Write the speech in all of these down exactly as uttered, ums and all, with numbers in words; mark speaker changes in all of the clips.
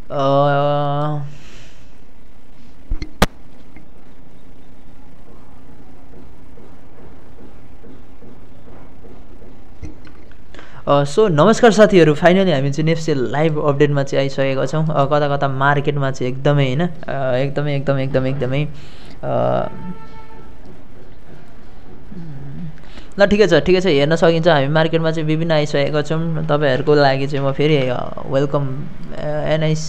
Speaker 1: A so नमस्कार साथीहरू, finally हामी चाहिँ नेप्से लाइभ अपडेटमा चाहिँ आइसकेका छौँ। कता कता मार्केटमा चाहिँ एकदमै होइन एकदमै एकदमै एकदमै एकदमै ल ठिकै छ ठिकै छ हेर्न सकिन्छ। हामी मार्केटमा चाहिँ विभिन्न आइसकेका छौँ। तपाईँहरूको लागि चाहिँ म फेरि वेलकम एनआइस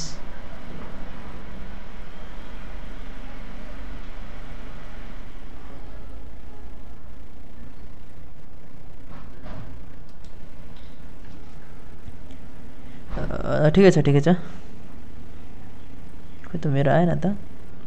Speaker 1: ठिकै छ ठिकै छ। खोइ त मेरो आएन त।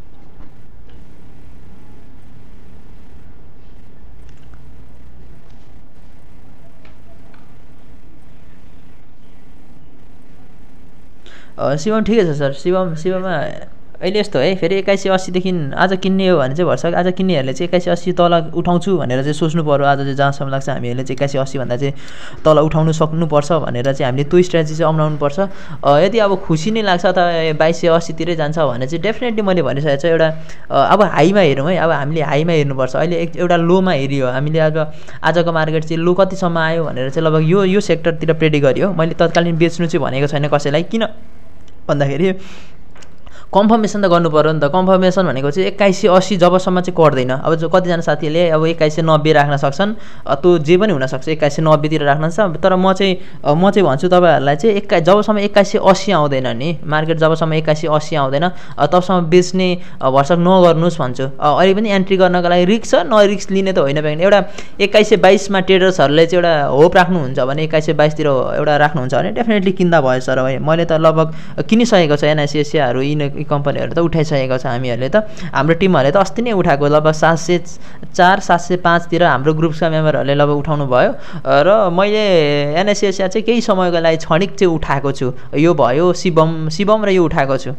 Speaker 1: शिवम ठिकै छ सर। शिवम शिवममा अहिले यस्तो है, फेरि एक्काइस सय अस्सीदेखि आज किन्ने हो भने चाहिँ भर्सक आज किन्नेहरूले चाहिँ एक्काइस सय अस्सी तल उठाउँछु भनेर चाहिँ सोच्नु पऱ्यो। आज चाहिँ जहाँसम्म लाग्छ हामीहरूले चाहिँ एक्काइस सय अस्सीभन्दा चाहिँ तल उठाउनु सक्नुपर्छ भनेर चाहिँ हामीले त्यो स्ट्राटेजी चाहिँ अप्नाउनुपर्छ। यदि अब खुसी नै लाग्छ त बाइस सय अस्सीतिरै जान्छ भने चाहिँ डेफिनेटली मैले भनिसकेको छु एउटा अब हाईमा हेरौँ है। अब हामीले हाईमा हेर्नुपर्छ। अहिले एउटा लोमा हेरियो हामीले। आज आजको मार्केट चाहिँ लो कतिसम्म आयो भनेर चाहिँ लगभग यो यो सेक्टरतिर प्रेडिक्ट गरियो। मैले तत्कालीन बेच्नु चाहिँ भनेको छैन कसैलाई। किन भन्दाखेरि कन्फर्मेसन त गर्नु पऱ्यो नि त। कन्फर्मेसन भनेको चाहिँ एक्काइस सय अस्सी जबसम्म चाहिँ कट्दैन। अब जो कतिजना साथीहरूले अब एक्काइस सय नब्बे राख्न सक्छन्, त्यो जे पनि हुनसक्छ एक्काइस सय नब्बेतिर राख्न सक्छ। तर म चाहिँ म चाहिँ भन्छु तपाईँहरूलाई चाहिँ एक्काइस जबसम्म एक्काइस सय अस्सी आउँदैन नि मार्केट, जबसम्म एक्काइस सय अस्सी आउँदैन तबसम्म बेच्ने भर्सक नगर्नुहोस् भन्छु। अहिले पनि एन्ट्री गर्नको लागि रिस्क छ, न रिस्क लिने त होइन। पाइने एउटा एक्काइस सय बाइसमा ट्रेडर्सहरूले चाहिँ एउटा होप राख्नुहुन्छ भने एक्काइस सय बाइसतिर एउटा राख्नुहुन्छ भने डेफिनेटली किन्दा भयो सर। मैले त लगभग किनिसकेको छ। एनआइसिएससीहरू यिन यी कम्पनीहरू त उठाइसकेको छ। हामीहरूले त हाम्रो टिमहरूले त अस्ति नै उठाएको लगभग सात सय चार सात सय पाँचतिर हाम्रो ग्रुप्सका मेम्बरहरूले लगभग उठाउनु भयो। र मैले एनआइसिएससी चाहिँ केही समयको लागि क्षणिक चाहिँ उठाएको छु। यो भयो शिवम शिवम र यो उठाएको छु।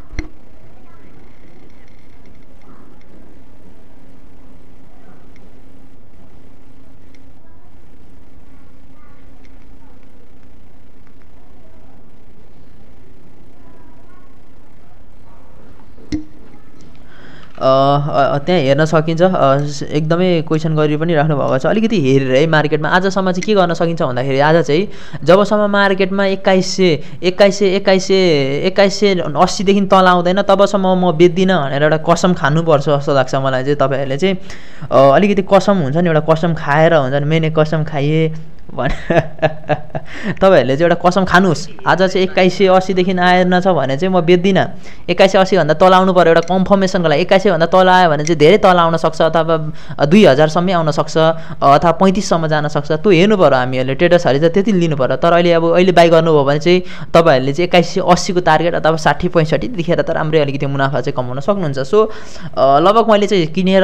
Speaker 1: त्यहाँ हेर्न सकिन्छ। एकदमै क्वेसन गरी पनि राख्नु भएको छ। अलिकति हेरेर है मार्केटमा आजसम्म चाहिँ के गर्न सकिन्छ भन्दाखेरि आज चाहिँ जबसम्म मार्केटमा एक्काइस सय एक्काइस सय एक्काइस सय एक्काइस सय अस्सीदेखि तल आउँदैन तबसम्म म बेच्दिनँ भनेर एउटा कसम खानुपर्छ जस्तो लाग्छ मलाई चाहिँ। तपाईँहरूले चाहिँ अलिकति कसम हुन्छ नि, एउटा कसम खाएर हुन्छ नि, मैंने कसम खाइए भने तपाईँहरूले चाहिँ एउटा कसम खानुहोस्। आज चाहिँ एक्काइस सय अस्सीदेखि आएन छ भने चाहिँ म बेच्दिनँ। एक्काइस सय अस्सीभन्दा तल आउनु पऱ्यो एउटा कन्फर्मेसनको लागि। एक्काइस सयभन्दा तल आयो भने चाहिँ धेरै तल आउन सक्छ, अथवा दुई हजारसम्मै आउन सक्छ, अथवा पैँतिससम्म जान सक्छ। त्यो हेर्नु पऱ्यो हामीहरूले। ट्रेडर्सहरूले चाहिँ त्यति लिनु पऱ्यो। तर अहिले अब अहिले बाई गर्नुभयो भने चाहिँ तपाईँहरूले चाहिँ एक्काइस सय अस्सीको टार्गेट अथवा साठी पैँसठी देखेर त राम्रै अलिकति मुनाफा चाहिँ कमाउन सक्नुहुन्छ। सो लगभग मैले चाहिँ किनेर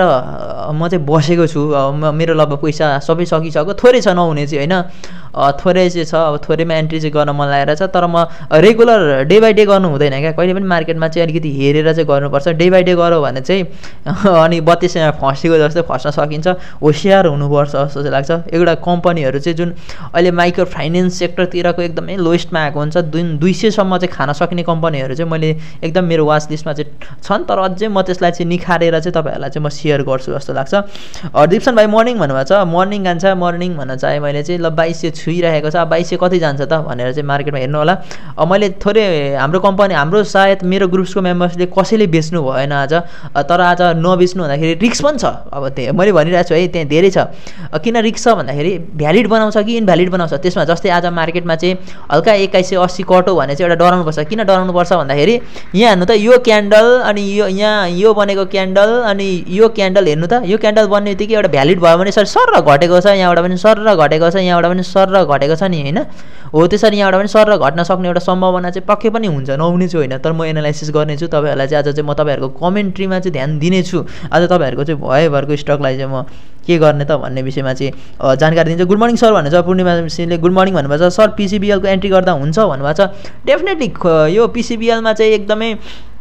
Speaker 1: म चाहिँ बसेको छु। मेरो लगभग पैसा सबै सकिसक्यो। थोरै छ नहुने चाहिँ होइन, थोरै चाहिँ छ। अब थोरैमा एन्ट्री चाहिँ गर्न मन लागेर छ। तर म रेगुलर डे बाई डे गर्नु हुँदैन क्या। कहिले पनि मार्केटमा चाहिँ अलिकति हेरेर चाहिँ गर्नुपर्छ। डे बाई डे गऱ्यो भने चाहिँ अनि बत्तिसमा फँसेको जस्तो फस्न सकिन्छ। होसियार हुनुपर्छ जस्तो चाहिँ लाग्छ। एउटा कम्पनीहरू चाहिँ जुन अहिले माइक्रो फाइनेन्स सेक्टरतिरको एकदमै लोएस्टमा आएको हुन्छ, दुई दुई सयसम्म चाहिँ खान सक्ने कम्पनीहरू चाहिँ मैले एकदम मेरो वाच लिस्टमा चाहिँ छन्। तर अझै म त्यसलाई चाहिँ निखारेर चाहिँ तपाईँहरूलाई चाहिँ म सेयर गर्छु जस्तो लाग्छ। दिप्सन भाइ मर्निङ भन्नुभएको छ। मर्निङ जान्छ मर्निङ भन्न चाहे मैले चाहिँ ल बाइस सय छुइरहेको छ। बाइस सय कति जान्छ त भनेर चाहिँ मार्केटमा हेर्नु होला। मैले थोरै हाम्रो कम्पनी हाम्रो सायद मेरो ग्रुप्सको मेम्बर्सले कसैले बेच्नु भएन आज। तर आज नबेच्नु भन्दाखेरि रिक्स पनि छ। अब त्यहाँ मैले भनिरहेको छु है, त्यहाँ धेरै छ। किन रिक्स छ भन्दाखेरि भ्यालिड बनाउँछ कि इनभ्यालिड बनाउँछ त्यसमा। जस्तै आज मार्केटमा चाहिँ हल्का एक्काइस सय अस्सी कटो भने चाहिँ एउटा डराउनुपर्छ। किन डराउनुपर्छ भन्दाखेरि यहाँ हेर्नु त, यो क्यान्डल अनि यो यहाँ यो बनेको क्यान्डल अनि यो क्यान्डल हेर्नु त, यो क्यान्डल बन्ने बित्तिकै एउटा भ्यालिड भयो भने सर सर र घटेको छ, यहाँबाट पनि सर र घटेको छ, यहाँबाट पनि सर र घटेको छ नि होइन। हो त्यसरी यहाँबाट पनि सर र घट्न सक्ने एउटा सम्भावना चाहिँ पक्कै पनि हुन्छ, नहुने चाहिँ होइन। तर म एनालाइसिस गर्नेछु। तपाईँहरूलाई चाहिँ आज चाहिँ म तपाईँहरूको कमेन्ट्रीमा चाहिँ ध्यान दिनेछु। आज तपाईँहरूको चाहिँ भयभरको स्टकलाई चाहिँ म के गर्ने त भन्ने विषयमा चाहिँ जानकारी दिन्छु। गुड मर्निङ सर भन्नुहुन्छ पूर्णिमा सिंहले। गुड मर्निङ भन्नुभएको छ। सर पिसिबिएलको एन्ट्री गर्दा हुन्छ भन्नुभएको छ। डेफिनेटली यो पिसिबिएलमा चाहिँ एकदमै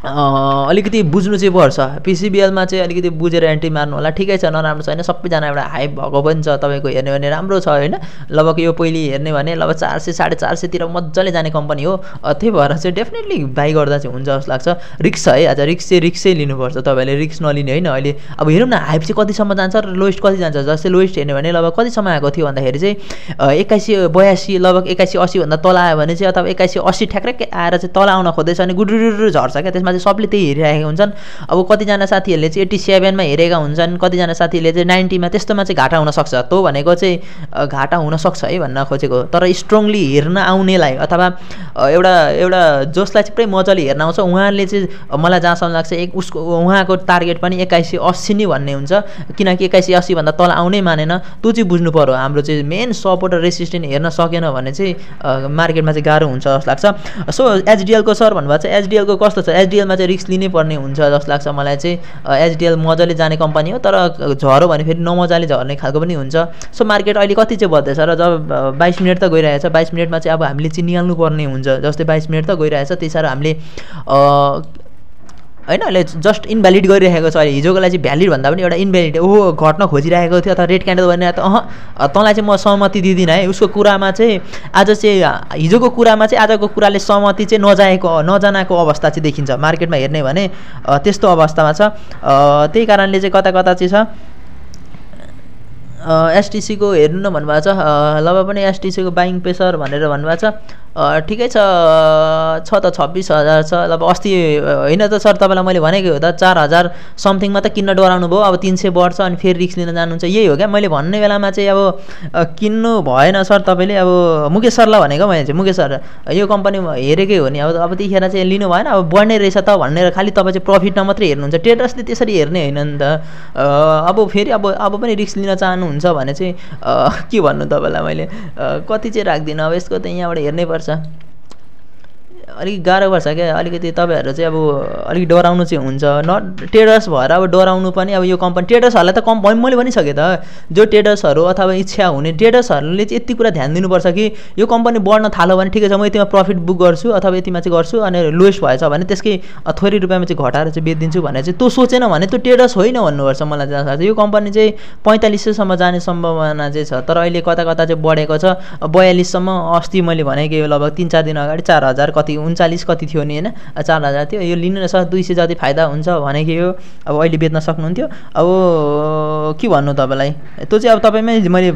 Speaker 1: अँ, अलिकति बुझ्नु चाहिँ पर्छ। पिसिबिएलमा चाहिँ अलिकति बुझेर एन्ट्री मार्नु होला, ठिकै छ, नराम्रो छैन। सबैजना एउटा हाइप भएको पनि छ, तपाईँको हेर्ने भने राम्रो छ होइन। लगभग यो पहिले हेर्ने भने लगभग चार सय साढे चार सयतिर मजाले जाने कम्पनी हो। त्यही भएर चाहिँ डेफिनेटली बाई गर्दा चाहिँ हुन्छ जस्तो लाग्छ। रिक्स छ है, आज रिक्स चाहिँ रिक्सै लिनुपर्छ, तपाईँले रिक्स नलिने होइन। अहिले अब हेरौँ न हाइप चाहिँ कतिसम्म जान्छ र लोएस्ट कति जान्छ। जस्तै लोएस्ट हेर्ने भने लगभग कतिसम्म आएको थियो भन्दाखेरि चाहिँ एक्काइस सय बयासी लगभग एक्काइस सय असीभन्दा तल आयो भने चाहिँ, अथवा एक्काइस सय असी ठ्याक्कै आएर चाहिँ तल आउन खोज्दैछ भने गुडुरु झर्छ क्या। त्यसमा चाहिँ सबले त्यही हेरिरहेका हुन्छन्। अब कतिजना साथीहरूले चाहिँ एट्टी सेभेनमा हेरेका हुन्छन्, कतिजना साथीहरूले चाहिँ नाइन्टीमा, त्यस्तोमा चाहिँ घाटा हुनसक्छ। त्यो भनेको चाहिँ घाटा हुनसक्छ है भन्न खोजेको। तर स्ट्रङली हेर्न आउनेलाई अथवा एउटा एउटा जसलाई चाहिँ पुरै मजाले हेर्न आउँछ उहाँले चाहिँ मलाई जहाँसम्म लाग्छ एक उसको उहाँको टार्गेट पनि एक्काइस सय अस्सी नै भन्ने हुन्छ। किनकि एक्काइस सय अस्सीभन्दा तल आउनै मानेन, त्यो चाहिँ बुझ्नु पऱ्यो। हाम्रो चाहिँ मेन सपोर्ट र रेसिस्टेन्ट हेर्न सकेन भने चाहिँ मार्केटमा चाहिँ गाह्रो हुन्छ जस्तो लाग्छ। सो एचडिएलको सर भन्नुभएको छ, एचडिएलको कस्तो छ, एचडिएलमा चाहिँ रिस्क लिनै पर्ने हुन्छ जस्तो लाग्छ मलाई चाहिँ। एचडिएल मजाले जाने कम्पनी हो, तर झऱ्यो भने फेरि नमजाले झर्ने खालको पनि हुन्छ। सो मार्केट अहिले कति चाहिँ बढ्दैछ र जब बाइस मिनट त गइरहेछ, बाइस मिनटमा चाहिँ अब हामीले चाहिँ निहाल्नु पर्ने हुन्छ। जस्तै बाइस मिनट त गइरहेछ, त्यही साह्रो हामीले होइन अहिले जस्ट इनभ्यालिड गरिरहेको छ। अहिले हिजोको लागि चाहिँ भ्यालिड भन्दा पनि एउटा इनभ्यालिड ओहो घट्न खोजिरहेको थियो, अथवा रेड क्यान्डल बनिरहेको त अह तँलाई चाहिँ म सहमति दिँदिनँ है। उसको कुरामा चाहिँ आज चाहिँ हिजोको कुरामा चाहिँ आजको कुराले सहमति चाहिँ नजाएको नजानको अवस्था चाहिँ देखिन्छ मार्केटमा हेर्ने भने, त्यस्तो अवस्थामा छ। त्यही कारणले चाहिँ कता कता चाहिँ छ। एसटिसीको हेर्नु न भन्नुभएको छ, लगभग पनि एसटिसीको बाइङ प्रेसर भनेर भन्नुभएको छ। ठिकै छ छ त छब्बिस हजार छ। अब अस्ति होइन त सर तपाईँलाई मैले भनेको हो त चार हजार समथिङमा त किन्न डराउनु भयो, अब तिन सय बढ्छ अनि फेरि रिक्स लिन जानुहुन्छ, यही हो क्या। मैले भन्ने बेलामा चाहिँ अब किन्नु भएन सर तपाईँले। अब मुकेश सरलाई भनेको मैले चाहिँ मुकेश सर यो कम्पनी हेरेकै हो नि, अब अब त्यतिखेर चाहिँ लिनु भएन, अब बढ्ने रहेछ त भनेर खालि तपाईँ चाहिँ प्रफिटमा मात्रै हेर्नुहुन्छ। ट्रेडर्सले त्यसरी हेर्ने होइन नि त। अब फेरि अब अब पनि रिक्स लिन चाहनुहुन्छ भने चाहिँ के भन्नु तपाईँलाई मैले, कति चाहिँ राख्दिनँ। अब यसको त यहाँबाट हेर्नै पर्छ, अलिक गाह्रो पर्छ क्या। अलिकति तपाईँहरू चाहिँ अब अलिक डराउनु चाहिँ हुन्छ, नट ट्रेडर्स भएर अब डराउनु पनि। अब यो कम्पनी ट्रेडर्सहरूलाई त कम मैले भनिसकेँ त, जो ट्रेडर्सहरू अथवा इच्छा हुने ट्रेडर्सहरूले चाहिँ यति कुरा ध्यान दिनुपर्छ कि यो कम्पनी बढ्न थाल्यो भने ठिकै छ, म यतिमा प्रफिट बुक गर्छु अथवा यतिमा चाहिँ गर्छु, अनि लोएस्ट भएछ भने त्यसकै थोरै रुपियाँमा चाहिँ घटाएर चाहिँ बेचिदिन्छु भने चाहिँ त्यो सोचेन भने त्यो ट्रेडर्स होइन भन्नुपर्छ मलाई जहाँ लाग्छ। यो कम्पनी चाहिँ पैँतालिस सयसम्म जाने सम्भावना चाहिँ छ, तर अहिले कता कता चाहिँ बढेको छ बयालिससम्म। अस्ति मैले भनेको लगभग तिन चार दिन अगाडि चार हजार कति उन्चालिस कति थियो नि होइन, चार हजार थियो। यो लिनु न सर दुई सय जति फाइदा हुन्छ भनेको यो, अब अहिले बेच्न सक्नुहुन्थ्यो। अब के भन्नु तपाईँलाई, त्यो चाहिँ अब तपाईँमै मैले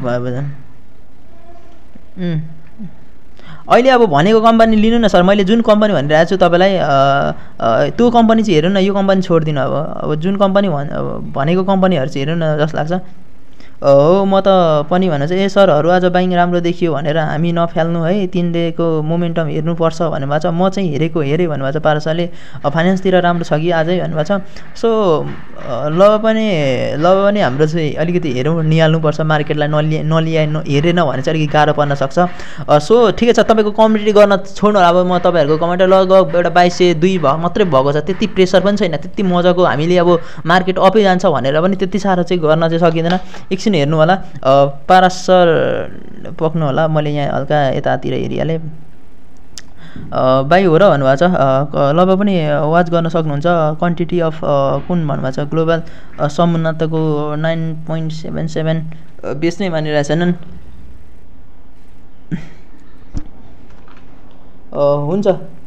Speaker 1: अहिले अब भनेको कम्पनी लिनु न सर। मैले जुन कम्पनी भनिरहेको छु तपाईँलाई त्यो कम्पनी चाहिँ हेर्नु न, यो कम्पनी छोडिदिनु। अब अब जुन कम्पनी भन् भनेको कम्पनीहरू चाहिँ हेर्नु न जस्तो लाग्छ। हो म त पनि भन्न चाहिँ ए सरहरू आज बाइङ राम्रो देखियो भनेर हामी नफाल्नु है, तिन डेको मोमेन्टम हेर्नुपर्छ भन्नुभएको छ। म चाहिँ हेरेको हेरेँ भन्नुभएको छ पारसले, फाइनेन्सतिर राम्रो छ कि आजै भन्नुभएको छ। सो ल पनि ल पनि हाम्रो चाहिँ अलिकति हेरौँ निहाल्नुपर्छ मार्केटलाई, नलिए नलिए हेरेन भने चाहिँ अलिकति गाह्रो पर्न सक्छ। सो ठिकै छ, तपाईँको कमेन्ट्री गर्न छोड्नु। अब म तपाईँहरूको कमेन्ट लगभग एउटा बाइस सय दुई भ मात्रै भएको छ, त्यति प्रेसर पनि छैन, त्यति मजाको हामीले अब मार्केट अपै जान्छ भनेर पनि त्यति साह्रो चाहिँ गर्न चाहिँ सकिँदैन। एकछिन हेर्नु होला, पारस सर पक्नु होला, मैले यहाँ हल्का यतातिर हेरिहालेँ। बाई हो र भन्नुभएको छ, लगभग पनि वाच गर्न सक्नुहुन्छ। क्वान्टिटी अफ कुन भन्नुभएको छ, ग्लोबल समुन्नतको नाइन पोइन्ट सेभेन सेभेन बेच्नै मानिरहेछन्। हुन्छ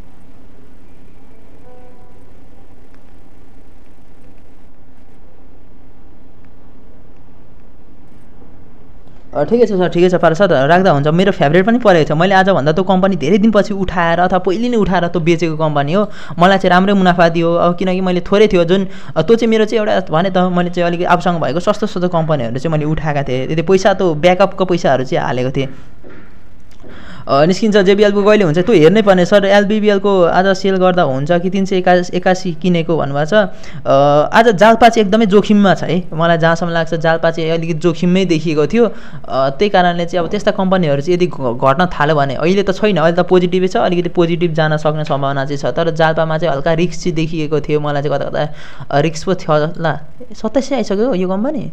Speaker 1: ठिकै छ सर, ठिकै छ पारस सर, राख्दा हुन्छ। मेरो फेभरेट पनि परेको थियो। मैले आजभन्दा त्यो कम्पनी धेरै दिनपछि उठाएर अथवा पहिले नै उठाएर त्यो बेचेको कम्पनी हो, मलाई चाहिँ राम्रै मुनाफा दियो। अब किनकि मैले थोरै थियो जुन त्यो चाहिँ मेरो चाहिँ एउटा भने त मैले चाहिँ अलिकति आफूसँग भएको सस्तो सस्तो कम्पनीहरू चाहिँ मैले उठाएका थिएँ। त्यति पैसा त्यो ब्याकअपको पैसाहरू चाहिँ हालेको थिएँ। निस्किन्छ जेबिएलको कहिले हुन्छ त्यो हेर्नै पर्ने सर। एलबिबिएलको आज सेल गर्दा हुन्छ कि तिन सय एकासी एकासी किनेको भन्नुभएको छ। आज जालपा चाहिँ एकदमै जोखिममा छ है, मलाई जहाँसम्म लाग्छ जालपा चाहिँ अलिकति जोखिममै देखिएको थियो। त्यही कारणले चाहिँ अब त्यस्ता कम्पनीहरू चाहिँ यदि घट्न थाल्यो भने, अहिले त छैन, अहिले त पोजिटिभै छ, अलिकति पोजिटिभ जान सक्ने सम्भावना चाहिँ छ। तर जालपामा चाहिँ हल्का रिस्क चाहिँ देखिएको थियो मलाई चाहिँ, कता कता रिस्क पो थियो ल। सत्ताइस सय आइसक्यो यो कम्पनी।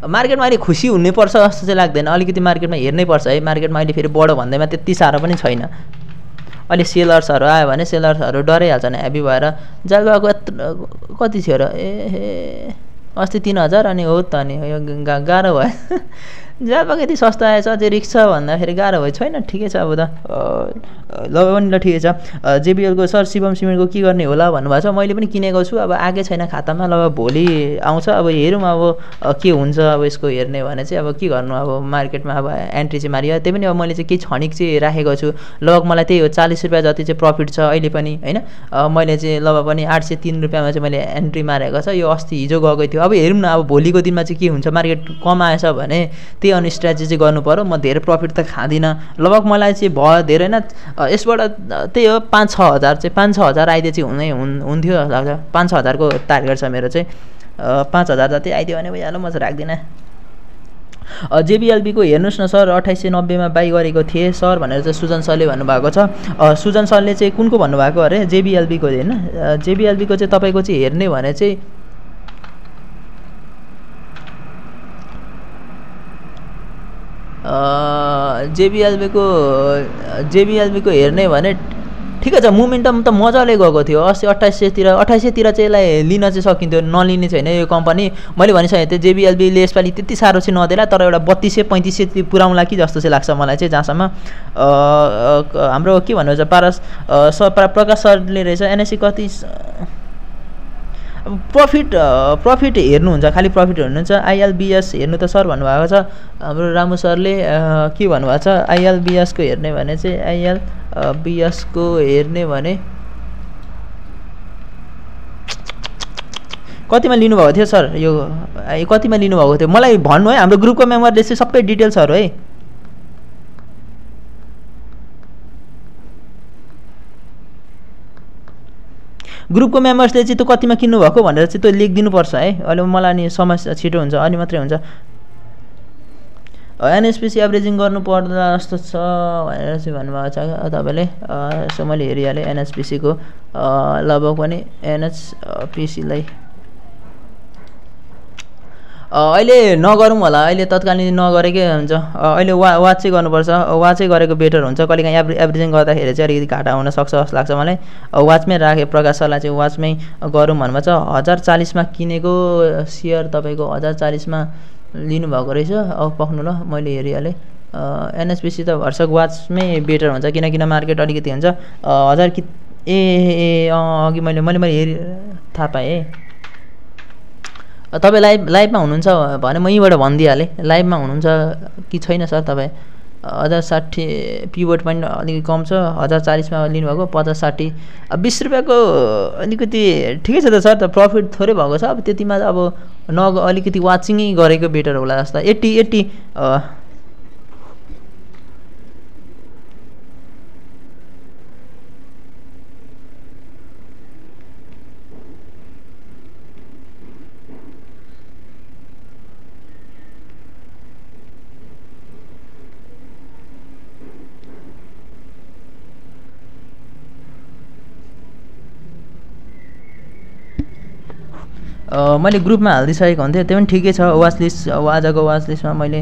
Speaker 1: मार्केटमा अहिले खुसी हुनुपर्छ जस्तो चाहिँ लाग्दैन, अलिकति मार्केटमा हेर्नै पर्छ है। मार्केटमा अहिले फेरि बढो भन्दैमा त्यति साह्रो पनि छैन। अहिले सेलर्सहरू आयो भने सेलर्सहरू डराइहाल्छन् हेभी भएर। जालबाको यत्रो कति थियो र, ए अस्ति तिन हजार अनि हो त नि, यो गा गाह्रो भयो। जालबाको यति सस्ता आएछ, अझै रिक्स छ भन्दाखेरि गाह्रो भयो। छैन, ठिकै छ अब त, ल पनि ल ठिकै छ। जेबिएलको सर शिवम सिमेन्टको के गर्ने होला भन्नुभएको छ। मैले पनि किनेको छु, अब आएकै छैन खातामा, ल भोलि आउँछ। अब हेरौँ अब के हुन्छ, अब यसको हेर्ने भने चाहिँ अब के गर्नु, अब मार्केटमा अब एन्ट्री चाहिँ मारियो। त्यही पनि अब मैले चाहिँ केही क्षणिक चाहिँ राखेको छु। लगभग मलाई त्यही हो चालिस रुपियाँ जति चाहिँ प्रफिट छ अहिले पनि होइन। मैले चाहिँ लगभग पनि आठ सय तिन रुपियाँमा चाहिँ मैले एन्ट्री मारेको छ। यो अस्ति हिजो गएको थियो। अब हेरौँ न, अब भोलिको दिनमा चाहिँ के हुन्छ, मार्केट कम आएछ भने त्यही अनि स्ट्राटेजी गर्नु पऱ्यो। म धेरै प्रफिट त खाँदिनँ। लगभग मलाई चाहिँ भयो धेरै न, यसबाट त्यही हो पाँच छ हजार चाहिँ पाँच छ हजार आइदिए चाहिँ हुने हुन्थ्यो जस्तो लाग्छ। पाँच छ हजारको टार्गेट छ मेरो चाहिँ। पाँच हजार जति आइदियो भने भइहाल्यो, म चाहिँ राख्दिनँ। जेबिएलबीको हेर्नुहोस् न सर, अठाइस सय नब्बेमा बाई गरेको थिएँ सर भनेर चाहिँ सुजन सरले भन्नुभएको छ। सुजन सरले चाहिँ कुनको भन्नुभएको अरे, जेबिएलबीको होइन। जेबिएलबीको चाहिँ तपाईँको चाहिँ हेर्ने भने चाहिँ जेबिएलबीको जेबिएलबीको हेर्ने भने ठिकै छ। मोमेन्टम त मजाले गएको थियो। अस्ति अट्ठाइस सयतिर अट्ठाइस सयतिर चाहिँ यसलाई लिन चाहिँ सकिन्थ्यो, नलिने छैन यो कम्पनी। मैले भनिसकेको थिएँ जेबिएलबीले यसपालि त्यति साह्रो चाहिँ नदेला, तर एउटा बत्तिस सय पैँतिस सय पुऱ्याउला कि जस्तो चाहिँ लाग्छ मलाई चाहिँ। जहाँसम्म हाम्रो के भन्नुहुन्छ पारस स प्रकाश सरले रहेछ एनएससी कति प्रफिट प्रफिट हेर्नुहुन्छ, खालि प्रफिट हेर्नुहुन्छ। आइएलबिएस हेर्नु त सर भन्नुभएको छ हाम्रो रामु सरले। के भन्नुभएको छ आइएलबिएसको हेर्ने भने चाहिँ, आइएलबिएसको हेर्ने भने कतिमा लिनुभएको थियो सर, यो कतिमा लिनुभएको थियो मलाई भन्नु है। हाम्रो ग्रुपको मेम्बरले चाहिँ सबै डिटेल्सहरू है। ग्रुपको मेम्बर्सले चाहिँ त्यो कतिमा किन्नुभएको भनेर चाहिँ त्यो लेखिदिनुपर्छ है। अहिले मलाई नि समस्या छिटो हुन्छ अनि मात्रै हुन्छ। एनएसपिसी एभरेजिङ गर्नु पर्दा जस्तो छ भनेर चाहिँ भन्नुभएको छ तपाईँले। सो मैले हेरिहालेँ एनएसपिसीको लगभग पनि एनएचपिसीलाई अहिले नगरौँ होला, अहिले तत्कालीन नगरेकै हुन्छ। अहिले वा वाच चाहिँ गर्नुपर्छ, वाचै गरेको बेटर हुन्छ। कहिलेकाहीँ एभरे एभरेजिङ गर्दाखेरि चाहिँ अलिकति घाटा हुनसक्छ जस्तो लाग्छ मलाई। वाचमै राखेँ, प्रकाश सरलाई चाहिँ वाचमै गरौँ भन्नुभएको छ। हजार चालिसमा किनेको सेयर तपाईँको हजार चालिसमा लिनुभएको रहेछ। अब पक्नु ल, मैले हेरिहालेँ। एनएसपिसी त भर्सक वाचमै बेटर हुन्छ, किनकि मार्केट अलिकति हुन्छ हजार कि ए ए अघि मैले मैले मैले हेरि थाहा पाएँ। तपाईँ लाइभ लाइभमा हुनुहुन्छ भने म यहीँबाट भनिदिइहालेँ। लाइभमा हुनुहुन्छ कि छैन सर तपाईँ? हजार साठी पिभट पनि अलिकति कम छ, हजार चालिसमा लिनुभएको पचास साठी अब बिस रुपियाँको अलिकति ठिकै छ त सर। त प्रफिट थोरै भएको छ, अब त्यतिमा अब न अलिकति वाचिङै गरेको बेटर होला जस्तो। एट्टी एट्टी मैले ग्रुपमा हालिदिइसकेको हुन्थेँ, त्यो पनि ठिकै छ। वाच लिस्ट आजको वाच लिस्टमा मैले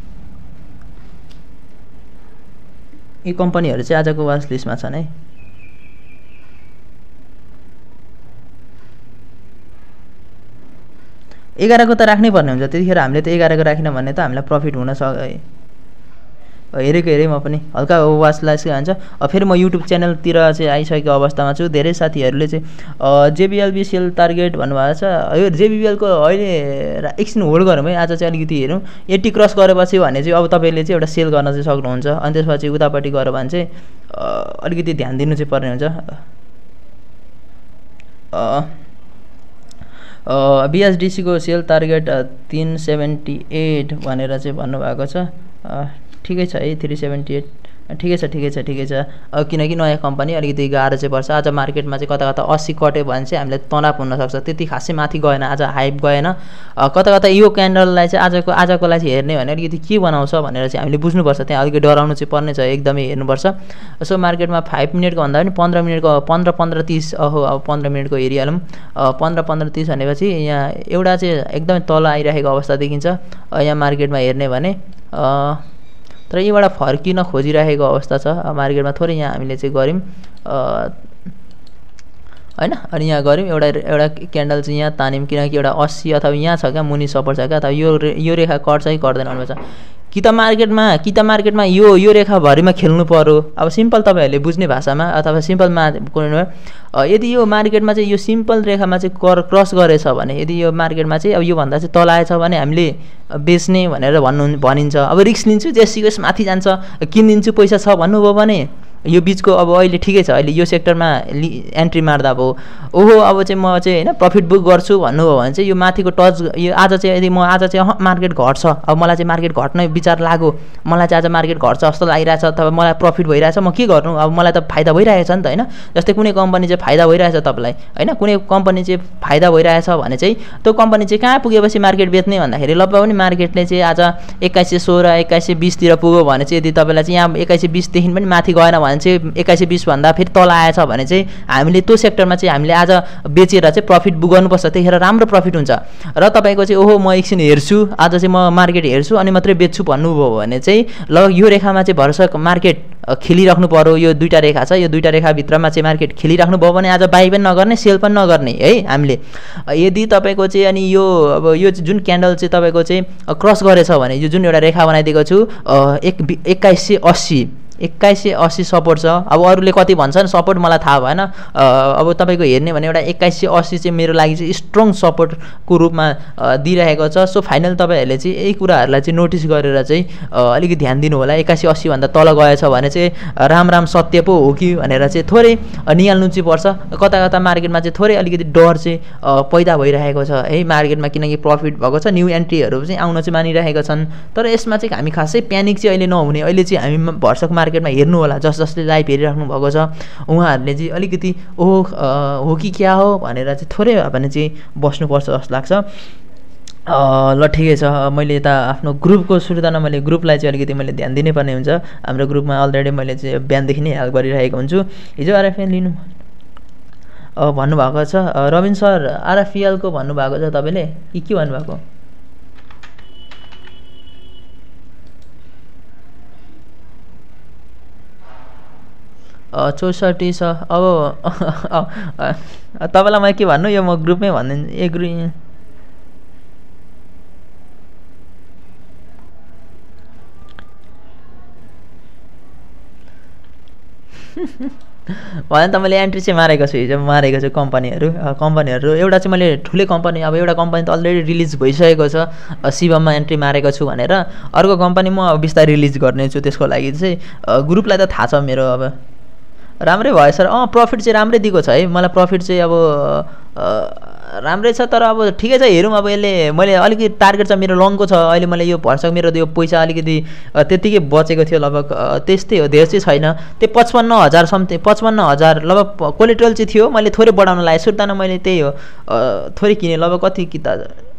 Speaker 1: यी कम्पनीहरू चाहिँ आजको वाच लिस्टमा छन् है। एघारको त राख्नै पर्ने हुन्छ, त्यतिखेर हामीले त एघारको राखेन भने त हामीलाई प्रफिट हुन सक्छ। हेरेको हेरेँ म पनि हल्का वाच लाइस हान्छ। फेरि म युट्युब च्यानलतिर चाहिँ आइसकेको अवस्थामा छु। धेरै साथीहरूले चाहिँ जेबिएलबी सेल टार्गेट भन्नुभएको छ। यो जेबिएलको अहिले एकछिन होल्ड गरौँ है, आज चाहिँ अलिकति हेरौँ। एट्टी क्रस गरेपछि भने चाहिँ अब तपाईँले चाहिँ एउटा सेल गर्न चाहिँ सक्नुहुन्छ। अनि त्यसपछि उतापट्टि गऱ्यो भने चाहिँ अलिकति ध्यान दिनु चाहिँ पर्ने हुन्छ। बिएसडिसीको सेल टार्गेट तीन सेभेन्टी एट भनेर चाहिँ भन्नुभएको छ। ठिकै छ है, थ्री सेभेन्टी एट ठिकै छ ठिकै छ ठिकै छ किनकि नयाँ कम्पनी अलिकति गाह्रो चाहिँ पर्छ। आज मार्केटमा चाहिँ कता कता अस्सी कट्यो भने चाहिँ हामीलाई तनाव हुनसक्छ, त्यति खासै माथि गएन, आज हाइप गएन। कता कता यो क्यान्डललाई चाहिँ आजको आजकोलाई चाहिँ हेर्ने भने अलिकति के बनाउँछ भनेर चाहिँ हामीले बुझ्नुपर्छ, त्यहाँ अलिकति डराउनु चाहिँ पर्ने छ, एकदमै हेर्नुपर्छ। सो मार्केटमा फाइभ मिनटको भन्दा पनि पन्ध्र मिनटको पन्ध्र पन्ध्र तिस अहो अब पन्ध्र मिनटको हेरिहालौँ। पन्ध्र पन्ध्र तिस भनेपछि यहाँ एउटा चाहिँ एकदमै तल आइरहेको अवस्था देखिन्छ यहाँ मार्केटमा हेर्ने भने, तर यहीबाट फर्किन खोजिरहेको अवस्था छ मार्केटमा। थोरै यहाँ हामीले चाहिँ गऱ्यौँ हैन, अनि यहाँ गऱ्यौँ एउटा एउटा क्यान्डल चाहिँ यहाँ तान्यौँ, किनकि एउटा अस्सी अथवा यहाँ छ क्या मुनि सपोर्ट छ क्या, अथवा यो यो रेखा कट्छ कि कट्दैन भन्नुपर्छ। कि त मार्केटमा कि त मार्केटमा यो यो रेखाभरिमा खेल्नु पर्यो, अब सिम्पल तपाईँहरूले बुझ्ने भाषामा अथवा सिम्पलमा यदि यो मार्केटमा चाहिँ यो सिम्पल रेखामा चाहिँ कर क्रस गरेछ भने, यदि यो मार्केटमा चाहिँ अब योभन्दा चाहिँ तल आएछ भने हामीले बेच्ने भनेर भन्नु भनिन्छ। अब रिस्क लिन्छु जेसीको माथि जान्छ किनिदिन्छु पैसा छ भन्नुभयो भने यो बिचको अब अहिले ठिकै छ, अहिले यो सेक्टरमा एन्ट्री मार्दा भयो, ओहो अब चाहिँ म चाहिँ होइन प्रफिट बुक गर्छु भन्नुभयो भने चाहिँ यो माथिको टच यो आज चाहिँ यदि म आज चाहिँ मार्केट घट्छ, अब मलाई चाहिँ मार्केट घट्ने विचार लाग्यो, मलाई चाहिँ आज मार्केट घट्छ जस्तो लागिरहेछ अथवा मलाई प्रफिट भइरहेछ, म के गर्नु, अब मलाई त फाइदा भइरहेछ नि त होइन। जस्तै कुनै कम्पनी चाहिँ फाइदा भइरहेछ तपाईँलाई होइन, कुनै कम्पनी चाहिँ फाइदा भइरहेछ भने चाहिँ त्यो कम्पनी चाहिँ कहाँ पुगेपछि मार्केट बेच्ने भन्दाखेरि ल पनि मार्केटले चाहिँ आज एक्काइस सय सोह्र एक्काइस सय बिसतिर पुग्यो भने चाहिँ यदि तपाईँलाई चाहिँ यहाँ एक्काइस सय बिसदेखि पनि माथि गएन भने चाहिँ एक्काइस सय बिस भन्दा फेरि तल आएछ भने चाहिँ हामीले त्यो सेक्टरमा चाहिँ हामीले आज बेचेर चाहिँ प्रफिट बुक गर्नुपर्छ, त्यतिखेर राम्रो प्रफिट हुन्छ। र तपाईँको चाहिँ ओहो म एकछिन हेर्छु आज चाहिँ म मार्केट हेर्छु अनि मात्रै बेच्छु भन्नुभयो भने चाहिँ ल यो रेखामा चाहिँ भरोसा मार्केट खेलिराख्नु पर्यो, यो दुईवटा रेखा छ, यो दुईवटा रेखाभित्रमा चाहिँ मार्केट खेलिराख्नु भयो भने आज बाई पनि नगर्ने सेल पनि नगर्ने है हामीले। यदि तपाईँको चाहिँ अनि यो अब यो जुन क्यान्डल चाहिँ तपाईँको चाहिँ क्रस गरेछ भने यो जुन एउटा रेखा बनाइदिएको छु एक एक्काइस सय अस्सी एक्काइस सय अस्सी सपोर्ट छ, अब अरूले कति भन्छन् सपोर्ट मलाई थाहा भएन, अब तपाईँको हेर्ने भने एउटा एक्काइस सय अस्सी चाहिँ मेरो लागि चाहिँ स्ट्रङ सपोर्टको रूपमा दिइरहेको छ। सो फाइनल तपाईँहरूले चाहिँ यही कुराहरूलाई चाहिँ नोटिस गरेर चाहिँ अलिकति ध्यान दिनु होला, एक्काइस सय अस्सीभन्दा तल गएछ भने चाहिँ राम राम सत्य पो हो कि भनेर चाहिँ थोरै निहाल्नु चाहिँ पर्छ। कता कता मार्केटमा चाहिँ थोरै अलिकति डर चाहिँ पैदा भइरहेको छ है मार्केटमा, किनकि प्रफिट भएको छ, न्यू एन्ट्रीहरू चाहिँ आउन चाहिँ मानिरहेका छन्। तर यसमा चाहिँ हामी खासै प्यानिक चाहिँ अहिले नहुने, अहिले चाहिँ हामी भर्सक मार्केटमा हेर्नु होला, जस जसले लाइभ हेरिराख्नु भएको छ उहाँहरूले चाहिँ अलिकति ओहो हो कि क्या हो भनेर चाहिँ थोरै भने चाहिँ बस्नुपर्छ जस्तो लाग्छ। ल ठिकै छ, मैले यता आफ्नो ग्रुपको सुर्तामा मैले ग्रुपलाई चाहिँ अलिकति मैले ध्यान दिनै पर्ने हुन्छ। हाम्रो ग्रुपमा अलरेडी मैले चाहिँ बिहानदेखि नै हेल्प गरिरहेको हुन्छु। हिजो आरएफएल लिनु भन्नुभएको छ रविन सर, आरएफएलको भन्नुभएको छ तपाईँले कि के भन्नुभएको? चौसठी छ। अब तपाईँलाई मैले के भन्नु, यो म ग्रुपमै भनिदिन्छु, ए ग्रुप भने त मैले एन्ट्री चाहिँ मारेको छु, हिजो मारेको छु कम्पनीहरू कम्पनीहरू एउटा चाहिँ मैले ठुलै कम्पनी, अब एउटा कम्पनी त अलरेडी रिलिज भइसकेको छ शिवममा एन्ट्री मारेको छु भनेर, अर्को कम्पनी म बिस्तारै रिलिज गर्ने छु, त्यसको लागि चाहिँ ग्रुपलाई त थाहा छ मेरो। अब राम्रै भयो सर, अँ प्रफिट चाहिँ राम्रै दिएको छ है मलाई, प्रफिट चाहिँ अब राम्रै छ, तर अब ठिकै छ हेरौँ। अब यसले मैले अलिकति टार्गेट छ मेरो लङको छ, अहिले मैले यो भर्सक मेरो यो पैसा अलिकति त्यत्तिकै बचेको थियो लगभग, त्यस्तै हो, धेरै चाहिँ छैन, त्यो पचपन्न हजार समथिङ पचपन्न हजार लगभग कोलेट्रल चाहिँ थियो, मैले थोरै बढाउन लागेँ सुर्तामा, मैले त्यही हो थोरै किनेँ लगभग कति किता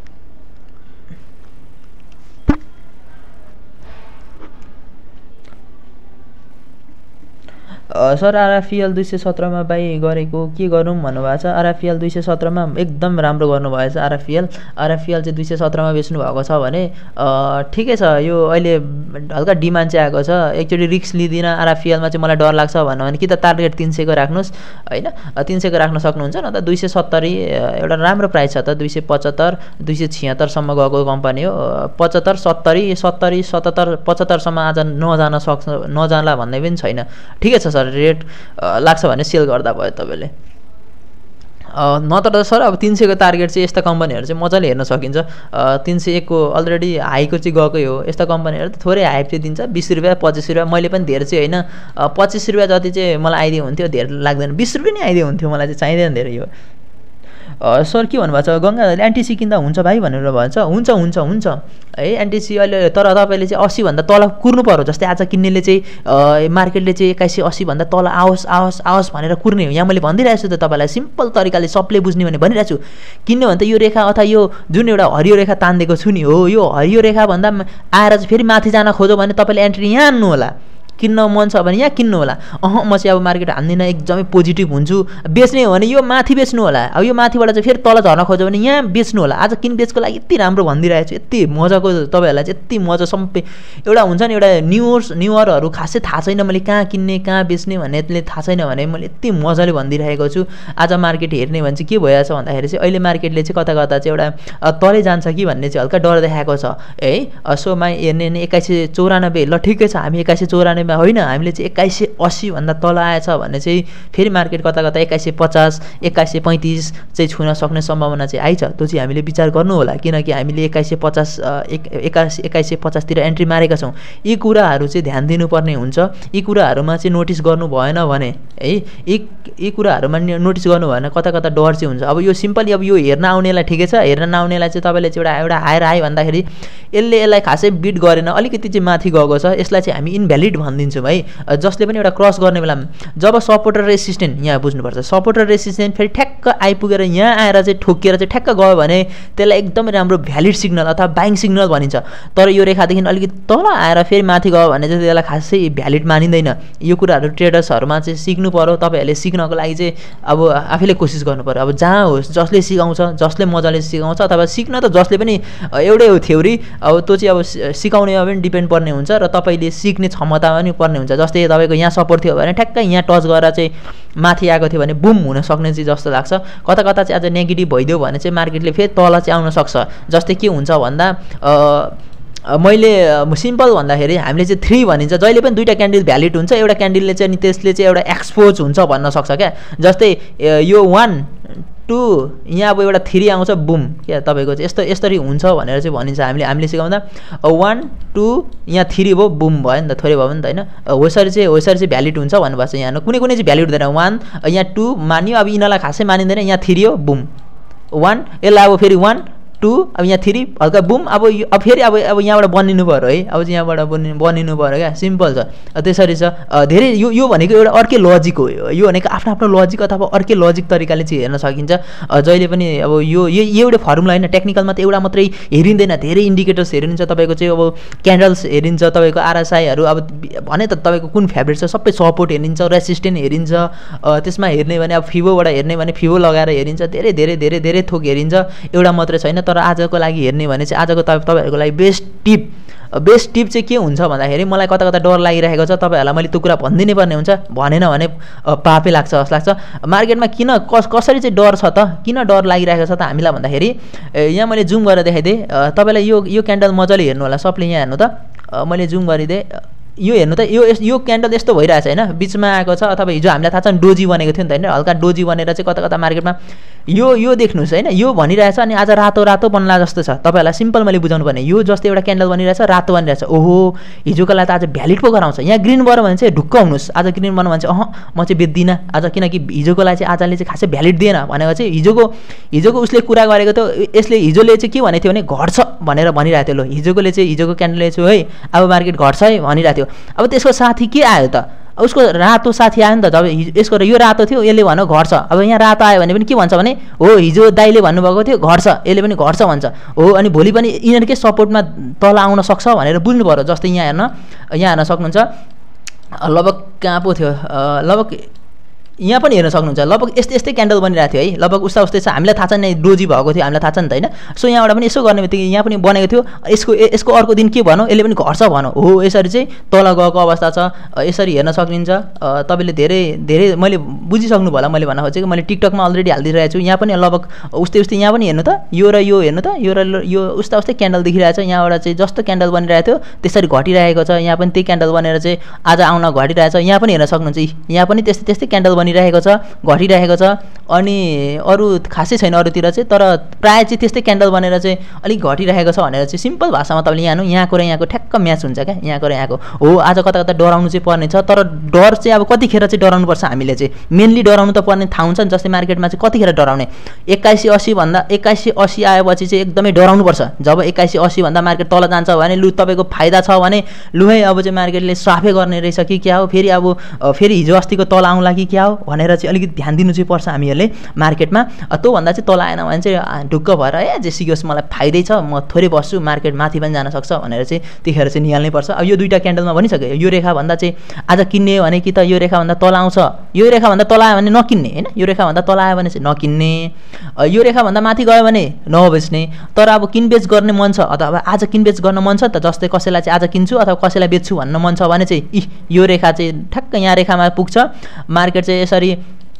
Speaker 1: सर आरएफएल दुई सय सत्रमा बाई गरेको के गरौँ भन्नुभएको छ। आरएफएल दुई सय सत्रमा एकदम राम्रो गर्नुभएछ। आरएफएल आरएफएल चाहिँ दुई सय सत्रमा बेच्नु भएको छ भने ठिकै छ, यो अहिले हल्का डिमान्ड चाहिँ आएको छ। एकचोटि रिस्क लिँदिनँ आरएफएलमा चाहिँ मलाई डर लाग्छ भन्नु भने कि त टार्गेट तिन सयको राख्नुहोस् होइन, तिन सयको राख्न सक्नुहुन्छ, न त दुई सय सत्तरी एउटा राम्रो प्राइस छ त, दुई सय पचहत्तर दुई सय छिहत्तरसम्म गएको कम्पनी हो, पचहत्तर सत्तरी सत्तरी सतहत्तर पचहत्तरसम्म आज नजान सक्छ नजाला भन्ने पनि छैन। ठिकै छ सर, रेट लाग्छ भने सेल गर्दा भयो तपाईँले, नत्र त सर अब तिन सयको टार्गेट चाहिँ यस्ता कम्पनीहरू चाहिँ मजाले हेर्न सकिन्छ। तिन सय एकको अलरेडी हाईको चाहिँ गएकै हो, यस्ता कम्पनीहरू त थोरै हाइप चाहिँ दिन्छ, बिस रुपियाँ पच्चिस रुपियाँ, मैले पनि धेरै चाहिँ होइन पच्चिस रुपियाँ जति चाहिँ मलाई आइदियो हुन्थ्यो, धेरै लाग्दैन, बिस रुपियाँ नै आइदियो हुन्थ्यो, मलाई चाहिँ चाहिँदैन धेरै यो। सर के भन्नुभएको छ गङ्गाधरले एनटिसी किन्दा हुन्छ भाइ भनेर भन्छ हुन्छ हुन्छ हुन्छ है एनटिसी अहिले तर तपाईँले चाहिँ अस्सीभन्दा तल कुर्नु पर्यो जस्तै आज किन्नेले चाहिँ मार्केटले चाहिँ एक्काइस सय अस्सीभन्दा तल आओस् आओस् आओस् भनेर कुर्ने हो यहाँ मैले भनिदिइरहेको छु त तपाईँलाई सिम्पल तरिकाले सबले बुझ्ने भने भनिरहेको छु किन्ने भने त यो रेखा अथवा यो जुन एउटा हरियो रेखा तानिदिएको छु नि हो यो हरियो रेखाभन्दा आएर चाहिँ फेरि माथि जान खोज्यो भने तपाईँले एन्ट्री यहाँ हान्नु होला किन्न मन छ भने यहाँ किन्नु होला अह म चाहिँ अब मार्केट हान्दिनँ एकदमै पोजिटिभ हुन्छु बेच्ने हो भने यो माथि बेच्नु होला अब यो माथिबाट चाहिँ फेरि तल झर्न खोज्यो भने यहाँ बेच्नु होला आज किन बेचको लागि यति राम्रो भनिदिइरहेको छु यति मजाको तपाईँहरूलाई चाहिँ यति मजा सम्पे एउटा हुन्छ नि एउटा न्युवर्स न्युवरहरू खासै थाहा छैन मैले कहाँ किन्ने कहाँ बेच्ने भन्नेले थाहा छैन भने मैले यति मजाले भनिदिइरहेको छु आज मार्केट हेर्ने भने चाहिँ के भइरहेछ भन्दाखेरि चाहिँ अहिले मार्केटले चाहिँ कता कता चाहिँ एउटा तलै जान्छ कि भन्ने चाहिँ हल्का डर देखाएको छ है सोमा हेर्ने भने एक्काइस सय चौरानब्बे ल ठिकै छ हामी एक्काइस सय चौरानब्बे होइन हामीले चाहिँ एक्काइस सय अस्सीभन्दा तल आएछ भने चाहिँ फेरि मार्केट कता कता एक्काइस सय पचास एक्काइस सय पैँतिस चाहिँ छुन सक्ने सम्भावना चाहिँ आइछ त्यो चाहिँ हामीले विचार गर्नु होला किनकि हामीले एक्काइस सय पचास एक एक्काइस एक्काइस सय पचासतिर एन्ट्री मारेका छौँ यी कुराहरू चाहिँ ध्यान दिनुपर्ने हुन्छ यी कुराहरूमा चाहिँ नोटिस गर्नु भएन भने है यी यी कुराहरूमा नोटिस गर्नु भएन कता कता डर चाहिँ हुन्छ अब यो सिम्पली अब यो हेर्न आउनेलाई ठिकै छ हेर्न नआउनेलाई चाहिँ तपाईँले चाहिँ एउटा एउटा हायर आयो भन्दाखेरि यसले यसलाई खासै बिट गरेन अलिकति चाहिँ माथि गएको छ यसलाई चाहिँ हामी इनभ्यालिड भनिदिन्छौँ है जसले पनि एउटा क्रस गर्ने बेलामा जब सपोर्ट र रेसिस्टेन्ट यहाँ बुझ्नुपर्छ सपोर्ट र रेसिस्टेन्ट फेरि ठ्याक्क आइपुगेर यहाँ आएर चाहिँ ठोकिएर चाहिँ ठ्याक्क गयो भने त्यसलाई एकदमै राम्रो भ्यालिड सिग्नल अथवा बाइङ सिग्नल भनिन्छ तर यो रेखादेखि अलिकति तल आएर फेरि माथि गयो भने चाहिँ त्यसलाई खासै भ्यालिड मानिँदैन यो कुराहरू ट्रेडर्सहरूमा चाहिँ सिक्नु पर्यो तपाईँहरूले सिक्नको लागि चाहिँ अब आफैले कोसिस गर्नु पर्यो अब जहाँ होस् जसले सिकाउँछ जसले मजाले सिकाउँछ अथवा सिक्न त जसले पनि एउटै हो थ्योरी अब त्यो चाहिँ अब सिकाउनेमा पनि डिपेन्ड पर्ने हुन्छ र तपाईँले सिक्ने क्षमता पनि पर्ने हुन्छ जस्तै तपाईँको यहाँ सपोर्ट थियो भने ठ्याक्कै यहाँ टच गरेर चाहिँ माथि आएको थियो भने बुम हुन सक्ने चाहिँ जस्तो लाग्छ कता कता चाहिँ आज नेगेटिभ भइदियो भने चाहिँ मार्केटले फेरि तल चाहिँ आउन सक्छ जस्तै के हुन्छ भन्दा मैले सिम्पल भन्दाखेरि हामीले चाहिँ थ्री भनिन्छ जहिले पनि दुईवटा क्यान्डल भ्यालिड हुन्छ एउटा क्यान्डलले चाहिँ अनि त्यसले चाहिँ एउटा एक्सपोज हुन्छ भन्न सक्छ क्या जस्तै यो वान टू यहाँ अब एउटा थ्री आउँछ बुम क्या तपाईँको चाहिँ यस्तो यसरी हुन्छ भनेर चाहिँ भनिन्छ हामीले हामीले सिकाउँदा वान टू यहाँ थ्री भयो बुम भयो नि त थोरै भयो नि त होइन होसरी चाहिँ होसरी चाहिँ भ्यालिड हुन्छ भन्नुभएको छ यहाँ कुनै कुनै चाहिँ भ्यालिड हुँदैन वान यहाँ टू मान्यो अब यिनीहरूलाई खासै मानिँदैन यहाँ थ्री हो बुम वान यसलाई अब फेरि वान टू अब यहाँ थ्री हल्का बुम अब यो अब फेरि अब अब यहाँबाट बनिनु पऱ्यो है अब चाहिँ यहाँबाट बनि बनिनु पऱ्यो क्या सिम्पल छ त्यसरी छ धेरै यो यो भनेको एउटा अर्कै लजिक हो यो भनेको आफ्नो आफ्नो लजिक अथवा अर्कै लजिक तरिकाले चाहिँ हेर्न सकिन्छ जहिले पनि अब यो यो एउटा फर्मुला होइन टेक्निकलमा त एउटा मात्रै हेरिँदैन धेरै इन्डिकेटर्स हेरिन्छ तपाईँको चाहिँ अब क्यान्डल्स हेरिन्छ तपाईँको आरएसआईहरू अब भने त तपाईँको कुन फेभरेट छ सबै सपोर्ट हेरिन्छ रेसिस्टेन्ट हेरिन्छ त्यसमा हेर्ने भने अब फिबोबाट हेर्ने भने फिबो लगाएर हेरिन्छ धेरै धेरै धेरै धेरै थोक हेरिन्छ एउटा मात्रै छैन तर आजको लागि हेर्ने भने चाहिँ आजको तपाईँहरूको लागि बेस्ट टिप बेस्ट टिप चाहिँ के हुन्छ भन्दाखेरि मलाई कता कता डर लागिरहेको छ तपाईँहरूलाई मैले त्यो कुरा भनिदिनै पर्ने हुन्छ भनेन भने पापै लाग्छ जस्तो लाग्छ मार्केटमा किन कस कसरी चाहिँ डर छ त किन डर लागिरहेको छ त हामीलाई भन्दाखेरि यहाँ मैले जुम गरेर देखाइदिएँ तपाईँलाई यो यो क्यान्डल मजाले हेर्नु होला सबले यहाँ हेर्नु त मैले जुम गरिदिएँ यो हेर्नु त यो यो क्यान्डल यस्तो भइरहेछ होइन बिचमा आएको छ अथवा हिजो हामीलाई थाहा छ डोजी बनेको थियो नि त होइन हल्का डोजी बनेर चाहिँ कता कता मार्केटमा यो यो देख्नुहोस् होइन यो भनिरहेछ अनि आज रातो रातो बन्ला जस्तो छ तपाईँहरूलाई सिम्पल मैले बुझाउनु पर्ने यो जस्तै एउटा क्यान्डल बनिरहेछ रातो बनिरहेछ ओहो हिजोकोलाई त आज भ्यालिड पो गराउँछ यहाँ ग्रिन भयो भने चाहिँ ढुक्क हुनुहोस् आज ग्रिन बनाउनु भने चाहिँ अह म चाहिँ बेच्दिनँ आज किनकि हिजोकोलाई चाहिँ आजले चाहिँ खासै भ्यालिड दिएन भनेको चाहिँ हिजोको हिजोको उसले कुरा गरेको थियो यसले हिजोले चाहिँ के भनेको थियो भने घट्छ भनेर भनिरहेको थियो ल हिजोकोले चाहिँ हिजोको क्यान्डलले चाहिँ है अब मार्केट घट्छ है भनिरहेको थियो अब त्यसको साथी के आयो त उसको रातो साथी आयो नि त जब यसको यो रातो थियो यसले भन्यो घट्छ अब यहाँ रातो आयो भने पनि के भन्छ भने हो हिजो दाइले भन्नुभएको थियो घट्छ यसले पनि घट्छ भन्छ हो अनि भोलि पनि यिनीहरूकै सपोर्टमा तल आउन सक्छ भनेर बुझ्नु पर्यो जस्तै यहाँ हेर्न यहाँ हेर्न सक्नुहुन्छ लगभग कहाँ पो थियो लगभग यहाँ पनि हेर्न सक्नुहुन्छ लगभग यस्तै यस्तै क्यान्डल बनिरहेको थियो है लगभग उस्ता उस्तै छ हामीलाई थाहा छ नि डोजी भएको थियो हामीलाई थाहा छ नि त होइन सो यहाँबाट पनि यसो गर्ने बित्तिकै यहाँ पनि बनेको थियो यसको यसको अर्को दिन के भनौँ यसले पनि घट्छ भनौँ हो यसरी चाहिँ तल गएको अवस्था छ यसरी हेर्न सकिन्छ तपाईँले धेरै धेरै मैले बुझिसक्नु भयो होला मैले भन्न खोजेको मैले टिकटकमा अलरेडी हालिदिइरहेको छु यहाँ पनि लगभग उस्तै उस्तै यहाँ पनि हेर्नु त यो र यो हेर्नु त यो र यो उस्ता उस्तै क्यान्डल देखिरहेको छ यहाँबाट चाहिँ जस्तो क्यान्डल बनिरहेको थियो त्यसरी घटिरहेको छ यहाँ पनि त्यही क्यान्डल बनेर चाहिँ आज आउन घटिरहेको छ यहाँ पनि हेर्न सक्नुहुन्छ यहाँ पनि त्यस्तै त्यस्तै क्यान्डल बनि बनिरहेको छ, घटिरहेको छ। अनि अरू खासै छैन अरूतिर चाहिँ, तर प्रायः चाहिँ त्यस्तै क्यान्डल बनेर चाहिँ अलिक घटिरहेको छ भनेर चाहिँ सिम्पल भाषामा तपाईँले यहाँ यहाँको र यहाँको ठ्याक्क म्याच हुन्छ क्या, यहाँको र यहाँको। हो आज कता कता डराउनु चाहिँ पर्ने छ, तर डर चाहिँ अब कतिखेर चाहिँ डराउनुपर्छ हामीले चाहिँ, मेनली डराउनु त पर्ने थाहा हुन्छ नि। जस्तै मार्केटमा चाहिँ कतिखेर डराउने, एक्काइस सय अस्सी भन्दा एक्काइस सय अस्सी आएपछि चाहिँ एकदमै डराउनुपर्छ। जब एक्काइस सय अस्सी भन्दा मार्केट तल जान्छ भने लु तपाईँको फाइदा छ भने लु है अब चाहिँ मार्केटले साफै गर्ने रहेछ कि क्या हो, फेरि अब फेरि हिजो अस्तिको तल आउँला कि क्या हो भनेर चाहिँ अलिकति ध्यान दिनु चाहिँ पर्छ हामीहरूले मार्केटमा। त्योभन्दा चाहिँ तल आएन भने चाहिँ ढुक्क भएर ए जे सिकोस् मलाई फाइदै छ, म थोरै बस्छु, मार्केट माथि पनि जान सक्छ भनेर चाहिँ त्यतिखेर चाहिँ निहाल्नै पर्छ। अब यो दुईवटा क्यान्डलमा भनिसक्यो, यो रेखाभन्दा चाहिँ आज किन्ने भने कि त यो रेखाभन्दा तल आउँछ, यो रेखाभन्दा तल आयो भने नकिन्ने होइन, यो रेखाभन्दा तल आयो भने चाहिँ नकिन्ने, यो रेखाभन्दा माथि गयो भने नबेच्ने। तर अब किनबेच गर्ने मन छ अथवा आज किनबेच गर्न मन छ त, जस्तै कसैलाई चाहिँ आज किन्छु अथवा कसैलाई बेच्छु भन्न मन छ भने चाहिँ इ यो रेखा चाहिँ ठ्याक्क यहाँ रेखामा पुग्छ, मार्केट चाहिँ यसरी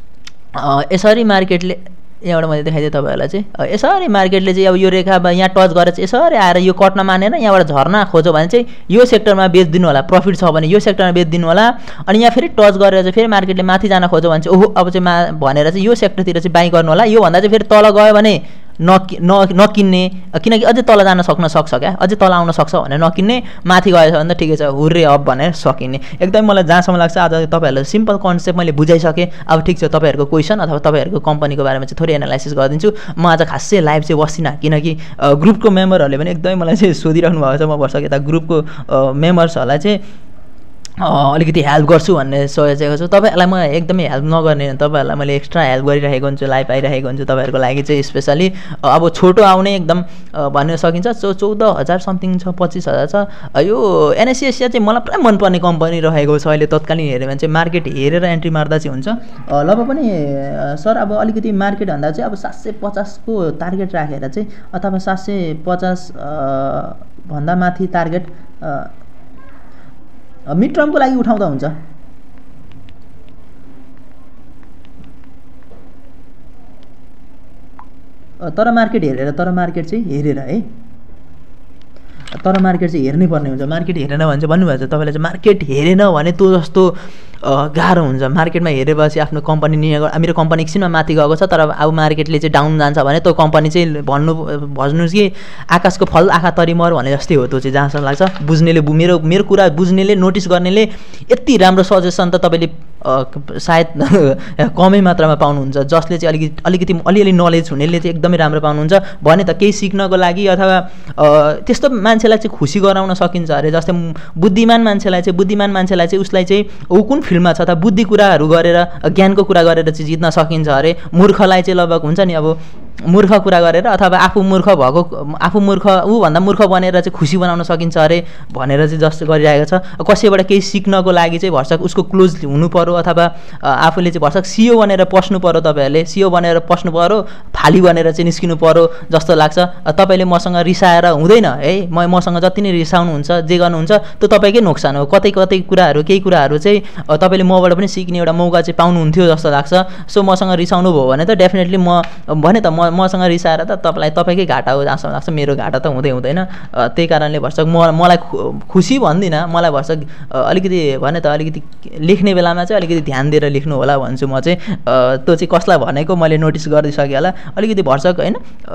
Speaker 1: यसरी मार्केटले यहाँबाट मैले देखाइदिएँ तपाईँहरूलाई चाहिँ यसरी मार्केटले चाहिँ अब यो रेखा यहाँ टच गरेर चाहिँ यसरी आएर यो कट्न मानेन, यहाँबाट झर्न खोज्यो भने चाहिँ यो सेक्टरमा बेचिदिनु होला, प्रफिट छ भने यो सेक्टरमा बेचिदिनु होला। अनि यहाँ फेरि टच गरेर चाहिँ फेरि मार्केटले माथि जान खोज्यो भने चाहिँ ओहो अब चाहिँ मा भनेर चाहिँ यो सेक्टरतिर चाहिँ बाई गर्नु होला। योभन्दा चाहिँ फेरि तल गयो भने नकि न नकिन्ने, किनकि अझै तल जान सक्न सक्छ क्या, अझै तल आउन सक्छ भनेर नकिन्ने, माथि गएछ भने त ठिकै छ हुर्रे अप भनेर सकिने। एकदमै मलाई जहाँसम्म लाग्छ आज तपाईँहरूलाई सिम्पल कन्सेप्ट मैले बुझाइसकेँ। अब ठिक छ तपाईँहरूको क्वेसन अथवा तपाईँहरूको कम्पनीको बारेमा चाहिँ थोरै एनालाइसिस गरिदिन्छु। म आज खासै लाइभ चाहिँ बस्दिनँ, किनकि ग्रुपको मेम्बरहरूले पनि एकदमै मलाई चाहिँ सोधिराख्नु भएको छ। म वर्षको यता ग्रुपको मेम्बर्सहरूलाई चाहिँ अलिकति हेल्प गर्छु भन्ने सोचेको छु। तपाईँहरूलाई म एकदमै हेल्प नगर्ने, तपाईँहरूलाई मैले एक्स्ट्रा हेल्प गरिरहेको हुन्छु, लाइभ आइरहेको हुन्छु तपाईँहरूको लागि चाहिँ स्पेसली। अब छोटो आउने एकदम भन्न सकिन्छ चौ चौध हजार समथिङ छ, पच्चिस हजार छ। यो एनएससी एसिया चाहिँ मलाई पुरा मनपर्ने कम्पनी रहेको छ अहिले तत्कालीन हेऱ्यो भने चाहिँ, मार्केट हेरेर एन्ट्री मार्दा चाहिँ हुन्छ। लगभग पनि सर अब अलिकति मार्केटभन्दा चाहिँ अब सात सय पचासको टार्गेट राखेर चाहिँ अथवा सात सय पचास भन्दा माथि टार्गेट मिड टर्मको लागि उठाउँदा हुन्छ। तर मार्केट हेरेर, तर मार्केट चाहिँ हेरेर है, तर मार्केट चाहिँ हेर्नै पर्ने हुन्छ। मार्केट हेरेन भने चाहिँ भन्नुभएको छ तपाईँले चाहिँ मार्केट हेरेन भने त्यो जस्तो गाह्रो हुन्छ। मार्केटमा हेरेपछि आफ्नो कम्पनी निर्णय, मेरो कम्पनी एकछिनमा माथि गएको छ तर अब मार्केटले चाहिँ डाउन जान्छ भने त्यो कम्पनी चाहिँ भन्नु भन्नुहोस् कि आकाशको फल आँखा तरी मर भने जस्तै हो। त्यो चाहिँ जहाँसम्म लाग्छ बुझ्नेले, मेरो मेरो कुरा बुझ्नेले, नोटिस गर्नेले यति राम्रो सजेसन त तपाईँले सायद कमै मात्रामा पाउनुहुन्छ। जसले चाहिँ अलिकति अलिकति अलिअलि नलेज हुनेले चाहिँ एकदमै राम्रो पाउनुहुन्छ। भने त केही सिक्नको लागि अथवा त्यस्तो मान्छेलाई चाहिँ खुसी गराउन सकिन्छ अरे। जस्तै बुद्धिमान मान्छेलाई चाहिँ बुद्धिमान मान्छेलाई चाहिँ उसलाई चाहिँ ऊ कुन फिल्डमा छ त बुद्धि कुराहरू गरेर, ज्ञानको कुरा गरेर चाहिँ जित्न सकिन्छ अरे। मूर्खलाई चाहिँ लगभग हुन्छ नि अब मूर्ख कुरा गरेर अथवा आफू मूर्ख भएको, आफू मूर्ख ऊभन्दा मूर्ख बनेर चाहिँ खुसी बनाउन सकिन्छ अरे भनेर चाहिँ जस्तो गरिरहेको छ। कसैबाट केही सिक्नको लागि चाहिँ भर्सक उसको क्लोज हुनु पर्यो अथवा आफूले चाहिँ भर्सक सिओ बनेर पस्नु पर्यो। तपाईँहरूले सिओ बनेर पस्नु पर्यो, फाली बनेर चाहिँ निस्किनु पर्यो जस्तो लाग्छ। तपाईँले मसँग रिसाएर हुँदैन है, म मसँग जति नै रिसाउनुहुन्छ जे गर्नुहुन्छ त्यो तपाईँकै नोक्सान हो। कतै कतै कुराहरू केही कुराहरू चाहिँ तपाईँले मबाट पनि सिक्ने एउटा मौका चाहिँ पाउनुहुन्थ्यो जस्तो लाग्छ। सो मसँग रिसाउनु भयो भने त डेफिनेटली म भने त म मसँग रिसाएर त तपाईँलाई तपाईँकै घाटा हो जहाँसम्म लाग्छ। मेरो घाटा त हुँदै हुँदैन। त्यही कारणले भर्सक म मलाई खुसी भन्दिनँ, मलाई भर्सक अलिकति भने त अलिकति लेख्ने बेलामा चाहिँ अलिकति ध्यान दिएर लेख्नु होला भन्छु म चाहिँ। त्यो चाहिँ कसलाई भनेको मैले नोटिस गरिसकेँ होला। अलिकति भर्सक होइन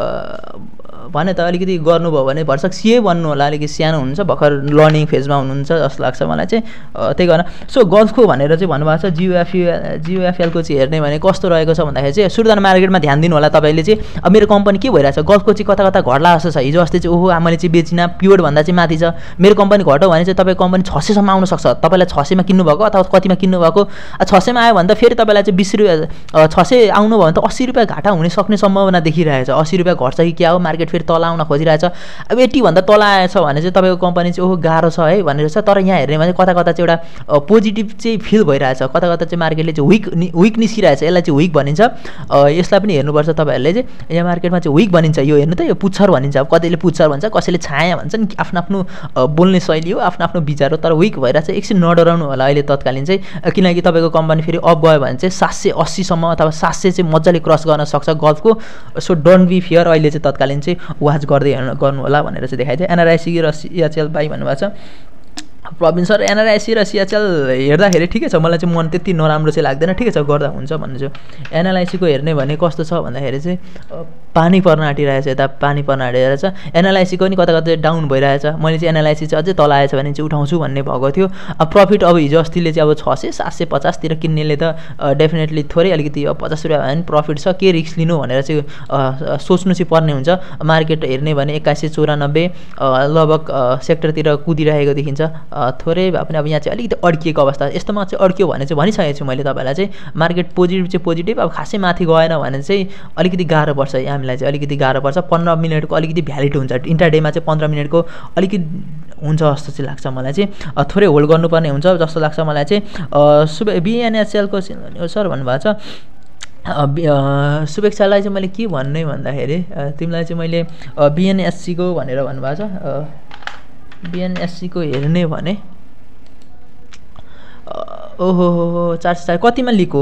Speaker 1: भने त अलिकति गर्नुभयो भने भर्सक सिए बन्नु होला। अलिकति सानो हुनुहुन्छ, भर्खर लर्निङ फेजमा हुनुहुन्छ जस्तो लाग्छ मलाई चाहिँ। त्यही कारण सो गल्फको भनेर चाहिँ भन्नुभएको छ। जिओएफएल जिओएफएलको चाहिँ हेर्ने भने कस्तो रहेको छ भन्दाखेरि चाहिँ सुरुवात मार्केटमा ध्यान दिनु होला तपाईँले चाहिँ। अब मेरो कम्पनी के भइरहेछ, गल्फको चाहिँ कता कता घट्ला जस्तो छ। हिजो अस्ति चाहिँ ओहो मैले चाहिँ बेचिना प्योर भन्दा चाहिँ माथि छ। मेरो कम्पनी घट्यो भने चाहिँ तपाईँको कम्पनी छ सयसम्म आउन सक्छ। तपाईँलाई छ सयमा किन्नुभएको अथवा कतिमा किन्नुभएको, छ सयमा आयो भने त फेरि तपाईँलाई चाहिँ बिस रुपियाँ छ सय आउनु भयो भने त अस्सी रुपियाँ घाटा हुने सक्ने सम्भावना देखिरहेछ। अस्सी रुपियाँ घट्छ कि क्या हो, मार्केट फेरि तल आउन खोजिरहेछ। अब एट्टीभन्दा तल आएछ भने चाहिँ तपाईँको कम्पनी चाहिँ ओहो गाह्रो छ है भनेर छ। तर यहाँ हेर्ने भने कता कता चाहिँ एउटा पोजिटिभ चाहिँ फिल भइरहेछ। कता कता चाहिँ मार्केटले चाहिँ विक विक निस्किरहेछ। यसलाई चाहिँ विक भनिन्छ। यसलाई पनि हेर्नुपर्छ तपाईँहरूले चाहिँ। यहाँ मार्केटमा चाहिँ विक भनिन्छ। यो हेर्नु त यो पुच्छर भनिन्छ। अब कतिले पुच्छर भन्छ, कसैले छाया भन्छ नि। आफ्नो आफ्नो बोल्ने शैली हो, आफ्नो आफ्नो विचार हो। तर विक भइरहेछ। एकछिन नडराउनु होला अहिले तत्कालीन चाहिँ, किनकि तपाईँको कम्पनी फेरि अप गयो भने चाहिँ सात सय अस्सीसम्म अथवा सात सय चाहिँ मजाले क्रस गर्न सक्छ गल्फको। So don't be fear. अहिले चाहिँ तत्कालीन चाहिँ वाच गर्दै गर्नु होला भनेर चाहिँ देखाइदियो। एनआरआइसी र सिएचएल बाई भन्नुभएको छ। प्रवीण सर एनआरआइसी र सिएचएल हेर्दाखेरि ठिकै छ, मलाई चाहिँ मन त्यति नराम्रो चाहिँ लाग्दैन, ठिकै छ गर्दा हुन्छ भन्ने चाहिँ। एनएलआइसीको हेर्ने भने कस्तो छ भन्दाखेरि चाहिँ पानी पर्न आँटिरहेछ, यता पानी पर्न आँटिरहेछ। एनएलआइसीको पनि कता कता डाउन भइरहेछ। मैले चाहिँ एनएलआइसी चाहिँ अझै तल आएछ भने चाहिँ उठाउँछु भन्ने भएको थियो। अब प्रफिट अब हिजो अस्तिले चाहिँ अब छ सय सात सय पचासतिर किन्नेले त डेफिनेटली थोरै अलिकति अब पचास रुपियाँ भए पनि प्रफिट छ, के रिस्क लिनु भनेर चाहिँ सोच्नु चाहिँ पर्ने हुन्छ। मार्केट हेर्ने भने एक्काइस सय चौरानब्बे लगभग सेक्टरतिर कुदिरहेको देखिन्छ। थोरै भए पनि अब यहाँ चाहिँ अलिकति अड्किएको अवस्था, यस्तोमा चाहिँ अड्कियो भने चाहिँ भनिसकेको छु मैले तपाईँलाई चाहिँ मार्केट पोजिटिभ चाहिँ पोजिटिभ, अब खासै माथि गएन भने चाहिँ अलिकति गाह्रो पर्छ हामीलाई चाहिँ, अलिकति गाह्रो पर्छ। पन्ध्र मिनटको अलिकति भ्यालिड हुन्छ, इन्टरडेमा चाहिँ पन्ध्र मिनटको अलिकति हुन्छ जस्तो चाहिँ लाग्छ मलाई चाहिँ, थोरै होल्ड गर्नुपर्ने हुन्छ जस्तो लाग्छ मलाई चाहिँ। सुबे बिएनएचएलको सर भन्नुभएको छ, शुभेच्छालाई चाहिँ मैले के भन्ने भन्दाखेरि तिमीलाई चाहिँ मैले बिएनएससीको भनेर भन्नुभएको छ। बिएनएससीको हेर्ने भने ओहो हो चार सय कतिमा लिएको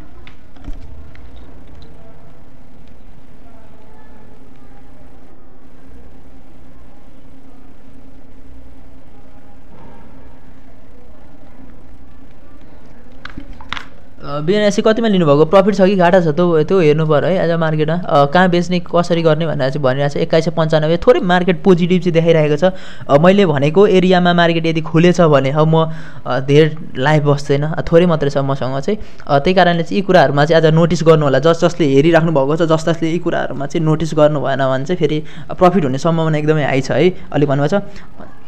Speaker 1: बिएनएससी कतिमा लिनुभएको, प्रफिट छ कि घाटा छ त्यो त्यो हेर्नु पर्यो है। आज मार्केटमा कहाँ बेच्ने कसरी गर्ने भनेर चाहिँ भनिरहेको छ। एक्काइस सय पन्चानब्बे थोरै मार्केट पोजिटिभ चाहिँ देखाइरहेको छ। मैले भनेको एरियामा मार्केट यदि खुलेछ भने अब म धेरै लाइभ बस्दैन, थोरै मात्रै छ मसँग चाहिँ। त्यही कारणले चाहिँ यी कुराहरूमा चाहिँ आज नोटिस गर्नु होला, जस जसले हेरिराख्नु भएको छ, जस जसले यी कुराहरूमा चाहिँ नोटिस गर्नु भएन भने चाहिँ फेरि प्रफिट हुने सम्भावना एकदमै हाई छ है। अलिक भन्नुभएको छ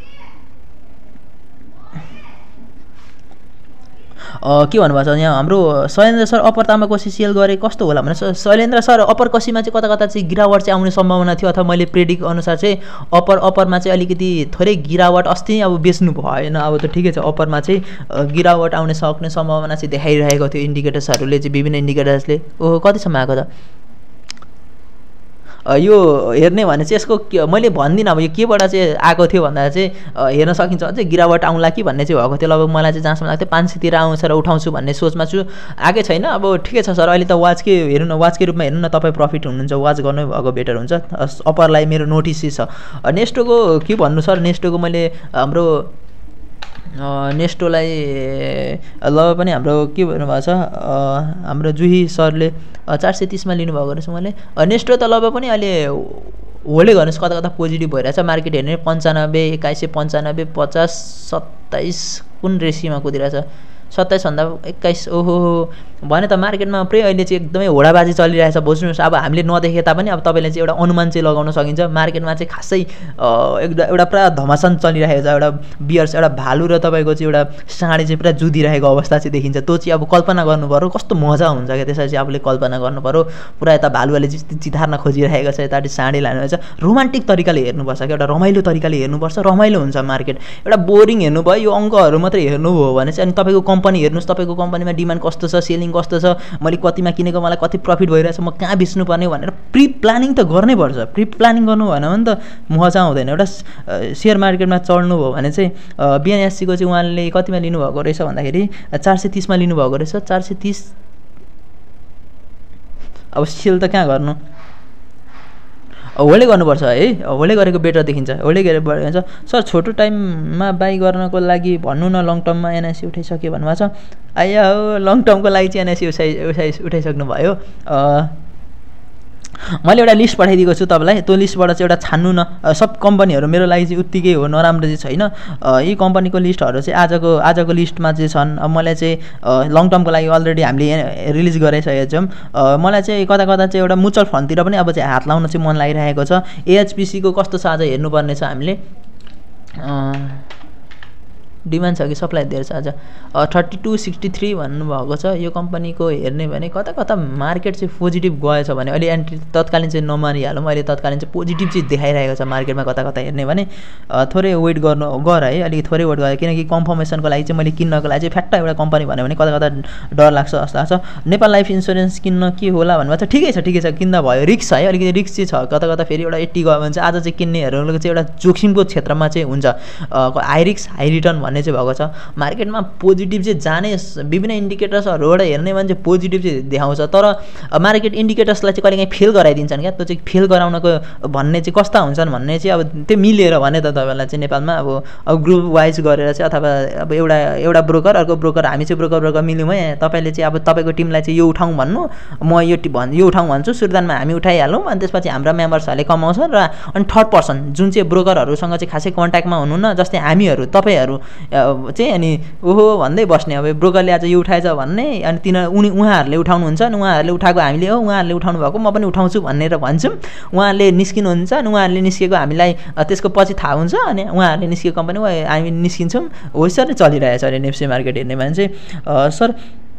Speaker 1: के भन्नुभएको छ यहाँ हाम्रो Shailendra sir, upper Tamakoshi sell गरे कस्तो होला भने शैलेन्द्र सर अप्पर कोसीमा चाहिँ कता कता चाहिँ गिरावट चाहिँ आउने सम्भावना थियो, अथवा मैले प्रेडिक्ट अनुसार चाहिँ अप्पर अप्परमा चाहिँ अलिकति थोरै गिरावट अस्ति अब बेच्नु भएन, अब त ठिकै छ। अप्परमा चाहिँ गिरावट आउने सक्ने सम्भावना चाहिँ देखाइरहेको थियो इन्डिकेटर्सहरूले चाहिँ, विभिन्न इन्डिकेटर्सले। ओहो कतिसम्म आएको त यो हेर्ने भने चाहिँ यसको मैले भन्दिनँ अब यो केबाट चाहिँ आएको थियो भन्दा चाहिँ हेर्न सकिन्छ, अझै गिरावट आउँला कि भन्ने चाहिँ भएको थियो। लगभग मलाई चाहिँ जहाँसम्म लाग्थ्यो पाँच सयतिर आउँछ र उठाउँछु भन्ने सोचमा छु, आएकै छैन। अब ठिकै छ सर, अहिले त वाचकै हेर्नु न, वाचकै रूपमा हेर्नु न, तपाईँ प्रफिट हुनुहुन्छ, वाच गर्नु भएको बेटर हुन्छ। अप्परलाई मेरो नोटिसै छ। नेस्टोको के भन्नु सर, नेस्टोको मैले हाम्रो नेस्टोलाई ल पनि हाम्रो के भन्नुभएको छ हाम्रो जुही सरले चार सय तिसमा लिनुभएको रहेछ मैले। नेस्टो त लगभग पनि अहिले होल्डै गर्नुहोस्, कता कता पोजिटिभ भइरहेछ। मार्केट हेर्ने पन्चानब्बे एक्काइस सय पन्चानब्बे पचास सत्ताइस कुन रेसीमा कुदिरहेछ, सत्ताइसभन्दा एक्काइस। ओहो भने त मार्केटमा पुरै अहिले चाहिँ एकदमै होडाबाजी चलिरहेछ। बुझ्नुहोस्, अब हामीले नदेखे तापनि अब तपाईँले चाहिँ एउटा अनुमान चाहिँ लगाउन सकिन्छ। मार्केटमा चाहिँ खासै एउटा एउटा पुरा धमासान चलिरहेको छ। एउटा बियर्स, एउटा भालु र तपाईँको चाहिँ एउटा साँडे चाहिँ पुरा जुधिरहेको अवस्था चाहिँ देखिन्छ। त्यो चाहिँ अब कल्पना गर्नु पऱ्यो, कस्तो मजा हुन्छ क्या, त्यसलाई चाहिँ आफूले कल्पना गर्नु पऱ्यो। पुरा यता भालुले चितार्न खोजिरहेको छ, यतापट्टि साँडे लानुभएको छ। रोमान्टिक तरिकाले हेर्नुपर्छ क्या, एउटा रमाइलो तरिकाले हेर्नुपर्छ, रमाइलो हुन्छ मार्केट। एउटा बोरिङ हेर्नु भयो, यो अङ्कहरू मात्रै हेर्नु हो भने चाहिँ अनि तपाईँको कम्पनी हेर्नुहोस्, तपाईँको कम्पनीमा डिमान्ड कस्तो छ, सेलिङ कस्तो छ, मैले कतिमा किनेको, मलाई कति प्रफिट भइरहेछ, म कहाँ बेच्नुपर्ने भनेर प्रि प्लानिङ त गर्नै पर्छ। प्रि प्लानिङ गर्नु भएन भने त मजा आउँदैन। एउटा सेयर मार्केटमा चढ्नु भयो भने चाहिँ बिएनएससीको चाहिँ उहाँले कतिमा लिनुभएको रहेछ भन्दाखेरि चार सय तिसमा लिनुभएको रहेछ। चार सय तिस अब सेल त कहाँ गर्नु, होल्डै गर्नुपर्छ है, होल्डै गरेको बेटर देखिन्छ, होल्डै गरेर भन्छ। सर छोटो टाइममा बाई गर्नको लागि भन्नु न, लङ टर्ममा एनआइसी उठाइसक्यो भन्नुभएको छ। आइया हो, लङ टर्मको लागि चाहिँ एनआइसी उठाइ उठाइ उठाइसक्नु भयो। मैले एउटा लिस्ट पठाइदिएको छु तपाईँलाई, त्यो लिस्टबाट चाहिँ एउटा छान्नु न। सब कम्पनीहरू मेरो लागि चाहिँ उत्तिकै हो, नराम्रो चाहिँ छैन। यी कम्पनीको लिस्टहरू चाहिँ आजको आजको लिस्टमा चाहिँ छन्। अब मलाई चाहिँ लङ टर्मको लागि अलरेडी हामीले रिलिज गरिसकेको छौँ। मलाई चाहिँ कता कता चाहिँ एउटा म्युचुअल फन्डतिर पनि अब चाहिँ हात लाउन चाहिँ मन लागिरहेको छ। एएचपिसीको कस्तो छ आज हेर्नुपर्ने छ हामीले। डिमान्ड छ कि सप्लाई धेरै छ आज, थर्टी टू सिक्सटी थ्री भन्नुभएको छ। यो कम्पनीको हेर्ने भने कता कता मार्केट चाहिँ पोजिटिभ गएछ भने अहिले एन्ट्री तत्कालीन चाहिँ नमानिहालौँ। अहिले तत्कालीन चाहिँ पोजिटिभ चाहिँ देखाइरहेको छ मार्केटमा। कता कता हेर्ने भने थोरै वेट गर्नु गर है, अलिक थोरै वेट गर, किनकि कन्फर्मेसनको लागि चाहिँ मैले किन्नको लागि चाहिँ फ्याट्टा एउटा कम्पनी भन्यो भने कता कता डर लाग्छ जस्तो लाग्छ। नेपाल लाइफ इन्सुरेन्स किन्न के होला भन्नुभएको छ। ठिकै छ ठिकै छ, किन्दा भयो। रिक्स है, अलिकति रिक्स चाहिँ छ। कता कता फेरि एउटा एट्टी गयो भने चाहिँ आज चाहिँ किन्नेहरूको चाहिँ एउटा जोखिमको क्षेत्रमा चाहिँ हुन्छ। हाई रिक्स हाई रिटर्न भन्ने भन्ने चाहिँ भएको छ। मार्केटमा पोजिटिभ चाहिँ जाने विभिन्न इन्डिकेटर्सहरूबाट हेर्ने भने चाहिँ पोजिटिभ चाहिँ देखाउँछ, तर मार्केट इन्डिकेटर्सलाई चाहिँ कहिलेकाहीँ फेल गराइदिन्छन् क्या। त्यो चाहिँ फेल गराउनको भन्ने चाहिँ कस्ता हुन्छन् भन्ने चाहिँ अब त्यो मिलेर भने त तपाईँलाई चाहिँ नेपालमा अब अब ग्रुप वाइज गरेर चाहिँ अथवा अब एउटा एउटा ब्रोकर अर्को ब्रोकर हामी चाहिँ ब्रोकर ब्रोकर मिल्यौँ है, तपाईँले चाहिँ अब तपाईँको टिमलाई चाहिँ यो उठाउँ भन्नु, म यो भन् यो उठाउँ भन्छु, सुर्तानमा हामी उठाइहालौँ, अनि त्यसपछि हाम्रा मेम्बर्सहरूले कमाउँछ र अनि थर्ड पर्सन जुन चाहिँ ब्रोकरहरूसँग चाहिँ खासै कन्ट्याक्टमा हुनुहुन्न, जस्तै हामीहरू तपाईँहरू चाहिँ अनि ओहो भन्दै बस्ने, अब ब्रोकरले आज यो उठाएछ भन्ने, अनि तिनी उनी उहाँहरूले उठाउनुहुन्छ, अनि उहाँहरूले उठाएको हामीले हो उहाँहरूले उठाउनु भएको म पनि उठाउँछु भनेर भन्छौँ। उहाँहरूले निस्किनुहुन्छ, अनि उहाँहरूले निस्केको हामीलाई त्यसको पछि थाहा हुन्छ, अनि उहाँहरूले निस्केको कम्पनी हामी निस्किन्छौँ। हो सर चलिरहेछ अरे नेप्सी मार्केट हेर्ने भने चाहिँ sir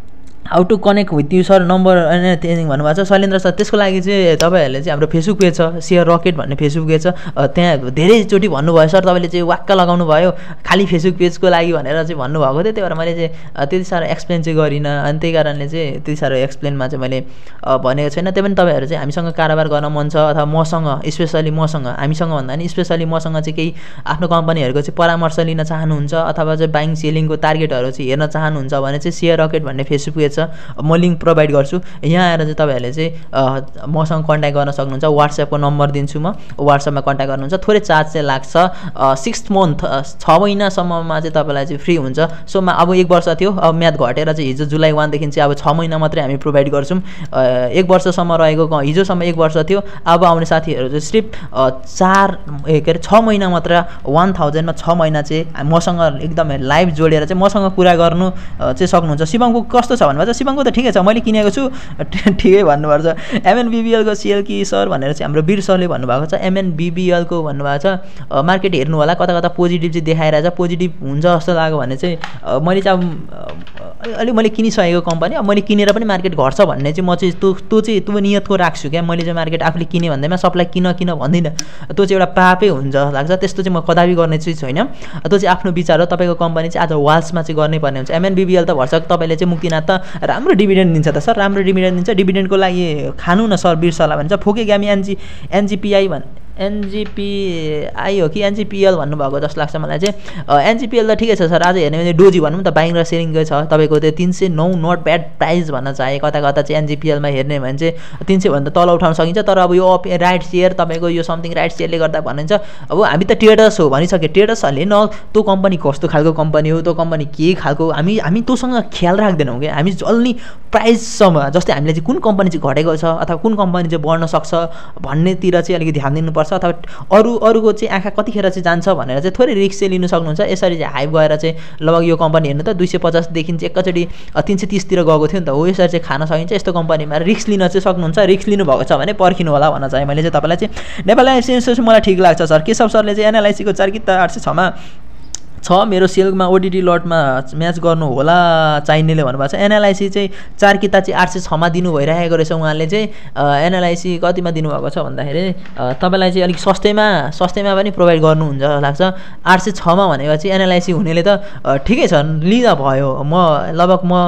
Speaker 1: how to connect with you sir number त्यही भन्नुभएको छ शैलेन्द्र सर। त्यसको लागि चाहिँ तपाईँहरूले चाहिँ हाम्रो फेसबुक पेज छ सेयर रकेट भन्ने फेसबुक पेज छ, त्यहाँ धेरैचोटि भन्नुभयो सर तपाईँले चाहिँ वाक्क लगाउनु भयो खालि फेसबुक पेजको लागि भनेर चाहिँ भन्नुभएको थियो, त्यही भएर मैले चाहिँ त्यति साह्रो एक्सप्लेन चाहिँ गरिनँ, अनि त्यही कारणले चाहिँ त्यति साह्रो एक्सप्लेनमा चाहिँ मैले भनेको छैन। त्यही पनि तपाईँहरू चाहिँ हामीसँग कारोबार गर्न मन छ अथवा मसँग स्पेसली मसँग हामीसँग भन्दा पनि स्पेसली मसँग चाहिँ केही आफ्नो कम्पनीहरूको चाहिँ परामर्श लिन चाहनुहुन्छ अथवा चाहिँ बाइङ सेलिङको टार्गेटहरू चाहिँ हेर्न चाहनुहुन्छ भने चाहिँ सेयर रकेट भन्ने फेसबुक पेज म लिङ्क प्रोभाइड गर्छु। यहाँ आएर चाहिँ तपाईँहरूले चाहिँ मसँग कन्ट्याक्ट गर्न सक्नुहुन्छ, वाट्सएपको नम्बर दिन्छु, म वाट्सएपमा कन्ट्याक्ट गर्नुहुन्छ। थोरै चार्ज चाहिँ लाग्छ, सिक्स मन्थ छ महिनासम्ममा चाहिँ तपाईँलाई चाहिँ फ्री हुन्छ। सो मा अब एक वर्ष थियो, अब म्याथ घटेर चाहिँ हिजो जुलाई वानदेखि चाहिँ अब छ महिना मात्रै हामी प्रोभाइड गर्छौँ। एक वर्षसम्म रहेको हिजोसम्म एक वर्ष थियो, अब आउने साथीहरू चाहिँ सिर्फ चार ए के अरे छ महिना मात्र वान थाउजन्डमा छ महिना चाहिँ मसँग एकदमै लाइभ जोडेर चाहिँ मसँग कुरा गर्नु चाहिँ सक्नुहुन्छ। शिवमको कस्तो छ भन्नुभएको छ, शिवमको त ठिकै छ, मैले किनेको छु ठिकै भन्नुपर्छ। एमएनबिबिएलको सेल कि सर भनेर चाहिँ हाम्रो वीर सरले भन्नुभएको छ। एमएनबिबिएलको भन्नुभएको छ मार्केट हेर्नु होला कता कता पोजिटिभ चाहिँ देखाइरहेछ, पोजिटिभ हुन्छ जस्तो लाग्यो भने चाहिँ मैले चाहिँ अब अलिक मैले किनिसकेको कम्पनी, अब मैले किनेर पनि मार्केट घट्छ भन्ने चाहिँ म चाहिँ त्यो त्यो चाहिँ त्यो नियतको राख्छु क्या। मैले चाहिँ मार्केट आफूले किने भन्दैमा सबलाई किन किन भन्दिनँ, त्यो चाहिँ एउटा पापै हुन्छ लाग्छ, त्यस्तो चाहिँ म कदापि गर्ने चिज छैन। त्यो चाहिँ आफ्नो विचार हो, तपाईँको कम्पनी चाहिँ आज वाल्समा चाहिँ गर्नै पर्ने हुन्छ। एमएनबिबिएल त भर्छ तपाईँले चाहिँ मुक्तिनाथ त राम्रो डिभिडेन्ड दिन्छ त सर, राम्रो डिभिडेन्ड दिन्छ, डिभिडेन्डको लागि खानु न सर वीर सरलाई भन्छ। फोके ग्यामी एनजी एनजिपिआई भन् एनजिपिआई हो कि एनजिपिएल भन्नुभएको जस्तो लाग्छ मलाई चाहिँ। एनजिपिएल त ठिकै छ सर, आज हेर्ने भने डोजी भनौँ त बाइङ र सेलिङकै छ तपाईँको त्यो तिन सय नौ नट ब्याड प्राइस भन्न चाहे, कता कता चाहिँ एनजिपिएलमा हेर्ने भने चाहिँ तिन सय भन्दा तल उठाउन सकिन्छ। तर अब यो राइट सेयर तपाईँको यो समथिङ राइट सेयरले गर्दा भनिन्छ। अब हामी त ट्रेडर्स हो भनिसक्यो, ट्रेडर्सहरूले न त्यो कम्पनी कस्तो खालको कम्पनी हो, त्यो कम्पनी के खालको हामी हामी त्योसँग ख्याल राख्दैनौँ क्या। हामी जल्दी प्राइससम्म जस्तै हामीले चाहिँ कुन कम्पनी चाहिँ घटेको छ अथवा कुन कम्पनी चाहिँ बढ्न सक्छ भन्नेतिर चाहिँ अलिकति ध्यान दिनुपर्छ, अथवा अरू अरूको चाहिँ आँखा कतिखेर चाहिँ जान्छ भनेर चाहिँ थोरै रिस्क चाहिँ लिनु सक्नुहुन्छ। यसरी चाहिँ हाइप गएर चाहिँ लगभग यो कम्पनी हेर्नु त दुई सय पचासदेखि चाहिँ एकैचोटि तिन सय तिसतिर गएको थियो नि त, हो यसरी चाहिँ खान सकिन्छ। यस्तो कम्पनीमा रिस्क लिन चाहिँ सक्नुहुन्छ, रिस्क लिनुभएको छ भने पर्खिनु होला भन्न चाहेँ मैले चाहिँ तपाईँलाई चाहिँ। नेपाल एनालाइसिस मलाई ठिक लाग्छ सर, केशव सरले चाहिँ एनालाइसीको चार किता आठ सय छमा छ मेरो सेलमा ओडिटी लटमा म्याच गर्नु होला चाहिनेले भन्नुभएको छ। एनएलआइसी चाहिँ चार किता चाहिँ आठ सय छमा दिनु भइरहेको रहेछ उहाँले चाहिँ। एनएलआइसी कतिमा दिनुभएको छ भन्दाखेरि तपाईँलाई चाहिँ अलिक सस्तैमा सस्तैमा पनि प्रोभाइड गर्नुहुन्छ लाग्छ। आठ सय छमा भनेपछि एनएलआइसी हुनेले त ठिकै छ लिँदा भयो। म लगभग म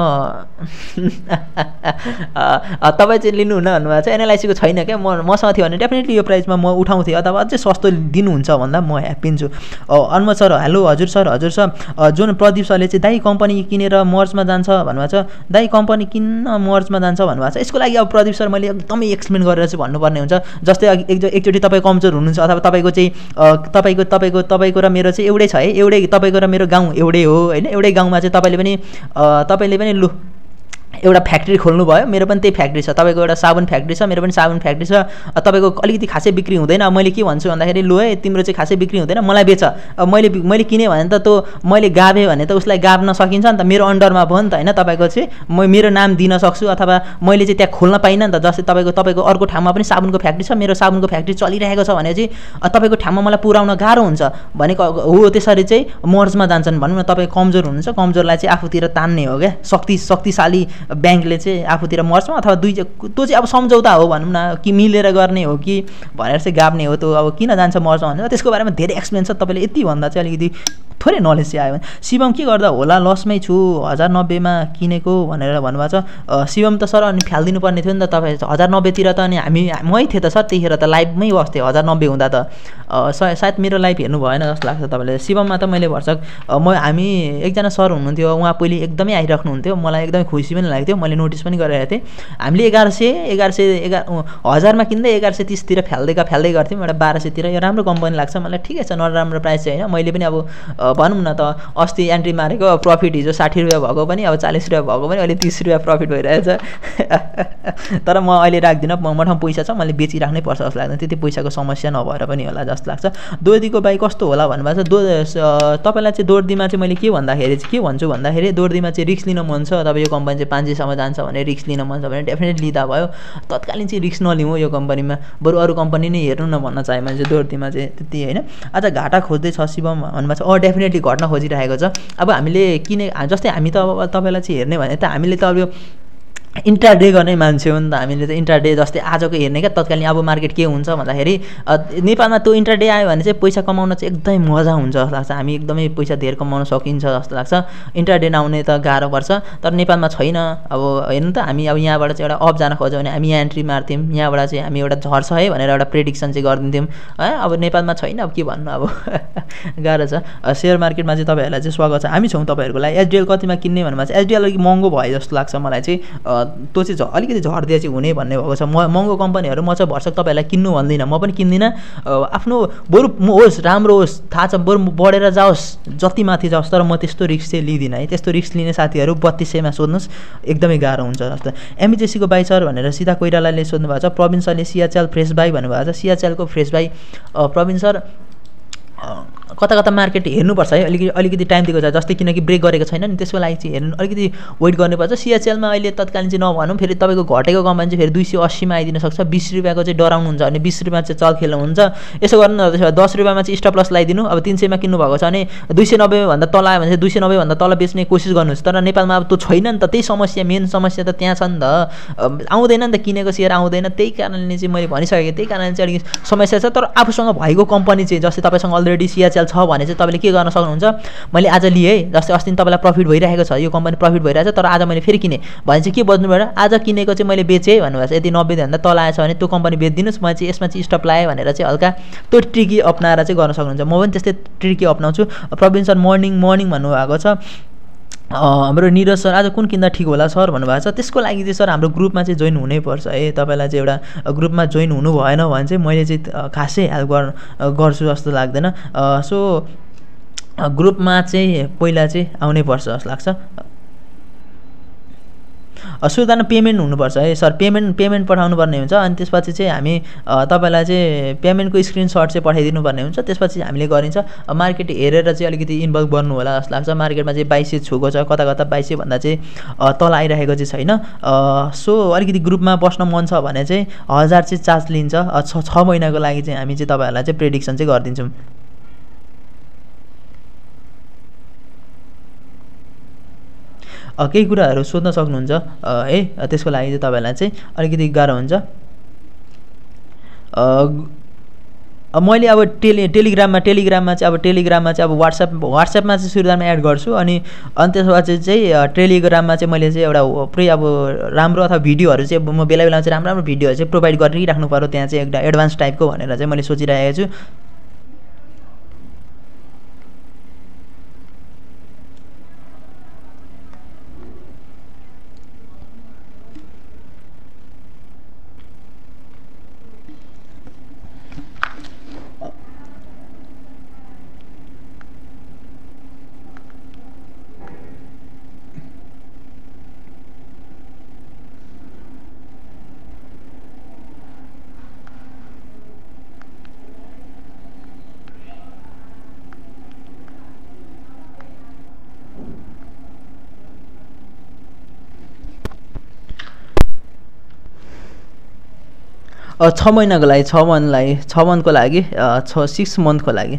Speaker 1: तपाईँ चाहिँ लिनुहुन्न भन्नुभएको छ। एनएलआइसीको छैन क्या, म मसँग थियो भने डेफिनेटली यो प्राइसमा म उठाउँथेँ, अथवा अझै सस्तो दिनुहुन्छ भन्दा म ह्याप्पी हुन्छु। अनमोद सर हेलो हजुर सर हजुर सर जुन प्रदीप सरले चाहिँ दाइ कम्पनी किनेर मर्जमा जान्छ भन्नुभएको छ, दाइ कम्पनी किन्न मर्जमा जान्छ भन्नुभएको छ। यसको लागि अब प्रदीप सर मैले एकदमै एक्सप्लेन गरेर चाहिँ भन्नुपर्ने हुन्छ। जस्तै एक एकचोटि तपाईँ कमजोर हुनुहुन्छ अथवा तपाईँको चाहिँ तपाईँको तपाईँको तपाईँको र मेरो चाहिँ एउटै छ है, एउटै तपाईँको र मेरो गाउँ एउटै हो होइन, एउटै गाउँमा चाहिँ तपाईँले पनि तपाईँले पनि लु एउटा फ्याक्ट्री खोल्नु भयो, मेरो पनि त्यही फ्याक्ट्री छ, तपाईँको एउटा साबुन फ्याक्ट्री छ, मेरो पनि साबुन फ्याक्ट्री छ। तपाईँको अलिकति खासै बिक्री हुँदैन, मैले के भन्छु भन्दाखेरि लु है तिम्रो चाहिँ खासै बिक्री हुँदैन मलाई बेच। अब मैले मैले किनेँ भने त त्यो मैले गाभेँ भने त उसलाई गाभ्न सकिन्छ नि त, मेरो अन्डरमा भयो नि त होइन। तपाईँको चाहिँ म मेरो नाम दिन सक्छु, अथवा मैले चाहिँ त्यहाँ खोल्न पाइनँ नि त। जस्तै तपाईँको तपाईँको अर्को ठाउँमा पनि साबुनको फ्याक्ट्री छ, मेरो साबुनको फ्याक्ट्री चलिरहेको छ भने चाहिँ तपाईँको ठाउँमा मलाई पुऱ्याउन गाह्रो हुन्छ भनेको हो। त्यसरी चाहिँ मर्जमा जान्छन् भनौँ न। तपाईँ कमजोर हुनुहुन्छ, कमजोरलाई चाहिँ आफूतिर तान्ने हो क्या, शक्ति शक्तिशाली ब्याङ्कले चाहिँ आफूतिर मर्जमा अथवा दुई त्यो चाहिँ अब सम्झौता हो भनौँ न, कि मिलेर गर्ने हो कि भनेर चाहिँ गाभ्ने हो। त्यो अब किन जान्छ मर्जमा भनेर त्यसको बारेमा धेरै एक्सप्लेन छ। तपाईँले यति भन्दा चाहिँ अलिकति
Speaker 2: थोरै नलेज चाहिँ आयो भने शिवम के गर्दा होला लसमै छु हजार नब्बेमा किनेको भनेर भन्नुभएको छ। शिवम त सर अनि फ्यालिदिनु पर्ने थियो नि त तपाईँ हजार नब्बेतिर त अनि हामी मै थिएँ त सर त्यतिखेर त लाइभमै बस्थेँ हजार नब्बे हुँदा त सायद मेरो लाइभ हेर्नु भएन जस्तो लाग्छ तपाईँले। शिवममा त मैले भर्सक म हामी एकजना सर हुनुहुन्थ्यो उहाँ पहिले एकदमै आइराख्नुहुन्थ्यो मलाई एकदमै खुसी पनि लाग्थ्यो मैले नोटिस पनि गरिरहेको थिएँ। हामीले एघार सय एघार सय एघार हजारमा किन्दै एघार सय तिसतिर फ्याल्दैका फ्याल्दै गर्थ्यौँ एउटा बाह्र सयतिर यो राम्रो कम्पनी लाग्छ मलाई ठिकै छ नराम्रो प्राइस चाहिँ होइन। मैले पनि अब भनौँ न त अस्ति एन्ट्री मारेको प्रफिट हिजो साठी रुपियाँ भएको पनि अब चालिस रुपियाँ भएको पनि अहिले तिस रुपियाँ प्रफिट भइरहेछ तर म अहिले राख्दिनँ मठाउँ पैसा छ मैले बेचिराख्नै पर्छ जस्तो लाग्दैन त्यति पैसाको समस्या नभएर पनि होला जस्तो लाग्छ। दोर्दीको बाइक कस्तो होला भन्नुभएको छ दो तपाईँलाई चाहिँ दोर्दीमा चाहिँ मैले के भन्दाखेरि चाहिँ के भन्छु भन्दाखेरि दोर्दीमा चाहिँ रिस्क लिन मन छ तपाईँ यो कम्पनी चाहिँ पाँच सयसम्म जान्छ भने रिस्क लिन मन छ भने डेफिनेटली लिँदा भयो तत्कालीन चाहिँ रिस्क नलिउँ यो कम्पनीमा बरु अरू कम्पनी नै हेर्नु न भन्न चाहे मैले चाहिँ दोर्दीमा चाहिँ त्यति होइन। आज घाटा खोज्दै छ शिवम भन्नुभएको छ अँ डेफिनेटली घट्न खोजिरहेको छ। अब हामीले किने जस्तै हामी त अब तपाईँलाई चाहिँ हेर्ने भने त हामीले त अब यो इन्ट्राडे गर्ने मान्छे हो नि त हामीले त इन्ट्राडे जस्तै आजको हेर्ने क्या तत्कालीन अब मार्केट के हुन्छ भन्दाखेरि नेपालमा त्यो इन्ट्राडे आयो भने चाहिँ पैसा कमाउन चाहिँ एकदमै मजा हुन्छ जस्तो लाग्छ हामी एकदमै पैसा धेर कमाउन सकिन्छ जस्तो लाग्छ। इन्ट्राडे नआउने त गाह्रो पर्छ तर नेपालमा छैन अब हेर्नु त हामी अब यहाँबाट चाहिँ एउटा अप जान खोज्यो भने हामी यहाँ एन्ट्री मार्थ्यौँ यहाँबाट चाहिँ हामी एउटा झर्छ है भनेर एउटा प्रेडिक्सन चाहिँ गरिदिन्थ्यौँ है अब नेपालमा छैन अब के भन्नु अब गाह्रो छ। सेयर मार्केटमा चाहिँ तपाईँहरूलाई चाहिँ स्वागत छ हामी छौँ तपाईँहरूको लागि। एचडिएल कतिमा किन्ने भन्नुभएको छ एचडिएल अलिक महँगो भयो जस्तो लाग्छ मलाई चाहिँ त्यो चाहिँ अलिकति झर्दिया चाहिँ हुने भन्ने भएको छ। म महँगो कम्पनीहरू म चाहिँ भर्सक तपाईँहरूलाई किन्नु भन्दिनँ म पनि किन्दिनँ आफ्नो बरु होस् राम्रो होस् थाहा छ बरु बढेर जाओस् जति माथि जाओस् तर म त्यस्तो रिस्क चाहिँ लिँदिनँ है। त्यस्तो रिस्क लिने साथीहरू बत्तिस सयमा सोध्नुहोस् एकदमै गाह्रो हुन्छ जस्तो। एमजिएसीको बाई सर भनेर सीधा कोइरालाले सोध्नु भएको छ। प्रवीण सरले सियाचेल फ्रेस बाई भन्नुभएको छ सियाचेलको फ्रेस बाई प्रवीण सर कता कता मार्केट हेर्नुपर्छ है अलिकति अलिकति टाइम दिएको छ जस्तै किनकि ब्रेक गरेको छैन नि त्यसको लागि चाहिँ हेर्नु अलिकति वेट गर्नुपर्छ। सिएचएलमा अहिले तत्कालीन चाहिँ नभनौँ फेरि तपाईँको घटेको कम्पनी चाहिँ फेरि दुई सय अस्सीमा आइदिन सक्छ बिस रुपियाँको चाहिँ डराउनुहुन्छ भने बिस रुपियाँ चाहिँ चल खेल्नुहुन्छ यसो गर्नु न त्यसो भए दस रुपियाँमा चाहिँ स्टप लस लगाइदिनु अब तिन सयमा किन्नु भएको छ भने दुई सय नब्बेभन्दा तल आयो भने चाहिँ दुई सय नब्बेभन्दा तल बेच्ने कोसिस गर्नुहोस् तर नेपालमा अब त्यो छैन नि त त्यही समस्या मेन समस्या त त्यहाँ छ नि त आउँदैन नि त किनेको सेयर आउँदैन त्यही कारणले चाहिँ मैले भनिसकेँ त्यही कारणले चाहिँ अलिकति समस्या छ। तर आफूसँग भएको कम्पनी चाहिँ जस्तै तपाईँसँग अलरेडी सिएचएल छ भने चाहिँ तपाईँले के गर्न सक्नुहुन्छ मैले आज लिएँ जस्तै अस्ति तपाईँलाई प्रफिट भइरहेको छ यो कम्पनी प्रफिट भइरहेको छ तर आज मैले फेरि किनेँ भने चाहिँ के बज्नु पऱ्यो आज किनेको चाहिँ मैले बेचेँ भन्नुभएको छ। यदि नब्बेभन्दा तल आएछ भने त्यो कम्पनी बेचिदिनुहोस् म चाहिँ यसमा चाहिँ स्टप लगाएँ भनेर चाहिँ हल्का त्यो ट्रिकी अप्नाएर चाहिँ गर्न सक्नुहुन्छ। म पनि त्यस्तै ट्रिकी अप्नाउँछु। प्रवीण सर मर्निङ मर्निङ भन्नुभएको छ। हाम्रो निरज सर आज कुन किन्दा ठिक होला सर भन्नुभएको छ। त्यसको लागि चाहिँ सर हाम्रो ग्रुपमा चाहिँ जोइन हुनैपर्छ है। तपाईँलाई चाहिँ एउटा ग्रुपमा जोइन हुनु भएन भने चाहिँ मैले चाहिँ खासै हेल्प गर् गर्छु जस्तो लाग्दैन। सो ग्रुपमा चाहिँ पहिला चाहिँ आउनै पर्छ जस्तो लाग्छ। सुर्तान पेमेन्ट हुनुपर्छ है सर पेमेन्ट पेमेन्ट पठाउनु पर्ने हुन्छ अनि त्यसपछि चाहिँ हामी तपाईँलाई चाहिँ पेमेन्टको स्क्रिनसट चाहिँ पठाइदिनु पर्ने हुन्छ त्यसपछि हामीले गरिन्छ। मार्केट हेरेर चाहिँ अलिकति इन्भल्भ गर्नु होला जस्तो लाग्छ। मार्केटमा चाहिँ बाइस सय छुको छ कता कता बाइस सय भन्दा चाहिँ तल आइरहेको चाहिँ छैन। सो अलिकति ग्रुपमा बस्न मन छ भने चाहिँ हजार चाहिँ चार्ज लिन्छ छ छ महिनाको लागि चाहिँ हामी चाहिँ तपाईँहरूलाई चाहिँ प्रेडिक्सन चाहिँ गरिदिन्छौँ। केही कुराहरू सोध्न सक्नुहुन्छ है त्यसको लागि चाहिँ तपाईँलाई चाहिँ अलिकति गाह्रो हुन्छ। मैले अब टेली टेलिग्राममा टेलिग्राममा चाहिँ अब टेलिग्राममा चाहिँ अब वाट्सएप वाट्सएपमा चाहिँ सुरुवातमा एड गर्छु अनि अनि त्यसपछि चाहिँ टेलिग्राममा चाहिँ मैले चाहिँ एउटा पुरै अब राम्रो अथवा भिडियोहरू चाहिँ म बेला बेलामा चाहिँ राम्रो राम्रो भिडियोहरू चाहिँ प्रोभाइड गरिराख्नु पऱ्यो त्यहाँ चाहिँ एउटा एडभान्स टाइपको भनेर चाहिँ मैले सोचिरहेको छु। छ महिनाको लागि छ मन्थलाई छ मन्थको लागि छ सिक्स मन्थको लागि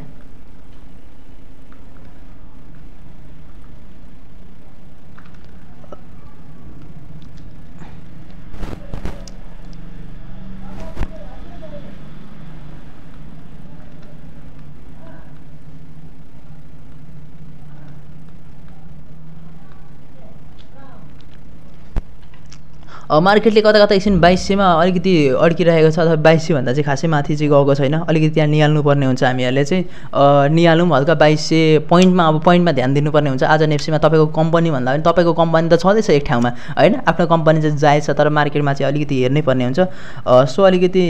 Speaker 2: मार्केटले कता कता एकछिन बाइस सयमा अलिकति अड्किरहेको छ अथवा बाइस सय भन्दा चाहिँ खासै माथि चाहिँ गएको छैन। अलिकति त्यहाँ निहाल्नुपर्ने हुन्छ हामीहरूले चाहिँ निहालौँ हल्का बाइस सय पोइन्टमा अब पोइन्टमा ध्यान दिनुपर्ने हुन्छ। आज नेप्सीमा तपाईँको कम्पनी भन्दा पनि तपाईँको कम्पनी त छँदैछ एक ठाउँमा होइन, आफ्नो कम्पनी चाहिँ जायज छ, तर मार्केटमा चाहिँ अलिकति हेर्नै पर्ने हुन्छ। सो अलिकति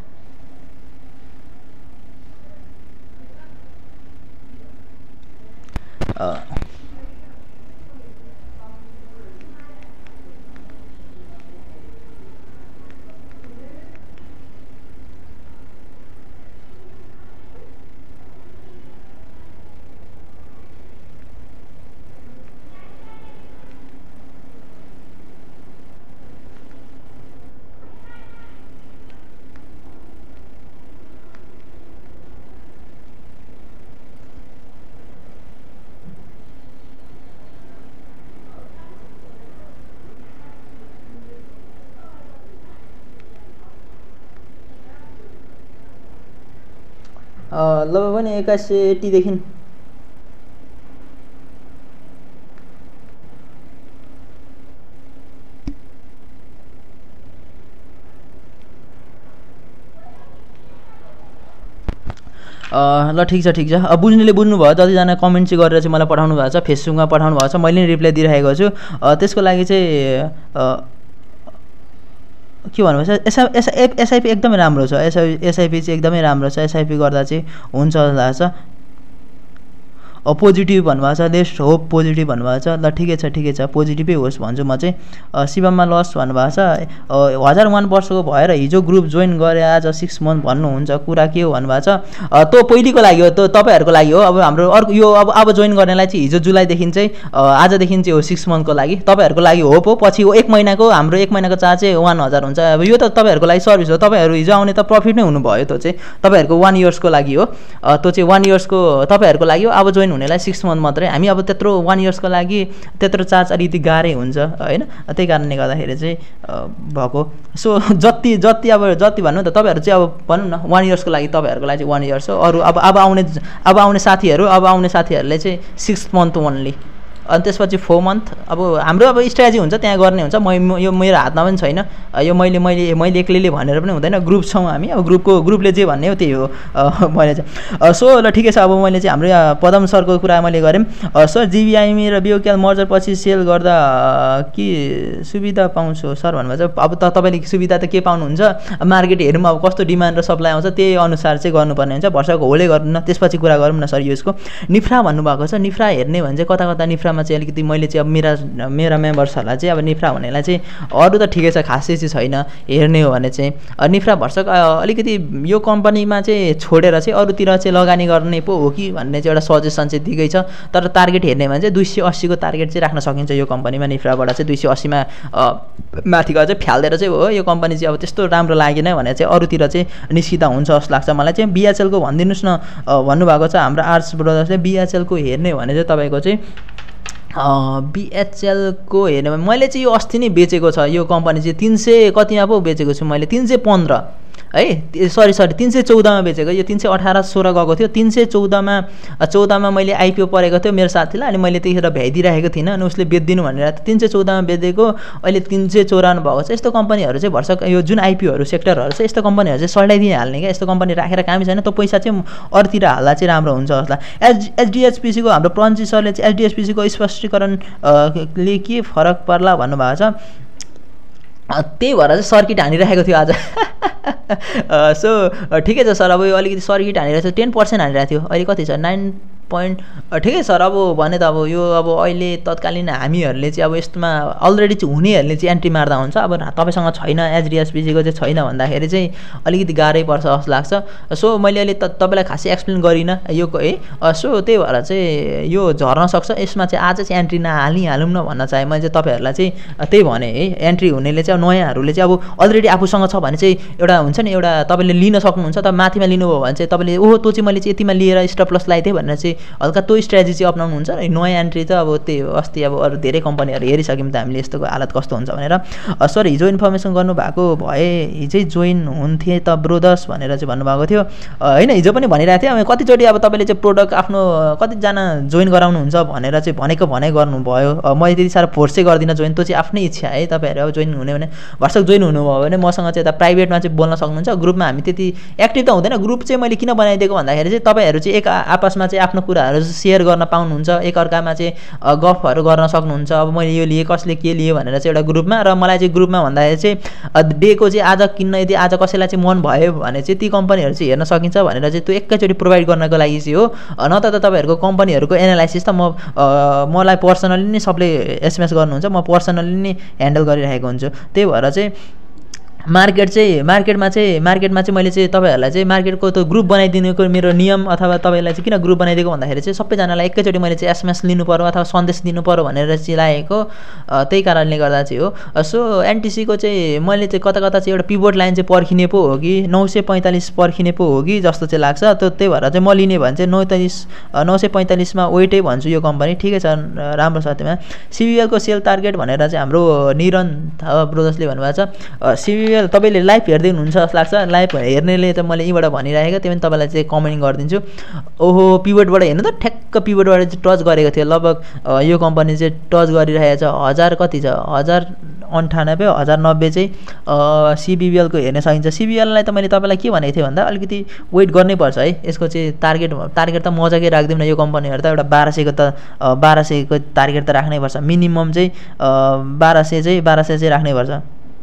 Speaker 2: लगभग पनि एक्काइस सय एट्टीदेखि ल ठिक छ ठिक छ। अब बुझ्नेले बुझ्नुभयो, जतिजना कमेन्ट चाहिँ गरेर चाहिँ मलाई पठाउनु भएको छ, फेसबुकमा पठाउनु भएको छ, मैले नै रिप्लाई दिइरहेको छु। त्यसको लागि चाहिँ के भन्नुभएछ, एसआ एस एसआइपी एकदमै राम्रो छ, एसआई एसआइपी चाहिँ एकदमै राम्रो छ, एसआइपी गर्दा चाहिँ हुन्छ जस्तो लाग्छ। पोजिटिभ भन्नुभएको छ, लेस्ट होप पोजिटिभ भन्नुभएको छ। ल ठिकै छ ठिकै छ, पोजिटिभै होस् भन्छु म चाहिँ। शिवममा लस भन्नुभएको छ, हजार वान वर्षको भएर हिजो ग्रुप जोइन गरे आज सिक्स मन्थ भन्नुहुन्छ, कुरा के हो भन्नुभएको छ। त्यो पहिलेको लागि हो, त्यो तपाईँहरूको लागि हो। अब हाम्रो अर्को यो अब अब जोइन गर्नेलाई चाहिँ हिजो जुलाईदेखि चाहिँ आजदेखि चाहिँ हो सिक्स मन्थको लागि, तपाईँहरूको लागि होप हो। पछि एक महिनाको हाम्रो एक महिनाको चार्ज चाहिँ वान हजार हुन्छ। अब यो त तपाईँहरूको लागि सर्भिस हो, तपाईँहरू हिजो आउने त प्रफिट नै हुनुभयो, त्यो चाहिँ तपाईँहरूको वान इयर्सको लागि हो। त्यो चाहिँ वान इयर्सको तपाईँहरूको लागि हो। अब जोइन हुनेलाई सिक्स मन्थ मात्रै, हामी अब त्यत्रो वान इयर्सको लागि त्यत्रो चार्ज अलिकति गाह्रै हुन्छ होइन, त्यही कारणले गर्दाखेरि चाहिँ भएको। सो जति जति अब जति भन्नु त तपाईँहरू चाहिँ अब भनौँ न वान इयर्सको लागि तपाईँहरूको लागि चाहिँ वान इयर्स हो। अरू अब अब आउने अब आउने साथीहरू अब आउने साथीहरूले चाहिँ सिक्स मन्थ ओन्ली, अनि त्यसपछि फोर मन्थ। अब हाम्रो अब स्ट्राटेजी हुन्छ त्यहाँ गर्ने हुन्छ, म यो मेरो हातमा पनि छैन, यो मैले मैले मैले एक्लैले भनेर पनि हुँदैन, ग्रुप छौँ हामी। अब ग्रुपको ग्रुपले जे भन्ने हो त्यही हो मैले चाहिँ। सो ल ठिकै छ। अब मैले चाहिँ हाम्रो यहाँ पदम सरको कुरा मैले गरेँ। सर जिबिआइमी र बिओकेएल मर्जर पछि सेल गर्दा के सुविधा पाउँछु सर भन्नुभएको छ। अब त तपाईँले सुविधा त के पाउनुहुन्छ, मार्केट हेरौँ अब कस्तो डिमान्ड र सप्लाई आउँछ त्यही अनुसार चाहिँ गर्नुपर्ने हुन्छ। भर्साको होल्डै गर्नु न, त्यसपछि कुरा गरौँ न सर यसको। निफ्रा भन्नुभएको छ, निफ्रा हेर्ने भने चाहिँ कता कता निफ्रा चाहिँ अलिकति मैले चाहिँ अब मेरा मेरा मेम्बर्सहरूलाई चाहिँ अब निफ्रा हुनेलाई चाहिँ अरू त ठिकै छ, खासै चाहिँ छैन। हेर्ने हो भने चाहिँ निफ्रा भर्सक अलिकति यो कम्पनीमा चाहिँ छोडेर चाहिँ अरूतिर चाहिँ लगानी गर्ने पो हो कि भन्ने चाहिँ एउटा सजेसन चाहिँ दिएकै छ। तर टार्गेट हेर्ने भने चाहिँ दुई सय अस्सीको टार्गेट चाहिँ राख्न सकिन्छ यो कम्पनीमा। निफ्राबाट चाहिँ दुई सय अस्सीमा माथि गएर चाहिँ फ्याल्देर चाहिँ हो यो कम्पनी चाहिँ अब त्यस्तो राम्रो लागेन भने चाहिँ अरूतिर चाहिँ निस्किँदा हुन्छ जस्तो लाग्छ मलाई चाहिँ। बिएचएलको भनिदिनुहोस् न भन्नुभएको छ हाम्रो आर्ट्स ब्रदर्सले। बिएचएलको हेर्ने हो भने चाहिँ तपाईँको चाहिँ बिएचएलको हेर्ने भने मैले चाहिँ यो अस्ति नै बेचेको छ यो कम्पनी चाहिँ तीन सय कतिमा पो बेचेको छु मैले, तीन सय पन्ध्र है, सरी सरी तीन सय चौधमा बेचेको। यो तीन सय अठार सोह्र गएको थियो, तीन सय चौधमा चौधमा मैले आइपिओ परेको थियो मेरो साथीलाई, अनि मैले त्यतिखेर भ्याइदिइराखेको थिइनँ, अनि उसले बेचिदिनु भनेर तीन सय चौधमा बेचेको, अहिले तीन सय चौराउन्न भएको छ। यस्तो कम्पनीहरू चाहिँ भर्सक यो जुन आइपिओहरू सेक्टरहरू छ यस्तो कम्पनीहरू चाहिँ सल्टाइदिइहाल्ने क्या। यस्तो कम्पनी राखेर कामै छैन, त्यो पैसा चाहिँ अरूतिर हाल्दा चाहिँ राम्रो हुन्छ जसलाई। एच एचडिएचपिसीको हाम्रो प्रन्जी सरले चाहिँ एचडिएचपिसीको स्पष्टीकरणले के फरक पर्ला भन्नुभएको छ। त्यही भएर चाहिँ सर्किट हानिरहेको थियो आज। सो ठिकै छ सर। अब यो अलिकति सर्किट हानिरहेको थियो, टेन पर्सेन्ट हानिरहेको थियो, अहिले कति छ नाइन पोइन्ट। ठिकै सर। अब भने त अब यो अब अहिले तत्कालीन हामीहरूले चाहिँ अब यस्तोमा अलरेडी चाहिँ हुनेहरूले चाहिँ एन्ट्री मार्दा हुन्छ। अब तपाईँसँग छैन एचडिएचपिसीको चाहिँ छैन भन्दाखेरि चाहिँ अलिकति गाह्रै पर्छ जस्तो लाग्छ। सो मैले अहिले त तपाईँलाई खासै एक्सप्लेन गरिनँ यो है। सो त्यही भएर चाहिँ यो झर्न सक्छ, यसमा चाहिँ आज चाहिँ एन्ट्री नहालिहालौँ न भन्न चाहेँ मैले चाहिँ तपाईँहरूलाई चाहिँ त्यही भने है। एन्ट्री हुनेले चाहिँ अब नयाँहरूले चाहिँ अब अलरेडी आफूसँग छ भने चाहिँ एउटा हुन्छ नि एउटा तपाईँले लिन सक्नुहुन्छ। त माथिमा लिनुभयो भने चाहिँ तपाईँले ओहो त्यो चाहिँ मैले चाहिँ यतिमा लिएर स्टप लस लगाइदिएँ भनेर चाहिँ हल्का त्यो स्ट्राटेजी चाहिँ अप्नाउनुहुन्छ र नयाँ एन्ट्री त अब त्यो अस्ति अब अरू धेरै कम्पनीहरू हेरिसक्यौँ त हामीले यस्तोको हालत कस्तो हुन्छ भनेर। सर हिजो इन्फर्मेसन गर्नुभएको भए हिजै जोइन हुन्थे त ब्रोदर्स भनेर चाहिँ भन्नुभएको थियो। होइन हिजो पनि भनिरहेको थिएँ, अब कतिचोटि अब तपाईँले चाहिँ प्रोडक्ट आफ्नो कतिजना जोइन गराउनुहुन्छ भनेर चाहिँ भनेको भनाइ गर्नुभयो। मैले त्यति साह्रो फोर्सै गर्दिनँ जोइन, त्यो चाहिँ आफ्नै इच्छा है। तपाईँहरू अब जोइन हुने भने भर्सक जोइन हुनुभयो भने मसँग चाहिँ यता प्राइभेटमा चाहिँ बोल्न सक्नुहुन्छ। ग्रुपमा हामी त्यति एक्टिभ त हुँदैन। ग्रुप चाहिँ मैले किन बनाइदिएको भन्दाखेरि चाहिँ तपाईँहरू चाहिँ एक आपसमा चाहिँ आफ्नो कुराहरू सेयर गर्न पाउनुहुन्छ, एकअर्कामा चाहिँ गफहरू गर्न सक्नुहुन्छ। अब मैले यो लिएँ कसले के लियो भनेर चाहिँ एउटा ग्रुपमा, र मलाई चाहिँ ग्रुपमा भन्दाखेरि चाहिँ डेको चाहिँ आज किन्न यदि आज कसैलाई चाहिँ मन भयो भने चाहिँ ती कम्पनीहरू चाहिँ हेर्न सकिन्छ भनेर चाहिँ त्यो एकैचोटि प्रोभाइड गर्नको लागि चाहिँ हो। नत्र त तपाईँहरूको कम्पनीहरूको एनालाइसिस त म मलाई पर्सनली नै सबले एसएमएस गर्नुहुन्छ, म पर्सनली नै ह्यान्डल गरिरहेको हुन्छु। त्यही भएर चाहिँ मार्केट चाहिँ मार्केटमा चाहिँ मार्केटमा चाहिँ मैले चाहिँ तपाईँहरूलाई चाहिँ मार्केटको त्यो ग्रुप बनाइदिनुको मेरो नियम अथवा तपाईँलाई चाहिँ किन ग्रुप बनाइदिएको भन्दाखेरि चाहिँ सबैजनालाई एकैचोटि मैले चाहिँ एसएमएस लिनु पऱ्यो अथवा सन्देश दिनु पऱ्यो भनेर चाहिँ लागेको, त्यही कारणले गर्दा चाहिँ हो। सो एनटिसीको चाहिँ मैले चाहिँ कता कता चाहिँ एउटा पिभोट लाइन चाहिँ पर्खिने पो हो कि नौ सय पैँतालिस पर्खिने पो हो कि जस्तो चाहिँ लाग्छ। त्यो त्यही भएर चाहिँ म लिने भने चाहिँ नौतालिस नौ सय पैँतालिसमा वेटै भन्छु यो कम्पनी, ठिकै छ राम्रो छ। त्यसमा सिबिएलको सेल टार्गेट भनेर चाहिँ हाम्रो निरन थापा ब्रोदर्सले भन्नुभएको छ। सिबिएल तपाईँले लाइभ हेर्दै हुनुहुन्छ जस्तो लाग्छ, लाइभ हेर्नेले त मैले यहीँबाट भनिरहेको त्यही पनि तपाईँलाई चाहिँ कमेन्ट गरिदिन्छु। ओहो पिभोटबाट हेर्नु त ठ्याक्क पिभोटबाट चाहिँ टच गरेको थियो, लगभग यो कम्पनी चाहिँ टच गरिरहेको छ हजार कति छ हजार अन्ठानब्बे हजार नब्बे चाहिँ सिबिबिएलको हेर्न सकिन्छ। सिबिएललाई त मैले तपाईँलाई के भनेको थिएँ भन्दा अलिकति वेट गर्नैपर्छ है, यसको चाहिँ टार्गेट टार्गेट त मजाकै राखिदिउँ न। यो कम्पनीहरू त एउटा बाह्र सयको त बाह्र सयको टार्गेट त राख्नैपर्छ, मिनिमम चाहिँ बाह्र सय चाहिँ बाह्र सय चाहिँ राख्नैपर्छ।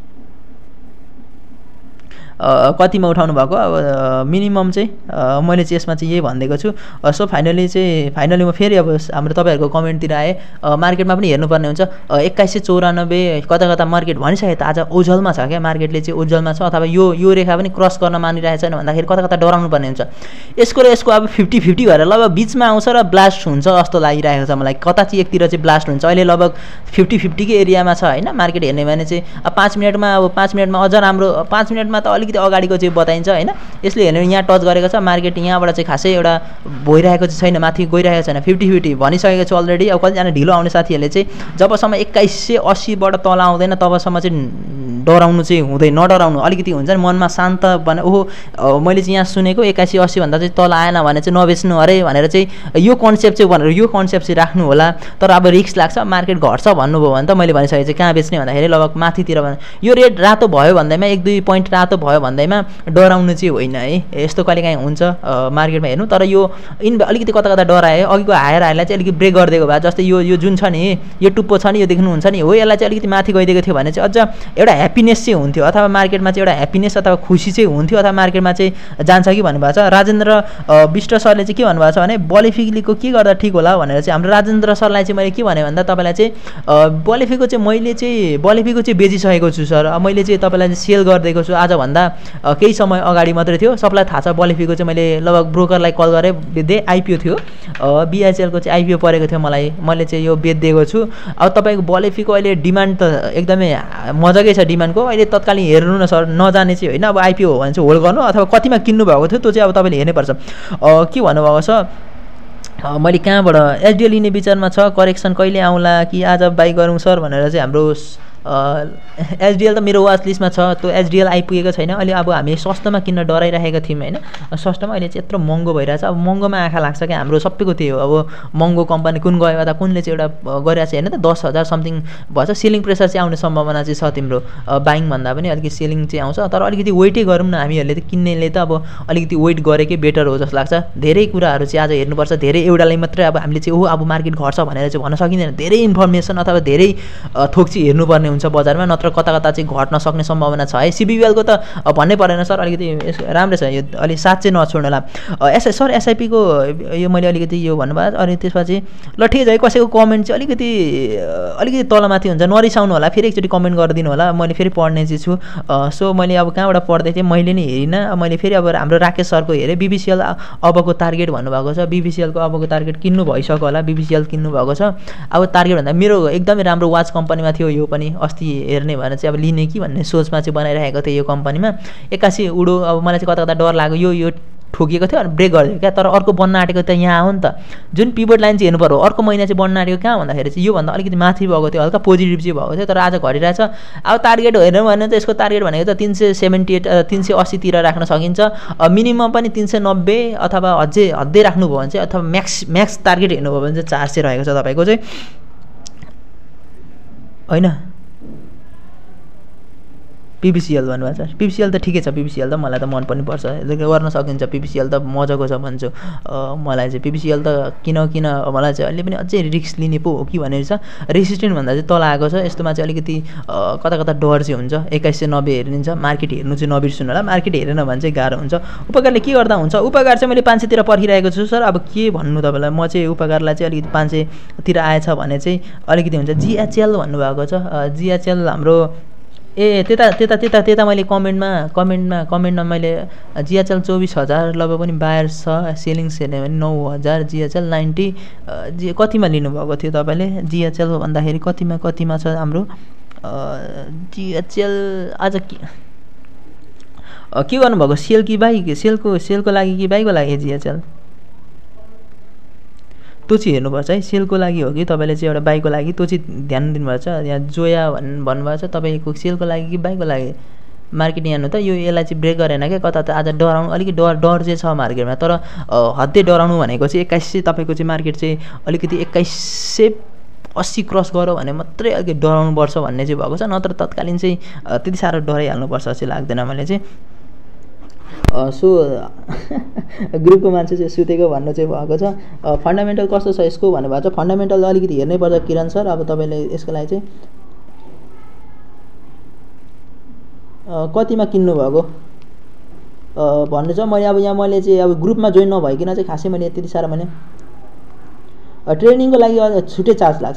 Speaker 2: कतिमा उठाउनु भएको अब मिनिमम चाहिँ मैले चाहिँ यसमा चाहिँ यही भनिदिएको छु। सो फाइनली चाहिँ फाइनली म फेरि अब हाम्रो तपाईँहरूको कमेन्टतिर आएँ, मार्केटमा पनि हेर्नुपर्ने हुन्छ। एक्काइस सय चौरानब्बे कता कता मार्केट भनिसके त आज ओझलमा छ क्या, मार्केटले चाहिँ ओझलमा छ अथवा यो यो रेखा पनि क्रस गर्न मानिरहेको छैन भन्दाखेरि कता कता डराउनु पर्ने हुन्छ। यसको र यसको अब फिफ्टी फिफ्टी भएर लगभग बिचमा आउँछ र ब्लास्ट हुन्छ जस्तो लागिरहेको छ मलाई। कता चाहिँ एकतिर चाहिँ ब्लास्ट हुन्छ, अहिले लगभग फिफ्टी फिफ्टीकै एरियामा छ होइन मार्केट हेर्ने भने चाहिँ। अब पाँच मिनटमा अब पाँच मिनटमा अझ राम्रो, पाँच मिनटमा त अलिकति अगाडिको चाहिँ बताइन्छ होइन। यसले हेर्नु यहाँ टच गरेको छ मार्केट, यहाँबाट चाहिँ खासै एउटा भइरहेको चाहिँ छैन, माथि गइरहेको छैन, फिफ्टी फिफ्टी भनिसकेको छु अलरेडी। अब कतिजना ढिलो आउने साथीहरूले चाहिँ जबसम्म एक्काइस सय अस्सीबाट तल आउँदैन तबसम्म चाहिँ डराउनु चाहिँ हुँदैन, नडराउनु अलिकति हुन्छ नि मनमा शान्त भने ओहो मैले चाहिँ यहाँ सुनेको एक्काइस सय अस्सी भन्दा चाहिँ तल आएन भने चाहिँ नबेच्नु अरे भनेर चाहिँ यो कन्सेप्ट चाहिँ भनेर यो कन्सेप्ट चाहिँ राख्नु होला। तर अब रिस्क लाग्छ, मार्केट घट्छ भन्नुभयो भने त मैले भनिसकेको चाहिँ कहाँ बेच्ने भन्दाखेरि लगभग माथितिर भने यो रेट रातो भयो भन्दैमा एक दुई पोइन्ट रातो भयो भन्दैमा डराउनु चाहिँ होइन है। यस्तो कहिलेकाहीँ हुन्छ मार्केटमा हेर्नु, तर यो इन अलिकति कता कता डरायो अघिको हायर हाईलाई चाहिँ अलिकति ब्रेक गरिदिएको भए, जस्तै यो यो जुन छ नि यो टुप्पो छ नि यो देख्नुहुन्छ नि हो, यसलाई चाहिँ अलिकति माथि गइदिएको थियो भने चाहिँ अझ एउटा ह्याप्पिनेस चाहिँ हुन्थ्यो अथवा मार्केटमा चाहिँ एउटा ह्याप्पिनेस अथवा खुसी चाहिँ हुन्थ्यो अथवा मार्केटमा चाहिँ जान्छ कि भन्नुभएको छ। राजेन्द्र विष्ट सरले चाहिँ के भन्नुभएको छ भने बलिफीको के गर्दा ठिक होला भनेर चाहिँ हाम्रो राजेन्द्र सरलाई चाहिँ मैले के भने भन्दा तपाईँलाई चाहिँ बलिफीको चाहिँ मैले चाहिँ बलिफीको चाहिँ बेचिसकेको छु सर, मैले चाहिँ तपाईँलाई चाहिँ सेल गरिदिएको छु आजभन्दा केही समय अगाडि मात्रै थियो। सबलाई थाहा छ बलिफीको चाहिँ मैले लगभग ब्रोकरलाई कल गरेँ, बेच्दै आइपिओ थियो बिआइसिएलको चाहिँ आइपिओ परेको थियो मलाई, मैले चाहिँ यो बेचिदिएको छु। अब तपाईँको बलिफीको अहिले डिमान्ड त एकदमै मजाकै छ डिमान्डको, अहिले तत्कालीन हेर्नु न सर, नजाने चाहिँ होइन। अब आइपिओ हो भने चाहिँ होल्ड गर्नु अथवा कतिमा किन्नु भएको थियो त्यो चाहिँ अब तपाईँले हेर्नैपर्छ। के भन्नुभएको छ मैले कहाँबाट एचडिएल लिने विचारमा छ, करेक्सन कहिले आउला कि आज बाई गरौँ सर भनेर चाहिँ हाम्रो एचडिएल त मेरो वाच लिस्टमा छ, त्यो एचडिएल आइपुगेको छैन। अहिले अब हामी सस्तोमा किन्न डराइरहेको थियौँ होइन, सस्तोमा अहिले चाहिँ यत्रो महँगो भइरहेछ। अब महँगोमा आँखा लाग्छ क्या, हाम्रो सबैको त्यही हो। अब महँगो कम्पनी कुन गयो अथवा कुनले चाहिँ एउटा गरिरहेको छ होइन त दस हजार समथिङ भएछ, सेलिङ प्रेसर चाहिँ आउने सम्भावना चाहिँ छ तिम्रो बाइङ भन्दा पनि अलिकति सेलिङ चाहिँ आउँछ। तर अलिकति वेटै गरौँ न हामीहरूले त, किन्नेले त अब अलिकति वेट गरेकै बेटर हो जस्तो लाग्छ। धेरै कुराहरू चाहिँ आज हेर्नुपर्छ, धेरै एउटालाई मात्रै अब हामीले चाहिँ ओहो अब मार्केट घट्छ भनेर चाहिँ भन्न सकिँदैन। धेरै इन्फर्मेसन अथवा धेरै थोक चाहिँ हेर्नुपर्ने हुन्छ बजारमा, नत्र कता कता चाहिँ घट्न सक्ने सम्भावना छ है। सिबिबिएलको त भन्नै परेन सर, अलिकति राम्रो छ यो, अलिक साथ चाहिँ नछोड्नुला। एस सर एसआइपीको यो मैले अलिकति यो भन्नुभयो। अनि त्यसपछि ल ठिकै छ है, कसैको कमेन्ट चाहिँ अलिकति अलिकति तलमाथि हुन्छ नरिसाउनु होला, फेरि एकचोटि कमेन्ट गरिदिनु होला, मैले फेरि पढ्ने चाहिँ छु। सो मैले अब कहाँबाट पढ्दै थिएँ मैले नि हेरिनँ, मैले फेरि अब हाम्रो राकेश सरको हेरेँ बिबिसिएल अबको टार्गेट भन्नुभएको छ, बिबिसिएलको अबको टार्गेट किन्नु भइसक्यो होला, बिबिसिएल किन्नु भएको छ। अब टार्गेट भन्दा मेरो एकदमै राम्रो वाच कम्पनीमा थियो यो पनि, अस्ति हेर्ने भने चाहिँ अब लिने कि भन्ने सोचमा चाहिँ बनाइरहेको थिएँ यो कम्पनीमा। एक्कासी उडो अब मलाई चाहिँ कता कता डर लाग्यो, यो यो ठोकिएको थियो अनि ब्रेक गरिदियो क्या, तर अर्को बन्न आँटेको त यहाँ हो नि त। जुन पिभट लाइन चाहिँ हेर्नु पऱ्यो अर्को महिना चाहिँ बन्न आँटेको कहाँ भन्दाखेरि चाहिँ योभन्दा अलिकति माथि भएको थियो, हल्का पोजिटिभ चाहिँ भएको थियो, तर आज घटिरहेछ। अब टार्गेट हेर्नु भने त यसको टार्गेट भनेको त तिन सय सेभेन्टी एट तिन सय अस्सीतिर राख्न सकिन्छ, मिनिमम पनि तिन सय नब्बे अथवा अझै हद्दै राख्नुभयो भने चाहिँ, अथवा म्याक्स म्याक्स टार्गेट हेर्नुभयो भने चाहिँ चार सय रहेको छ तपाईँको चाहिँ होइन। पिबिसिएल भन्नुभएको छ, पिबिसिएल त ठिकै छ, पिबिसिएल त मलाई त मन पनि पर्छ, गर्न सकिन्छ, पिबिसिएल त मजाको छ भन्छु मलाई चाहिँ। पिबिसिएल त किन किन मलाई चाहिँ अहिले पनि अझै रिस्क लिने पो हो कि भनेर छ, रेसिस्टेन्ट भन्दा चाहिँ तल आएको छ, यस्तोमा चाहिँ अलिकति कता कता डर चाहिँ हुन्छ। एक्काइस सय नब्बे हेरिन्छ, मार्केट हेर्नु चाहिँ नबिर्सनु होला, मार्केट हेरेन भने चाहिँ गाह्रो हुन्छ। उपकारले के गर्दा हुन्छ, उपकार चाहिँ मैले पाँच सयतिर पर्खिरहेको छु सर, अब के भन्नु तपाईँलाई, म चाहिँ उपकारलाई चाहिँ अलिकति पाँच सयतिर आएछ भने चाहिँ अलिकति हुन्छ। जिएचएल भन्नुभएको छ, जिएचएल हाम्रो ए त्यता त्यता त्यता त्यता मैले कमेन्टमा कमेन्टमा कमेन्टमा मैले जिएचएल चौबिस हजार लगभग पनि बायर छ, सेलिङ सेलिङ भने नौ हजार, जिएचएल नाइन्टी जी कतिमा लिनुभएको थियो तपाईँले जिएचएल भन्दाखेरि कतिमा कतिमा छ हाम्रो जिएचएल आज के के गर्नुभएको, सेल कि बाई, सेलको सेलको लागि कि बाईको लागि जिएचएल त्यो चाहिँ हेर्नुपर्छ है, सेलको लागि हो कि तपाईँले चाहिँ एउटा बाईको लागि, त्यो चाहिँ ध्यान दिनुभएको छ। यहाँ जोया भन् भन्नुभएको छ तपाईँको सेलको लागि कि बाईको लागि, मार्केट यहाँ हेर्नु त यो यसलाई चाहिँ ब्रेक गरेन क्या, कता त आज डराउनु अलिकति डर डर चाहिँ छ मार्केटमा, तर हद्दै डराउनु भनेको चाहिँ एक्काइस सय तपाईँको चाहिँ मार्केट चाहिँ अलिकति एक्काइस सय अस्सी क्रस गऱ्यो भने मात्रै अलिकति डराउनुपर्छ भन्ने चाहिँ भएको छ, नत्र तत्कालीन चाहिँ त्यति साह्रो डराइहाल्नुपर्छ जस्तो लाग्दैन मैले चाहिँ। सो ग्रुपको मान्छे चाहिँ सुतेको भन्नु चाहिँ भएको छ। फन्डामेन्टल कस्तो छ यसको भन्नुभएको छ, फन्डामेन्टल अलिकति हेर्नै पर्छ किरण सर। अब तपाईँले यसको लागि चाहिँ कतिमा किन्नुभएको भन्नु छ। मैले अब यहाँ मैले चाहिँ अब ग्रुपमा जोइन नभइकन चाहिँ खासै मैले त्यति साह्रो भने ट्रेनिङको लागि छुट्टै चार्ज लाग्छ।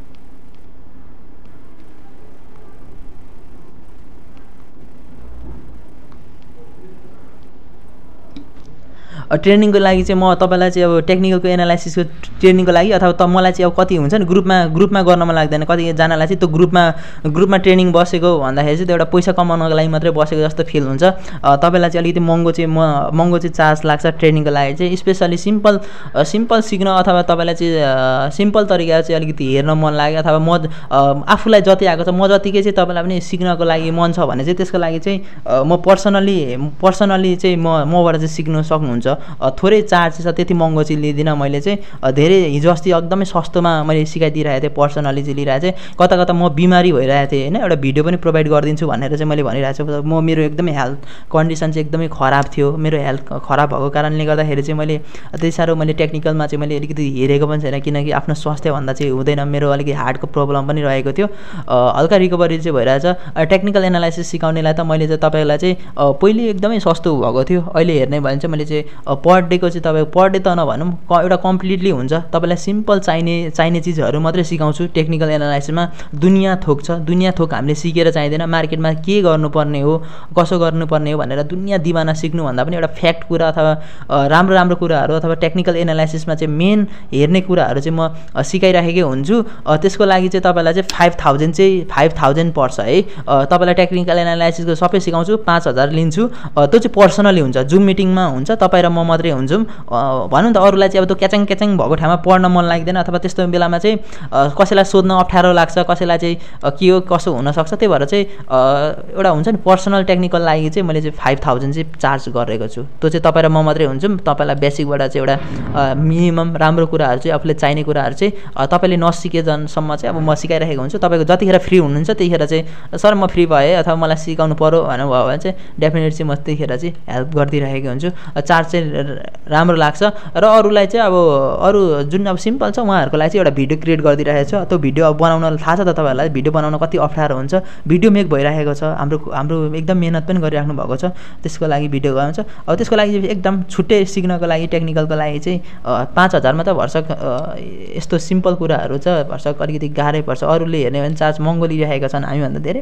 Speaker 2: ट्रेनिङको लागि चाहिँ म तपाईँलाई चाहिँ अब टेक्निकलको एनालाइसिसको ट्रेनिङको लागि अथवा त मलाई चाहिँ अब कति हुन्छ नि ग्रुपमा ग्रुपमा गर्न मन लाग्दैन, कतिजनालाई चाहिँ त्यो ग्रुपमा ग्रुपमा ट्रेनिङ बसेको भन्दाखेरि चाहिँ त्यो एउटा पैसा कमाउनको लागि मात्रै बसेको जस्तो फिल हुन्छ। तपाईँलाई चाहिँ अलिकति महँगो चाहिँ म महँगो चाहिँ चार्ज लाग्छ ट्रेनिङको लागि चाहिँ, स्पेसली सिम्पल सिम्पल सिक्न अथवा तपाईँलाई चाहिँ सिम्पल तरिका चाहिँ अलिकति हेर्न मन लाग्यो अथवा म आफूलाई जति आएको छ म जतिकै चाहिँ तपाईँलाई पनि सिक्नको लागि मन छ भने चाहिँ त्यसको लागि चाहिँ म पर्सनली पर्सनली चाहिँ म मबाट चाहिँ सिक्न सक्नुहुन्छ। थोरै चार्ज छ, त्यति महँगो चाहिँ लिँदिनँ मैले चाहिँ, धेरै हिजो अस्ति एकदमै सस्तोमा मैले सिकाइदिइरहेको थिएँ, पर्सनली चाहिँ लिइरहेको थिएँ। कता कता म बिमारी भइरहेको थिएँ होइन, एउटा भिडियो पनि प्रोभाइड गरिदिन्छु भनेर चाहिँ मैले भनिरहेको छु। म मेरो एकदमै हेल्थ कन्डिसन चाहिँ एकदमै खराब थियो, मेरो हेल्थ खराब भएको कारणले गर्दाखेरि चाहिँ मैले त्यति साह्रो मैले टेक्निकलमा चाहिँ मैले अलिकति हेरेको पनि छैन, किनकि आफ्नो स्वास्थ्यभन्दा चाहिँ हुँदैन, मेरो अलिकति हार्टको प्रब्लम पनि रहेको थियो, हल्का रिकभरी चाहिँ भइरहेछ। टेक्निकल एनालाइसिस सिकाउनेलाई त मैले चाहिँ तपाईँलाई चाहिँ पहिले एकदमै सस्तो भएको थियो, अहिले हेर्ने भने चाहिँ मैले चाहिँ पर डेको चाहिँ तपाईँको पर डे त नभनौँ एउटा कम्प्लिटली हुन्छ, तपाईँलाई सिम्पल चाहिने चाहिने चिजहरू मात्रै सिकाउँछु। टेक्निकल एनालाइसिसमा दुनियाँ थोक छ, दुनियाँ थोक हामीले सिकेर चाहिँदैन, मार्केटमा के गर्नुपर्ने हो कसो गर्नुपर्ने हो भनेर दुनियाँ दिवाना सिक्नुभन्दा पनि एउटा फ्याक्ट कुरा अथवा राम्रो राम्रो कुराहरू अथवा टेक्निकल एनालाइसिसमा चाहिँ मेन हेर्ने कुराहरू चाहिँ म सिकाइराखेकै हुन्छु। त्यसको लागि चाहिँ तपाईँलाई चाहिँ फाइभ थाउजन्ड चाहिँ फाइभ थाउजन्ड पर्छ है, तपाईँलाई टेक्निकल एनालाइसिसको सबै सिकाउँछु, पाँच हजार लिन्छु। त्यो चाहिँ पर्सनली हुन्छ, जुम मिटिङमा हुन्छ, तपाईँ र म मात्रै हुन्छौँ। भनौँ त अरूलाई चाहिँ अब त्यो क्याचाङ क्याचाङ भएको ठाउँमा पढ्न मन लाग्दैन अथवा त्यस्तो बेलामा चाहिँ कसैलाई सोध्न अप्ठ्यारो लाग्छ, कसैलाई चाहिँ के हो कसो हुनसक्छ, त्यही भएर चाहिँ एउटा हुन्छ नि पर्सनल टेक्निकल लागि चाहिँ मैले चाहिँ फाइभ थाउजन्ड चाहिँ चार्ज गरेको छु। त्यो चाहिँ तपाईँ र म मात्रै हुन्छौँ, तपाईँलाई बेसिकबाट चाहिँ एउटा मिनिमम राम्रो कुराहरू चाहिँ आफूले चाहिने कुराहरू चाहिँ तपाईँले नसिकेजनसम्म चाहिँ अब म सिकाइरहेको हुन्छु। तपाईँको जतिखेर फ्री हुनुहुन्छ त्यतिखेर चाहिँ सर म फ्री भएँ अथवा मलाई सिकाउनु पऱ्यो भन्नुभयो भने चाहिँ डेफिनेटली चाहिँ म त्यतिखेर चाहिँ हेल्प गरिदिइरहेको हुन्छु। चार्ज चाहिँ राम्रो लाग्छ। र अरूलाई चाहिँ अब अरू जुन अब सिम्पल छ उहाँहरूको लागि चाहिँ एउटा भिडियो क्रिएट गरिदिइरहेको छ। त्यो भिडियो अब बनाउन थाहा छ त तपाईँहरूलाई, भिडियो बनाउन कति अप्ठ्यारो हुन्छ, भिडियो मेक भइरहेको छ, हाम्रो हाम्रो एकदम मेहनत पनि गरिराख्नु भएको छ, त्यसको लागि भिडियो गर्नुहुन्छ। अब त्यसको लागि एकदम छुट्टै सिक्नको लागि टेक्निकलको लागि चाहिँ पाँच हजारमा त भर्सक यस्तो सिम्पल कुराहरू छ, भर्सक अलिकति गाह्रै पर्छ। अरूले हेर्ने भने चार्ज महँगो लिइरहेका छन्, हामीभन्दा धेरै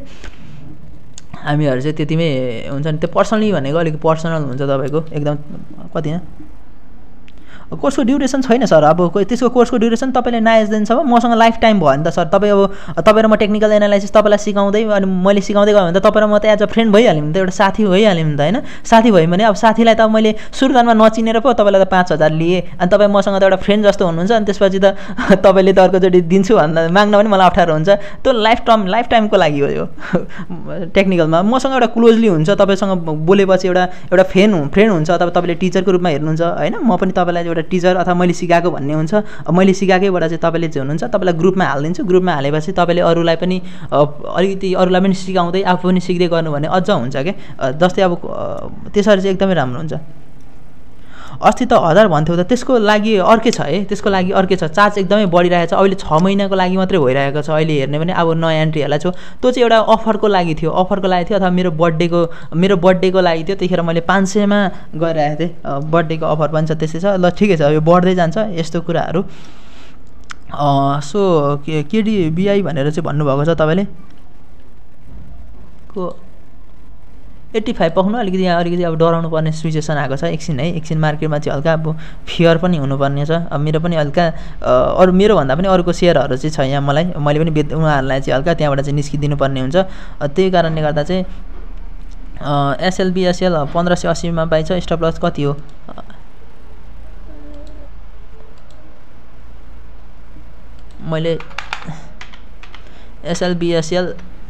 Speaker 2: हामीहरू चाहिँ त्यतिमै हुन्छ नि। त्यो पर्सनली भनेको अलिक पर्सनल हुन्छ तपाईँको एकदम कति कोर्सको ड्युरेसन छैन सर। अब त्यसको कोर्सको ड्युरेसन तपाईँले नआएस दिनसम्म मसँग लाइफ टाइम भयो नि त सर। तपाईँ अब तपाईँ र म टेक्निकल एनालाइसिस तपाईँलाई सिकाउँदै अनि मैले सिकाउँदै गएँ भने त तपाईँ र म त एज अ फ्रेन्ड भइहाल्यौँ नि त, एउटा साथी भइहाल्यौँ नि त होइन। साथी भयो भने अब साथीलाई त अब मैले सुरुतानमा नचिनेर पो तपाईँलाई त पाँच हजार लिएँ, अनि तपाईँ मसँग त एउटा फ्रेन्ड जस्तो हुनुहुन्छ, अनि त्यसपछि त तपाईँले त अर्कोचोटि दिन्छु भन्दा माग्न पनि मलाई अप्ठ्यारो हुन्छ। त्यो लाइफ टाइम लाइफ टाइमको लागि हो यो टेक्निकलमा। मसँग एउटा क्लोजली हुन्छ, तपाईँसँग बोलेपछि एउटा एउटा फ्रेन्ड फ्रेन्ड हुन्छ, अथवा तपाईँले टिचरको रूपमा हेर्नुहुन्छ होइन, म पनि तपाईँलाई एउटा टिचर अथवा मैले सिकाएको भन्ने हुन्छ। मैले सिकाएकैबाट चाहिँ तपाईँले चाहिँ हुनुहुन्छ, तपाईँलाई ग्रुपमा हालिदिन्छु। ग्रुपमा हालेपछि तपाईँले अरूलाई पनि अलिकति अरूलाई पनि सिकाउँदै आफू पनि सिक्दै गर्नु भने अझ हुन्छ क्या। जस्तै अब त्यसरी चाहिँ एकदमै राम्रो हुन्छ। अस्ति त हजार भन्थ्यो त, त्यसको लागि अर्कै छ है, त्यसको लागि अर्कै छ। चार्ज एकदमै बढिरहेको छ अहिले, छ महिनाको लागि मात्रै भइरहेको छ अहिले हेर्ने भने। अब नयाँ एन्ट्रीहरूलाई छु त्यो चाहिँ एउटा अफरको लागि थियो, अफरको लागि थियो अथवा मेरो बर्थडेको मेरो बर्थडेको लागि थियो। त्यतिखेर मैले पाँच सयमा गरिरहेको थिएँ। बर्थडेको अफर पनि छ, त्यस्तै छ। ल ठिकै छ, यो बढ्दै जान्छ यस्तो कुराहरू। सो के केडिबिआई भनेर चाहिँ भन्नुभएको छ तपाईँले को एट्टी फाइभ पाउनु अलिकति यहाँ अलिकति अब डराउनु पर्ने सिचुएसन आएको छ एकछिन है। एकछिन मार्केटमा चाहिँ हल्का अब फियर पनि हुनुपर्ने छ। अब मेरो पनि हल्का अरू मेरोभन्दा पनि अरूको सेयरहरू चाहिँ छ यहाँ मलाई, मैले पनि बेच उहाँहरूलाई चाहिँ हल्का त्यहाँबाट चाहिँ निस्किदिनु पर्ने हुन्छ। त्यही कारणले गर्दा चाहिँ एसएलबिएसएल पन्ध्र सय अस्सीमा पाइन्छ। स्टप लस कति हो? मैले एसएलबिएसएल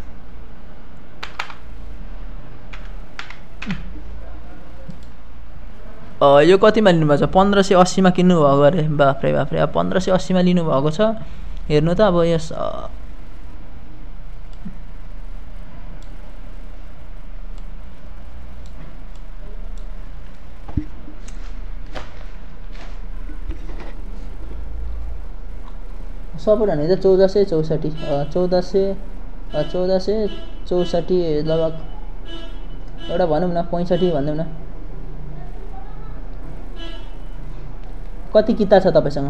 Speaker 2: यो कतिमा लिनुभएको छ? पन्ध्र सय अस्सीमा किन्नुभएको अरे। बाफ्रे बाफ्रे, अब पन्ध्र सय अस्सीमा लिनुभएको छ। हेर्नु त अब यस सपोर्ट भने त चौध सय चौसठी चौध सय चौध सय चौसठी लगभग एउटा भनौँ न पैँसठी भनौँ न। कति किता छ तपाईँसँग?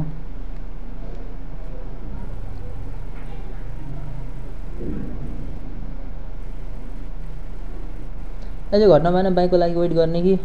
Speaker 2: अझै घट्न भएन बाइकको लागि वेट गर्ने कि?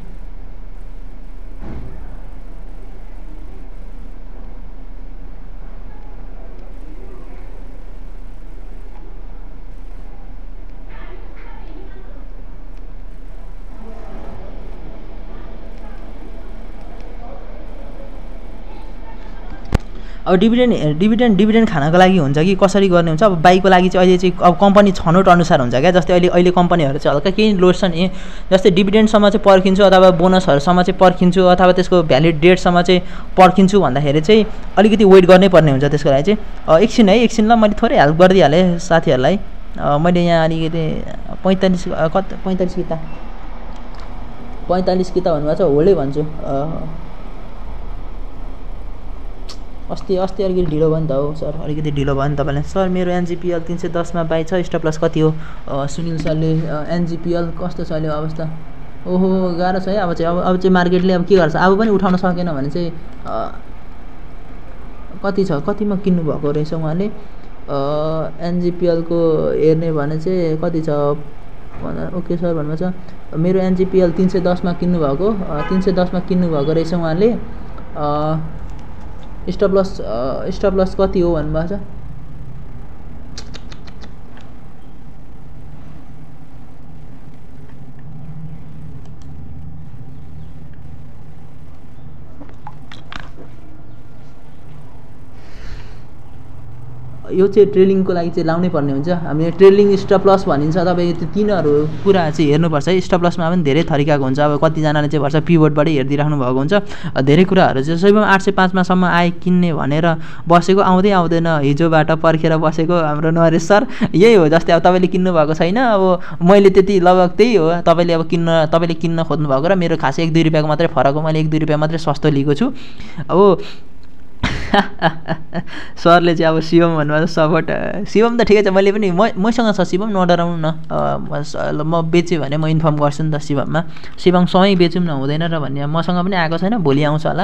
Speaker 2: अब डिभिडेन्ड डिभिडेन्ड डिभिडेन्ड खानको लागि हुन्छ कि कसरी गर्ने हुन्छ? अब बाइकको लागि चाहिँ अहिले चाहिँ अब कम्पनी छनौट अनुसार हुन्छ क्या। जस्तै अहिले अहिले कम्पनीहरू चाहिँ हल्का केही लोड छ नि, जस्तै डिभिडेन्डसम्म चाहिँ पर्खिन्छु अथवा बोनसहरूसम्म चाहिँ पर्खिन्छु अथवा त्यसको भ्यालिड डेटसम्म चाहिँ पर्खिन्छु भन्दाखेरि चाहिँ अलिकति वेट गर्नै पर्ने हुन्छ। त्यसको लागि चाहिँ एकछिन है, एकछिन ल मैले थोरै हेल्प गरिदिइहालेँ साथीहरूलाई। मैले यहाँ अलिकति पैँतालिस कति पैँतालिस किता पैँतालिस किता भन्नुभएको छ, होल्डै भन्छु। अस्ति अस्ति अलिकति ढिलो भयो नि त हो सर, अलिकति ढिलो भयो नि तपाईँलाई। सर मेरो एनजिपिएल तिन सय दसमा बाई छ, स्टप लस कति हो? सुनिल सरले एनजिपिएल कस्तो छ अहिले अवस्था? ओहो गाह्रो छ है। अब चाहिँ अब अब चाहिँ मार्केटले अब के गर्छ, अब पनि उठाउन सकेन भने चाहिँ कति छ, कतिमा किन्नुभएको रहेछ उहाँले? एनजिपिएलको हेर्ने भने चाहिँ कति छ? ओके सर भन्नुभएको छ। मेरो एनजिपिएल तिन सय दसमा किन्नुभएको तिन सय दसमा किन्नुभएको रहेछ उहाँले। स्टप लस स्टप लस कति हो भन्नुभएको छ? यो चाहिँ ट्रेलिङको लागि चाहिँ लाउनै पर्ने हुन्छ। हामीले ट्रेलिङ स्टप लस भनिन्छ। तपाईँ त्यो तिनीहरू कुरा चाहिँ हेर्नुपर्छ है। स्टप लसमा पनि धेरै थरीकाको हुन्छ। अब कतिजनाले चाहिँ भर्छ पिभटबाटै हेरिदिइराख्नु भएको हुन्छ। धेरै कुराहरू चाहिँ सबैमा आठ सय पाँचमासम्म आए किन्ने भनेर बसेको, आउँदै आउँदैन हिजोबाट पर्खेर बसेको हाम्रो नरेश सर यही हो। जस्तै अब तपाईँले किन्नुभएको छैन, अब मैले त्यति लगभग त्यही हो। तपाईँले अब किन्न तपाईँले किन्न खोज्नुभएको र मेरो खासै एक दुई रुपियाँको मात्रै फरक हो। मैले एक दुई रुपियाँ मात्रै सस्तो लिएको छु। अब सरले चाहिँ अब शिवम भन्नुभएको सपोर्ट, शिवम त ठिकै छ। मैले पनि म मसँग छ शिवम, नडराउनु न। म बेच्यो भने म इन्फर्म गर्छु नि त शिवममा। शिवम सँगै बेचौँ न हुँदैन र भन्ने मसँग पनि आएको छैन, भोलि आउँछ होला।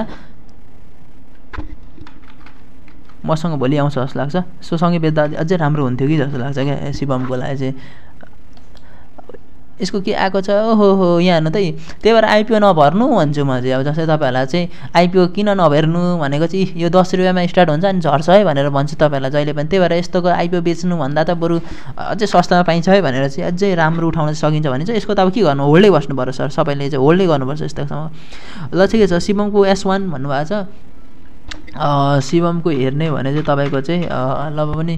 Speaker 2: मसँग भोलि आउँछ जस्तो लाग्छ। सो सँगै बेच्दा अझै राम्रो हुन्थ्यो कि जस्तो लाग्छ क्या शिवमको लागि चाहिँ। यसको के आएको छ ओहो हो यहाँ हेर्नु त त्यही भएर आइपिओ नभर्नु भन्छु म चाहिँ। अब जस्तै तपाईँहरूलाई चाहिँ आइपिओ किन नभर्नु भनेको चाहिँ यो दस रुपियाँमा स्टार्ट हुन्छ अनि झर्छ है भनेर भन्छु तपाईँहरूलाई जहिले पनि। त्यही भएर यस्तोको आइपिओ बेच्नुभन्दा त बरु अझै सस्तामा पाइन्छ है भनेर चाहिँ अझै राम्रो उठाउन सकिन्छ भने चाहिँ यसको त अब के गर्नु होल्डै बस्नु पर्छ सर, सबैले चाहिँ होल्डै गर्नुपर्छ यस्तोसम्म। ल ठिकै छ, शिवमको एस वान भन्नुभएको छ। शिवमको हेर्ने भने चाहिँ तपाईँको चाहिँ ल पनि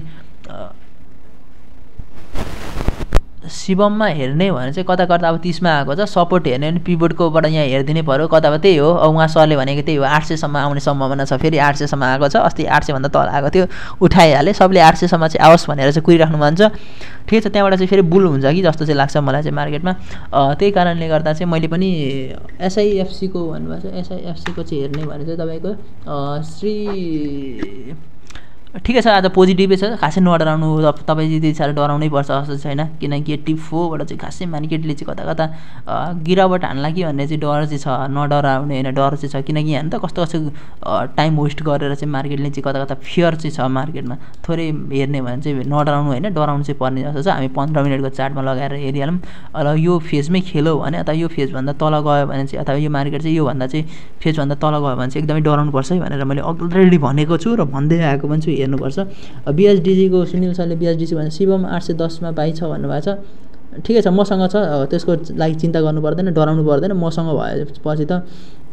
Speaker 2: शिवममा हेर्ने भने चाहिँ कता कता अब तिसमा आएको छ। सपोर्ट हेर्ने भने पिबोर्डकोबाट यहाँ हेरिदिनै पऱ्यो कता त्यही हो। अब उहाँ सरले भनेको त्यही हो, आठ सयसम्म आउने सम्भावना छ। फेरि आठ सयसम्म आएको छ, अस्ति आठ सयभन्दा तल आएको थियो उठाइहालेँ। सबले आठ सयसम्म चाहिँ आओस् भनेर चाहिँ कुरिराख्नु मन छ। ठिकै छ, त्यहाँबाट चाहिँ फेरि बुल हुन्छ कि जस्तो चाहिँ लाग्छ मलाई चाहिँ मार्केटमा। त्यही कारणले गर्दा चाहिँ मैले पनि एसआइएफसीको भन्नुभएको छ, एसआइएफसीको चाहिँ हेर्ने भने चाहिँ तपाईँको श्री ठिकै छ। आज पोजिटिभै छ, खासै नडराउनु, तपाईँ यति साह्रो डराउनै पर्छ जस्तो छैन। किनकि एट्टी फोरबाट चाहिँ खासै मार्केटले चाहिँ कता कता गिरावट हान्ला कि भन्ने चाहिँ डर चाहिँ छ, नडराउने होइन डर चाहिँ छ। किनकि हेर्नु त कस्तो कस्तो टाइम वेस्ट गरेर चाहिँ मार्केटले चाहिँ कता कता फियर चाहिँ छ मार्केटमा। थोरै हेर्ने भने चाहिँ नडराउनु होइन डराउनु चाहिँ पर्ने जस्तो छ। हामी पन्ध्र मिनटको चार्टमा लगाएर हेरिहालौँ। र यो फेजमै खेल्यो भने अथवा यो फेजभन्दा तल गयो भने चाहिँ अथवा यो मार्केट चाहिँ योभन्दा चाहिँ फेजभन्दा तल गयो भने चाहिँ एकदमै डराउनुपर्छ है भनेर मैले अलरेडी भनेको छु र भन्दै आएको पनि छु, हेर्नुपर्छ। बिएसडिजीको सुनिल सरले बिएसडिजी भने शिवम आठ सय दसमा बाई छ भन्नुभएको छ। ठिकै छ, मसँग छ, त्यसको लागि चिन्ता गर्नु पर्दैन, डराउनु पर्दैन। मसँग भएपछि त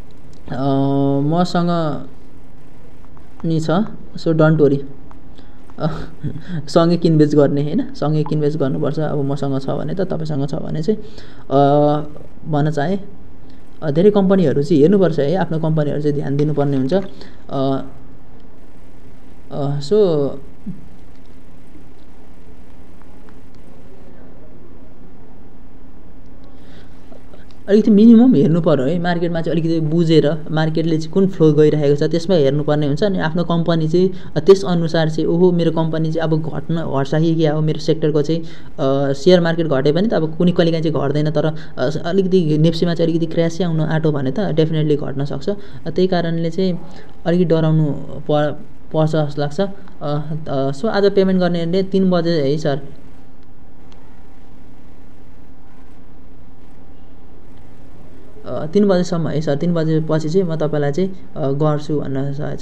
Speaker 2: मसँग नि छ, सो डोन्ट वरी। सँगै किनबेच गर्ने होइन, सँगै किनबेच गर्नुपर्छ। अब मसँग छ भने त तपाईँसँग छ भने चाहिँ भन्न चाहे धेरै कम्पनीहरू चाहिँ हेर्नुपर्छ है, आफ्नो कम्पनीहरू चाहिँ ध्यान दिनुपर्ने हुन्छ। सो अलिकति मिनिमम हेर्नु पर्यो है मार्केटमा चाहिँ, अलिकति बुझेर मार्केटले चाहिँ कुन फ्लो गइरहेको छ त्यसमा हेर्नुपर्ने हुन्छ। अनि आफ्नो कम्पनी चाहिँ त्यसअनुसार चाहिँ ओहो मेरो कम्पनी चाहिँ अब घट्न घट्छ कि क्या हो, मेरो सेक्टरको चाहिँ सेयर मार्केट घटे पनि त अब कुनै कहिलेकाहीँ चाहिँ घट्दैन, तर अलिकति नेप्सीमा चाहिँ अलिकति क्र्यासै आउनु आँटो भने त डेफिनेटली घट्न सक्छ। त्यही कारणले चाहिँ अलिकति डराउनु प पर्छ जस्तो लाग्छ। सो आज पेमेन्ट गर्ने तिन बजे है सर, तिन बजेसम्म है सर, तिन बजेपछि चाहिँ म तपाईँलाई चाहिँ गर्छु भन्न चाहेछ।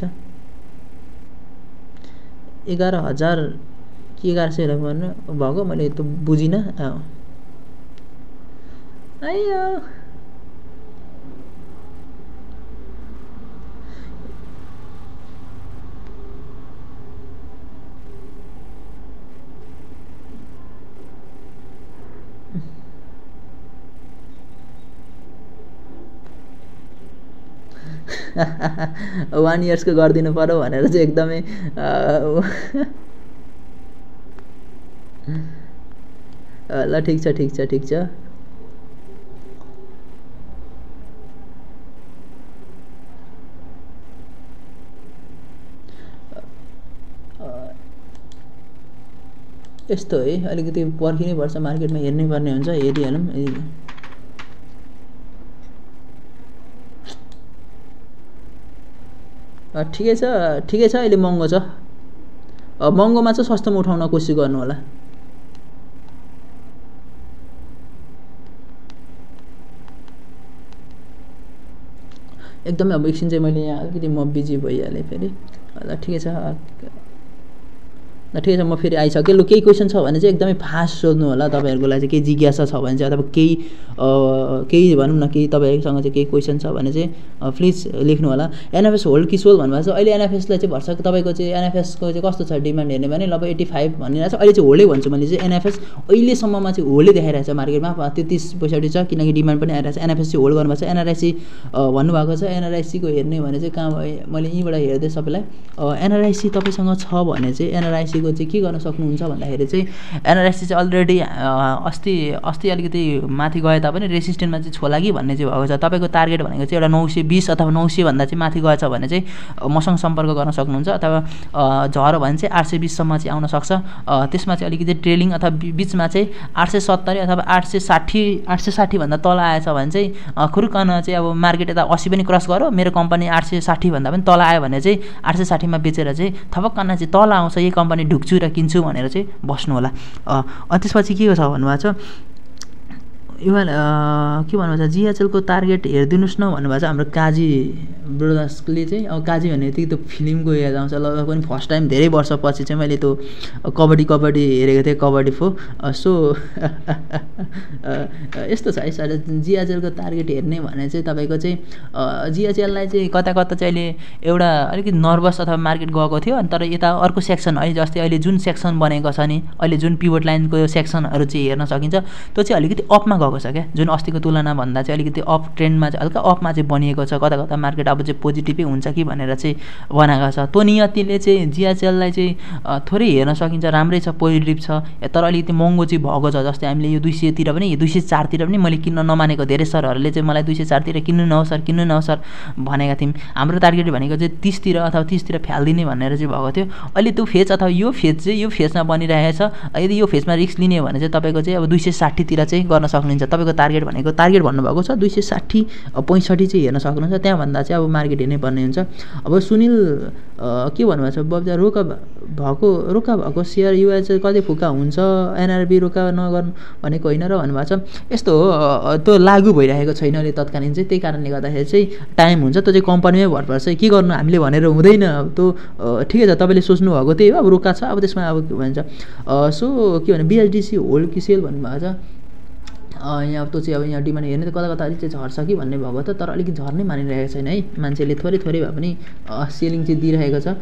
Speaker 2: एघार हजार कि एघार सय भन्नु भएको मैले त बुझिनँ। आइयो वान इयर्सको गरिदिनु पर्यो भनेर चाहिँ एकदमै ल ठिक छ ठिक छ ठिक छ। यस्तो है, अलिकति पर्खिनै पर्छ, मार्केटमा हेर्नै पर्ने हुन्छ, हेरिहालौँ। ठिकै छ ठिकै छ, अहिले महँगो छ, महँगोमा चाहिँ सस्तोमा उठाउन कोसिस गर्नु होला। एकदमै अब एकछिन चाहिँ मैले यहाँ अलिकति म बिजी भइहालेँ फेरि। ल ठिकै छ, ल ठिकै छ, म फेरि आइसकेँ। लु केही क्वेसन छ भने चाहिँ एकदमै फास्ट सोध्नु होला। तपाईँहरूको लागि चाहिँ केही जिज्ञासा छ भने चाहिँ अथवा केही केही भनौँ न केही तपाईँहरूसँग चाहिँ केही क्वेसन छ भने चाहिँ प्लिज लेख्नु होला। एनएफएस होल्ड कि सोल्ड भन्नुभएको छ। अहिले एनएफएसलाई चाहिँ भर्छ तपाईँको चाहिँ एनएफएसको चाहिँ कस्तो छ डिमान्ड हेर्ने भने लगभग एट्टी फाइभ भनिरहेको छ। अहिले चाहिँ होल्डै भन्छु मैले चाहिँ, एनएफएस अहिलेसम्ममा चाहिँ होल्डै देखाइरहेको छ मार्केटमा, तेत्तिस पैँसठी छ किनकि डिमान्ड पनि आइरहेको छ। एनएफएस चाहिँ होल्ड गर्नुभएको छ। एनआरआइसी भन्नुभएको छ, एनआरआइसीको हेर्ने भने चाहिँ कहाँ मैले यहीँबाट हेर्दै सबैलाई एनआरआइसी तपाईँसँग छ भने चाहिँ एनआरआइसीको चाहिँ के गर्न सक्नुहुन्छ भन्दाखेरि चाहिँ एनआरआइसी चाहिँ अलरेडी अस्ति अस्ति अलिकति माथि गए तापनि रेसिस्टेन्टमा चाहिँ छोला कि भन्ने चाहिँ भएको छ। तपाईँको टार्गेट भनेको चाहिँ एउटा नौ सय बिस अथवा नौ सय भन्दा चाहिँ माथि गएछ भने चाहिँ मसँग सम्पर्क गर्न सक्नुहुन्छ, अथवा झऱ्यो भने चाहिँ आठ सय बिससम्म चाहिँ आउन सक्छ। त्यसमा चाहिँ अलिकति ट्रेलिङ अथवा बिचमा चाहिँ आठ सय सत्तरी अथवा आठ सय साठी आठ सय साठीभन्दा तल आएछ भने चाहिँ खुरुक्कन चाहिँ अब मार्केट यता अस्सी पनि क्रस गर्यो, मेरो कम्पनी आठ सय साठीभन्दा पनि तल आयो भने चाहिँ आठ सय साठीमा बेचेर चाहिँ थपक्कन चाहिँ तल आउँछ यही कम्पनी ढुक्छु र किन्छु भनेर चाहिँ बस्नु होला। अनि त्यसपछि के छ भन्नुभएको छ इभन के भन्नुहुन्छ जिएचएलको टार्गेट हेरिदिनुहोस् न भन्नुभएको छ हाम्रो काजी ब्रदर्सले चाहिँ। अब काजी भन्ने बित्तिकै त्यो फिल्मको याद आउँछ। लगभग पनि फर्स्ट टाइम धेरै वर्षपछि चाहिँ मैले त्यो कबड्डी कबड्डी हेरेको थिएँ, कबड्डी फो। सो यस्तो छ है सर, जिएचएलको टार्गेट हेर्ने भने चाहिँ तपाईँको चाहिँ जिएचएललाई चाहिँ कता कता चाहिँ अहिले एउटा अलिकति नर्भस अथवा मार्केट गएको थियो। अनि तर यता अर्को सेक्सन है, जस्तै अहिले जुन सेक्सन बनेको छ नि, अहिले जुन पिभट लाइनको सेक्सनहरू चाहिँ हेर्न सकिन्छ, त्यो चाहिँ अलिकति अपमा गएको छ क्या। जुन अस्तिको तुलना भन्दा चाहिँ अलिकति अप ट्रेन्डमा चाहिँ हल्का अपमा चाहिँ बनिएको छ। कता कता मार्केट अब चाहिँ पोजिटिभै हुन्छ कि भनेर चाहिँ बनाएको छ। त्यो नियतिले चाहिँ जिएचएललाई चाहिँ थोरै हेर्न सकिन्छ, राम्रै छ, पोजिटिभ छ। तर अलिकति महँगो चाहिँ भएको छ। जस्तै हामीले यो दुई सयतिर पनि दुई सय चारतिर पनि मैले किन्न नमानेको धेरै सरहरूले चाहिँ मलाई दुई सय चारतिर किन्नु नहो सर, किन्नु नहो सर भनेका थियौँ। हाम्रो टार्गेट भनेको चाहिँ तिसतिर अथवा तिसतिर फ्यालिदिने भनेर चाहिँ भएको थियो। अहिले त्यो फेज अथवा यो फेज चाहिँ यो फेजमा बनिरहेको छ। यदि यो फेजमा रिस्क लिने हो भने चाहिँ तपाईँको चाहिँ अब दुई सय साठीतिर चाहिँ गर्न सक्नुहुन्छ। तपाईँको टार्गेट भनेको टार्गेट भन्नुभएको छ दुई सय साठी पैँसठी चाहिँ हेर्न सक्नुहुन्छ। त्यहाँभन्दा चाहिँ अब मार्केट हेर्नै पर्ने हुन्छ। अब सुनिल के भन्नुभएको छ, बब्जा रोका भएको रोका भएको सेयर युआई चाहिँ कति फुका हुन्छ, एनआरबी रोका नगर्नु भनेको होइन र भन्नुभएको छ। यस्तो हो, त्यो लागु भइरहेको छैन अहिले तत्कालीन चाहिँ। त्यही कारणले गर्दाखेरि चाहिँ टाइम हुन्छ, त्यो चाहिँ कम्पनीमै भर पर्छ। के गर्नु हामीले भनेर हुँदैन। त्यो ठिकै छ, तपाईँले सोच्नुभएको त्यही हो। अब रोका छ, अब त्यसमा अब के भन्छ सो के भने बिएसडिसी होल्ड कि सेल भन्नुभएको छ। यहाँ त्यो चाहिँ अब यहाँ डिमान्ड हेर्ने त कता कता अलिक चाहिँ झर्छ कि भन्ने भएको त, तर अलिकति झर्नै मानिरहेको छैन है। मान्छेले थोरै थोरै भए पनि सेलिङ चाहिँ दिइरहेको छ,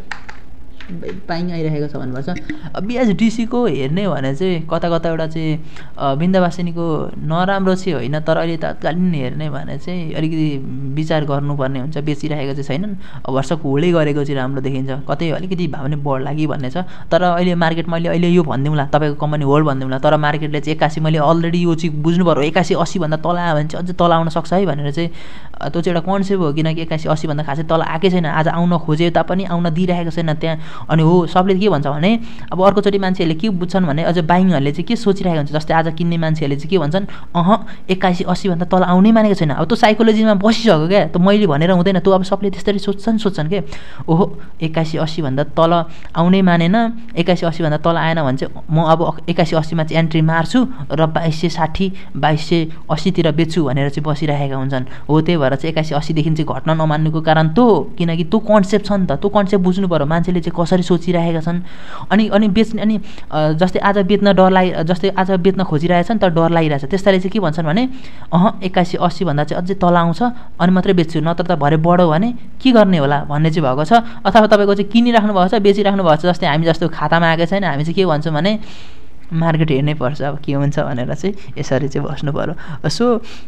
Speaker 2: बाइङ आइरहेको छ भन्नुभएको छ। बिएसडिसीको हेर्ने भने चाहिँ कता कता एउटा चाहिँ बिन्दावासिनीको नराम्रो चाहिँ होइन, तर अहिले तत्कालीन हेर्ने भने चाहिँ अलिकति विचार गर्नुपर्ने हुन्छ। बेचिरहेको चाहिँ छैनन्, वर्षको होल्डै गरेको चाहिँ राम्रो देखिन्छ। कतै अलिकति भए पनि बढ्ला कि भन्ने छ। तर अहिले मार्केट मैले अहिले यो भनिदिउँला, तपाईँको कम्पनी होल्ड भनिदिउँला, तर मार्केटले चाहिँ एक्कासी मैले अलरेडी यो चाहिँ बुझ्नु पऱ्यो, एक्कासी अस्सीभन्दा तल आयो भने चाहिँ अझै तल आउन सक्छ है भनेर चाहिँ त्यो चाहिँ एउटा कन्सेप्ट हो। किनकि एक्कासी अस्सीभन्दा खासै तल आएकै छैन, आज आउन खोजे तापनि आउन दिइरहेको छैन त्यहाँ। अनि हो सबले के भन्छ भने अब अर्कोचोटि मान्छेहरूले के बुझ्छन् भने अझ बाइङहरूले चाहिँ के सोचिरहेको हुन्छ। जस्तै आज किन्ने मान्छेहरूले चाहिँ के भन्छन्, अह एक्कासी अस्सीभन्दा तल आउनै मानेको छैन। अब त्यो साइकोलोजीमा बसिसक्यो क्या, त मैले भनेर हुँदैन। त्यो अब सबले त्यसरी सोच्छन् सोच्छन् के, ओहो एक्कासी अस्सीभन्दा तल आउनै मानेन, एक्कासी अस्सीभन्दा तल आएन भने चाहिँ म अब एक्कासी अस्सीमा चाहिँ एन्ट्री मार्छु र बाइस सय साठी बाइस सय अस्सीतिर बेच्छु भनेर चाहिँ बसिरहेका हुन्छन्। हो त्यही भएर चाहिँ एक्कासी अस्सीदेखि चाहिँ घट्न नमान्नुको कारण त्यो, किनकि त्यो कन्सेप्ट छ नि त, त्यो कन्सेप्ट बुझ्नु पऱ्यो मान्छेले चाहिँ कसरी सोचिरहेका छन्। अनि अनि बेच्ने अनि जस्तै आज बेच्न डर लागि जस्तै आज बेच्न खोजिरहेछन् तर डर लागिरहेछ, त्यस्ताले चाहिँ के भन्छन् भने अह एक्कासी अस्सीभन्दा चाहिँ अझै तल आउँछ अनि मात्रै बेच्छु, नत्र त भरे बढ्यो भने के गर्ने होला भन्ने चाहिँ भएको छ। अथवा तपाईँको चाहिँ किनिराख्नु भएको छ, बेचिराख्नु भएको छ। जस्तै हामी जस्तो खातामा आएको छैन, हामी चाहिँ के भन्छौँ भने मार्केट हेर्नै पर्छ, अब के हुन्छ भनेर चाहिँ यसरी चाहिँ बस्नु पऱ्यो। सो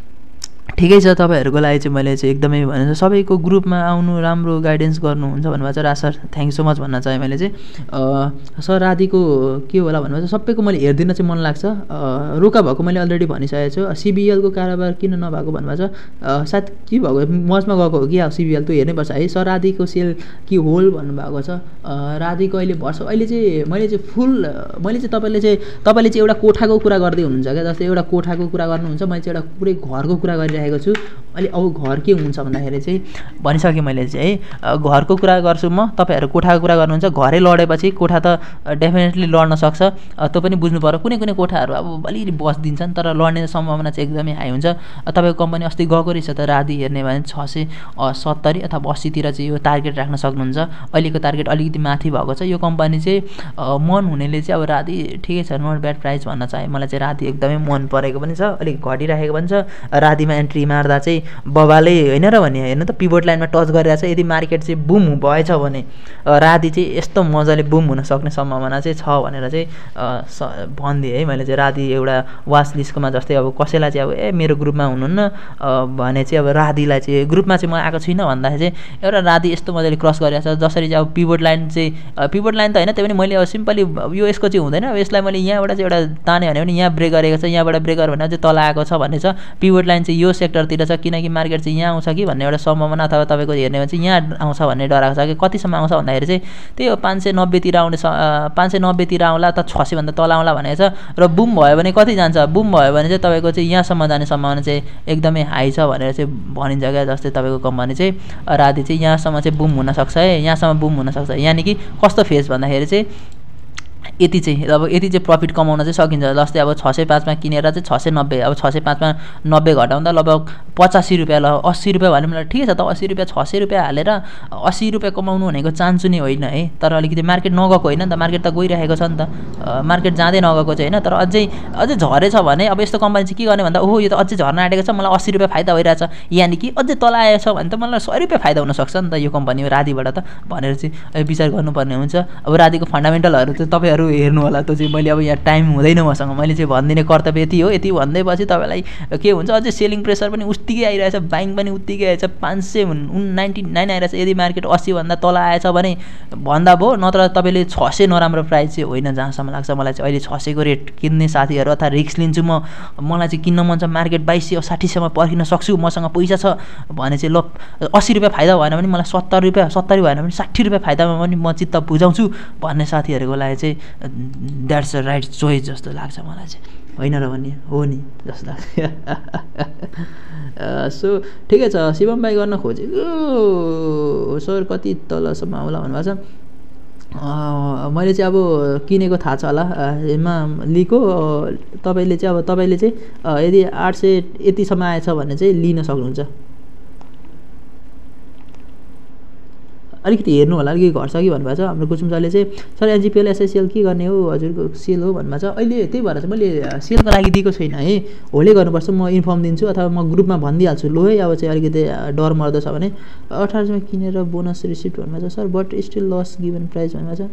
Speaker 2: ठिकै छ, तपाईँहरूको लागि चाहिँ मैले चाहिँ एकदमै भने सबैको ग्रुपमा आउनु, राम्रो गाइडेन्स गर्नुहुन्छ भन्नुभएको छ। रा sir thank you so much भन्न चाहेँ मैले चाहिँ। सर राधिको के होला भन्नुभएको छ, सबैको मैले हेरिदिन चाहिँ मन लाग्छ। रोका भएको मैले अलरेडी भनिसकेको छु। सिबिएलको कारोबार किन नभएको भन्नुभएको छ, सायद के भएको मजमा गएको हो कि अब सिबिएल त्यो हेर्नैपर्छ है। सर राधिको सेल कि होल्ड भन्नुभएको छ। राधिको अहिले वर्ष अहिले चाहिँ मैले चाहिँ फुल मैले चाहिँ तपाईँले चाहिँ तपाईँले चाहिँ एउटा कोठाको कुरा गर्दै हुनुहुन्छ क्या। जस्तै एउटा कोठाको कुरा गर्नुहुन्छ, मैले चाहिँ एउटा पुरै घरको कुरा गरिरहेको छु। अहिले अब घर के हुन्छ भन्दाखेरि चाहिँ भनिसकेँ मैले चाहिँ है, घरको कुरा गर्छु म, तपाईँहरू कोठाको कुरा गर्नुहुन्छ। घरै लडेपछि कोठा त डेफिनेटली लड्न सक्छ, त्यो पनि बुझ्नु पऱ्यो। कुनै कुनै कोठाहरू अब अलिकति बसिदिन्छन् तर लड्ने सम्भावना चाहिँ एकदमै हाई हुन्छ। तपाईँको कम्पनी अस्ति गएको रहेछ त राधि हेर्ने भने छ सय सत्तरी अथवा अस्सीतिर चाहिँ यो टार्गेट राख्न सक्नुहुन्छ। अहिलेको टार्गेट अलिकति माथि भएको छ। यो कम्पनी चाहिँ मन हुनेले चाहिँ अब राधि ठिकै छ, नट ब्याड प्राइस भन्न चाहे। मलाई चाहिँ राधि एकदमै मन परेको पनि छ, अलिक घटिरहेको पनि छ। राधिमा एन्ट्री मार्दा चाहिँ बबाले होइन र भने हेर्नु त पिभट लाइनमा टच गरिरहेको छ। यदि मार्केट चाहिँ बुम भएछ भने राधि चाहिँ यस्तो मजाले बुम हुन सक्ने सम्भावना चाहिँ छ भनेर चाहिँ भनिदिएँ है मैले चाहिँ। राधि एउटा वाच लिस्टकोमा जस्तै अब कसैलाई चाहिँ अब ए मेरो ग्रुपमा हुनुहुन्न भने चाहिँ अब राधिलाई चाहिँ ग्रुपमा चाहिँ म आएको छुइनँ भन्दाखेरि चाहिँ एउटा राधि यस्तो मजाले क्रस गरिरहेको छ। जसरी चाहिँ अब पिभट लाइन चाहिँ पिभट लाइन त होइन, त्यो पनि मैले अब सिम्पली यो यसको चाहिँ हुँदैन, यसलाई मैले यहाँबाट चाहिँ एउटा ताने भने पनि यहाँ ब्रेक गरेको छ, यहाँबाट ब्रेक गरेर भने चाहिँ तल आएको छ भन्ने छ। पिभट लाइन चाहिँ यो सेक्टरतिर छ, किनकि मार्केट चाहिँ यहाँ आउँछ कि भन्ने एउटा सम्भावना, अथवा तपाईँको हेर्ने भने चाहिँ यहाँ आउँछ भन्ने डराएको छ कि कतिसम्म आउँछ भन्दाखेरि चाहिँ त्यही हो पाँच सय नब्बेतिर आउने पाँच सय नब्बेतिर आउँला त छ सयभन्दा तल आउँला भनेको छ। र बुम भयो भने कति जान्छ, बुम भयो भने चाहिँ तपाईँको चाहिँ यहाँसम्म जाने सम्भावना चाहिँ एकदमै हाई छ भनेर चाहिँ भनिन्छ क्या। जस्तै तपाईँको कम्पनी चाहिँ राधि चाहिँ यहाँसम्म चाहिँ बुम हुनसक्छ है, यहाँसम्म बुम हुनसक्छ। यानि कि कस्तो फेज भन्दाखेरि चाहिँ यति चाहिँ अब यति चाहिँ प्रफिट कमाउन चाहिँ सकिन्छ। जस्तै अब छ सय पाँचमा किनेर चाहिँ छ सय नब्बे, अब छ सय पाँचमा नब्बे घटाउँदा लगभग पचासी रुपियाँ ल अस्सी रुपियाँ भने मलाई ठिकै छ त, अस्सी रुपियाँ छ सय रुपियाँ हालेर अस्सी रुपियाँ कमाउनु भनेको चान्चु नै होइन है। तर अलिकति मार्केट नगएको होइन नि त, मार्केट त गइरहेको छ नि त, मार्केट जाँदै नगएको चाहिँ होइन। तर अझै अझै झरेछ भने अब यस्तो कम्पनी चाहिँ के गर्ने भन्दा ओहो यो त अझै झर्न आँटेको छ, मलाई अस्सी रुपियाँ फाइदा भइरहेछ, यानि कि अझै तल आएछ भने त मलाई सय रुपियाँ फाइदा हुनसक्छ नि त यो कम्पनी राधिबाट त भनेर चाहिँ विचार गर्नुपर्ने हुन्छ। अब राधिको फन्डामेन्टलहरू चाहिँ तपाईँहरू हेर्नु होला, त्यो चाहिँ मैले अब यहाँ टाइम हुँदैन मसँग, मैले चाहिँ भनिदिने कर्तव्य यति हो। यति भन्दैपछि तपाईँलाई के हुन्छ, अझै सेलिङ प्रेसर पनि उत्तिकै आइरहेछ, बाइङ पनि उत्तिकै आएछ, पाँच सय नाइन्टी नाइन आइरहेछ। यदि मार्केट अस्सीभन्दा तल आएछ भने भन्दा भयो, नत्र तपाईँले छ सय नराम्रो प्राइस चाहिँ होइन जहाँसम्म लाग्छ मलाई चाहिँ। अहिले छ सयको रेट किन्ने साथीहरू अथवा रिक्स लिन्छु म, मलाई चाहिँ किन्न मन छ, मार्केट बाइस सय साठीसम्म पर्खिन सक्छु, मसँग पैसा छ भने चाहिँ ल अस्सी रुपियाँ फाइदा भएन भने मलाई सत्तर रुपियाँ सत्तरी भएन भने साठी रुपियाँ फाइदामा पनि म चित्त बुझाउँछु भन्ने साथीहरूको लागि चाहिँ द्याट्स अ राइट चोइस जस्तो लाग्छ मलाई चाहिँ, होइन र भन्ने हो नि जस्तो लाग्छ। सो ठिकै छ, शिवम भाइ गर्न खोजेको सर कति तलसम्म आउला भन्नुभएको छ। मैले चाहिँ अब किनेको थाहा छ होला मा लिएको, तपाईँले चाहिँ अब तपाईँले चाहिँ यदि आठ सय यतिसम्म आएछ भने चाहिँ लिन सक्नुहुन्छ। अलिकति हेर्नु होला, अलिकति घट्छ कि भन्नुभएको छ हाम्रो कुसुम सरले चाहिँ। सर एनजिपिएल एसआइसिएल के गर्ने हो हजुरको सेल हो भन्नुभएको छ। अहिले त्यही भएर चाहिँ मैले सेलको लागि दिएको छैन है, होल्डै गर्नुपर्छ, म इन्फर्म दिन्छु अथवा म ग्रुपमा भनिदिइहाल्छु। लो है अब चाहिँ अलिकति डर मर्दो छ भने अठार सयमा किनेर बोनस रिसिप्ट भन्नुभएको छ sir, but still loss given price भन्नुभएको छ।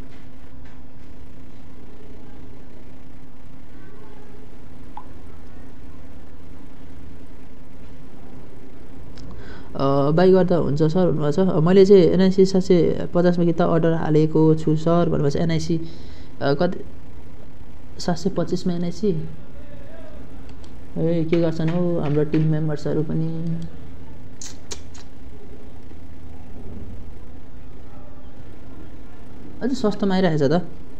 Speaker 2: बाई गर्दा हुन्छ सर भन्नुभएको छ। मैले चाहिँ एनआइसी सात सय पचासमा कि त अर्डर हालेको छु सर भन्नुभएको छ। एनआइसी कति सात सय पच्चिसमा एनआइसी ए के गर्छन् हौ हाम्रो टिम मेम्बर्सहरू पनि। अझै सस्तोमा आइरहेछ त,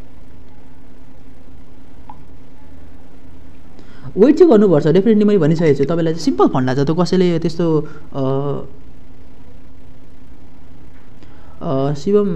Speaker 2: वेट चाहिँ गर्नुपर्छ डेफिनेटली। मैले भनिसकेको छु तपाईँलाई चाहिँ सिम्पल फन्डा छ, त्यो कसैले त्यस्तो शिवम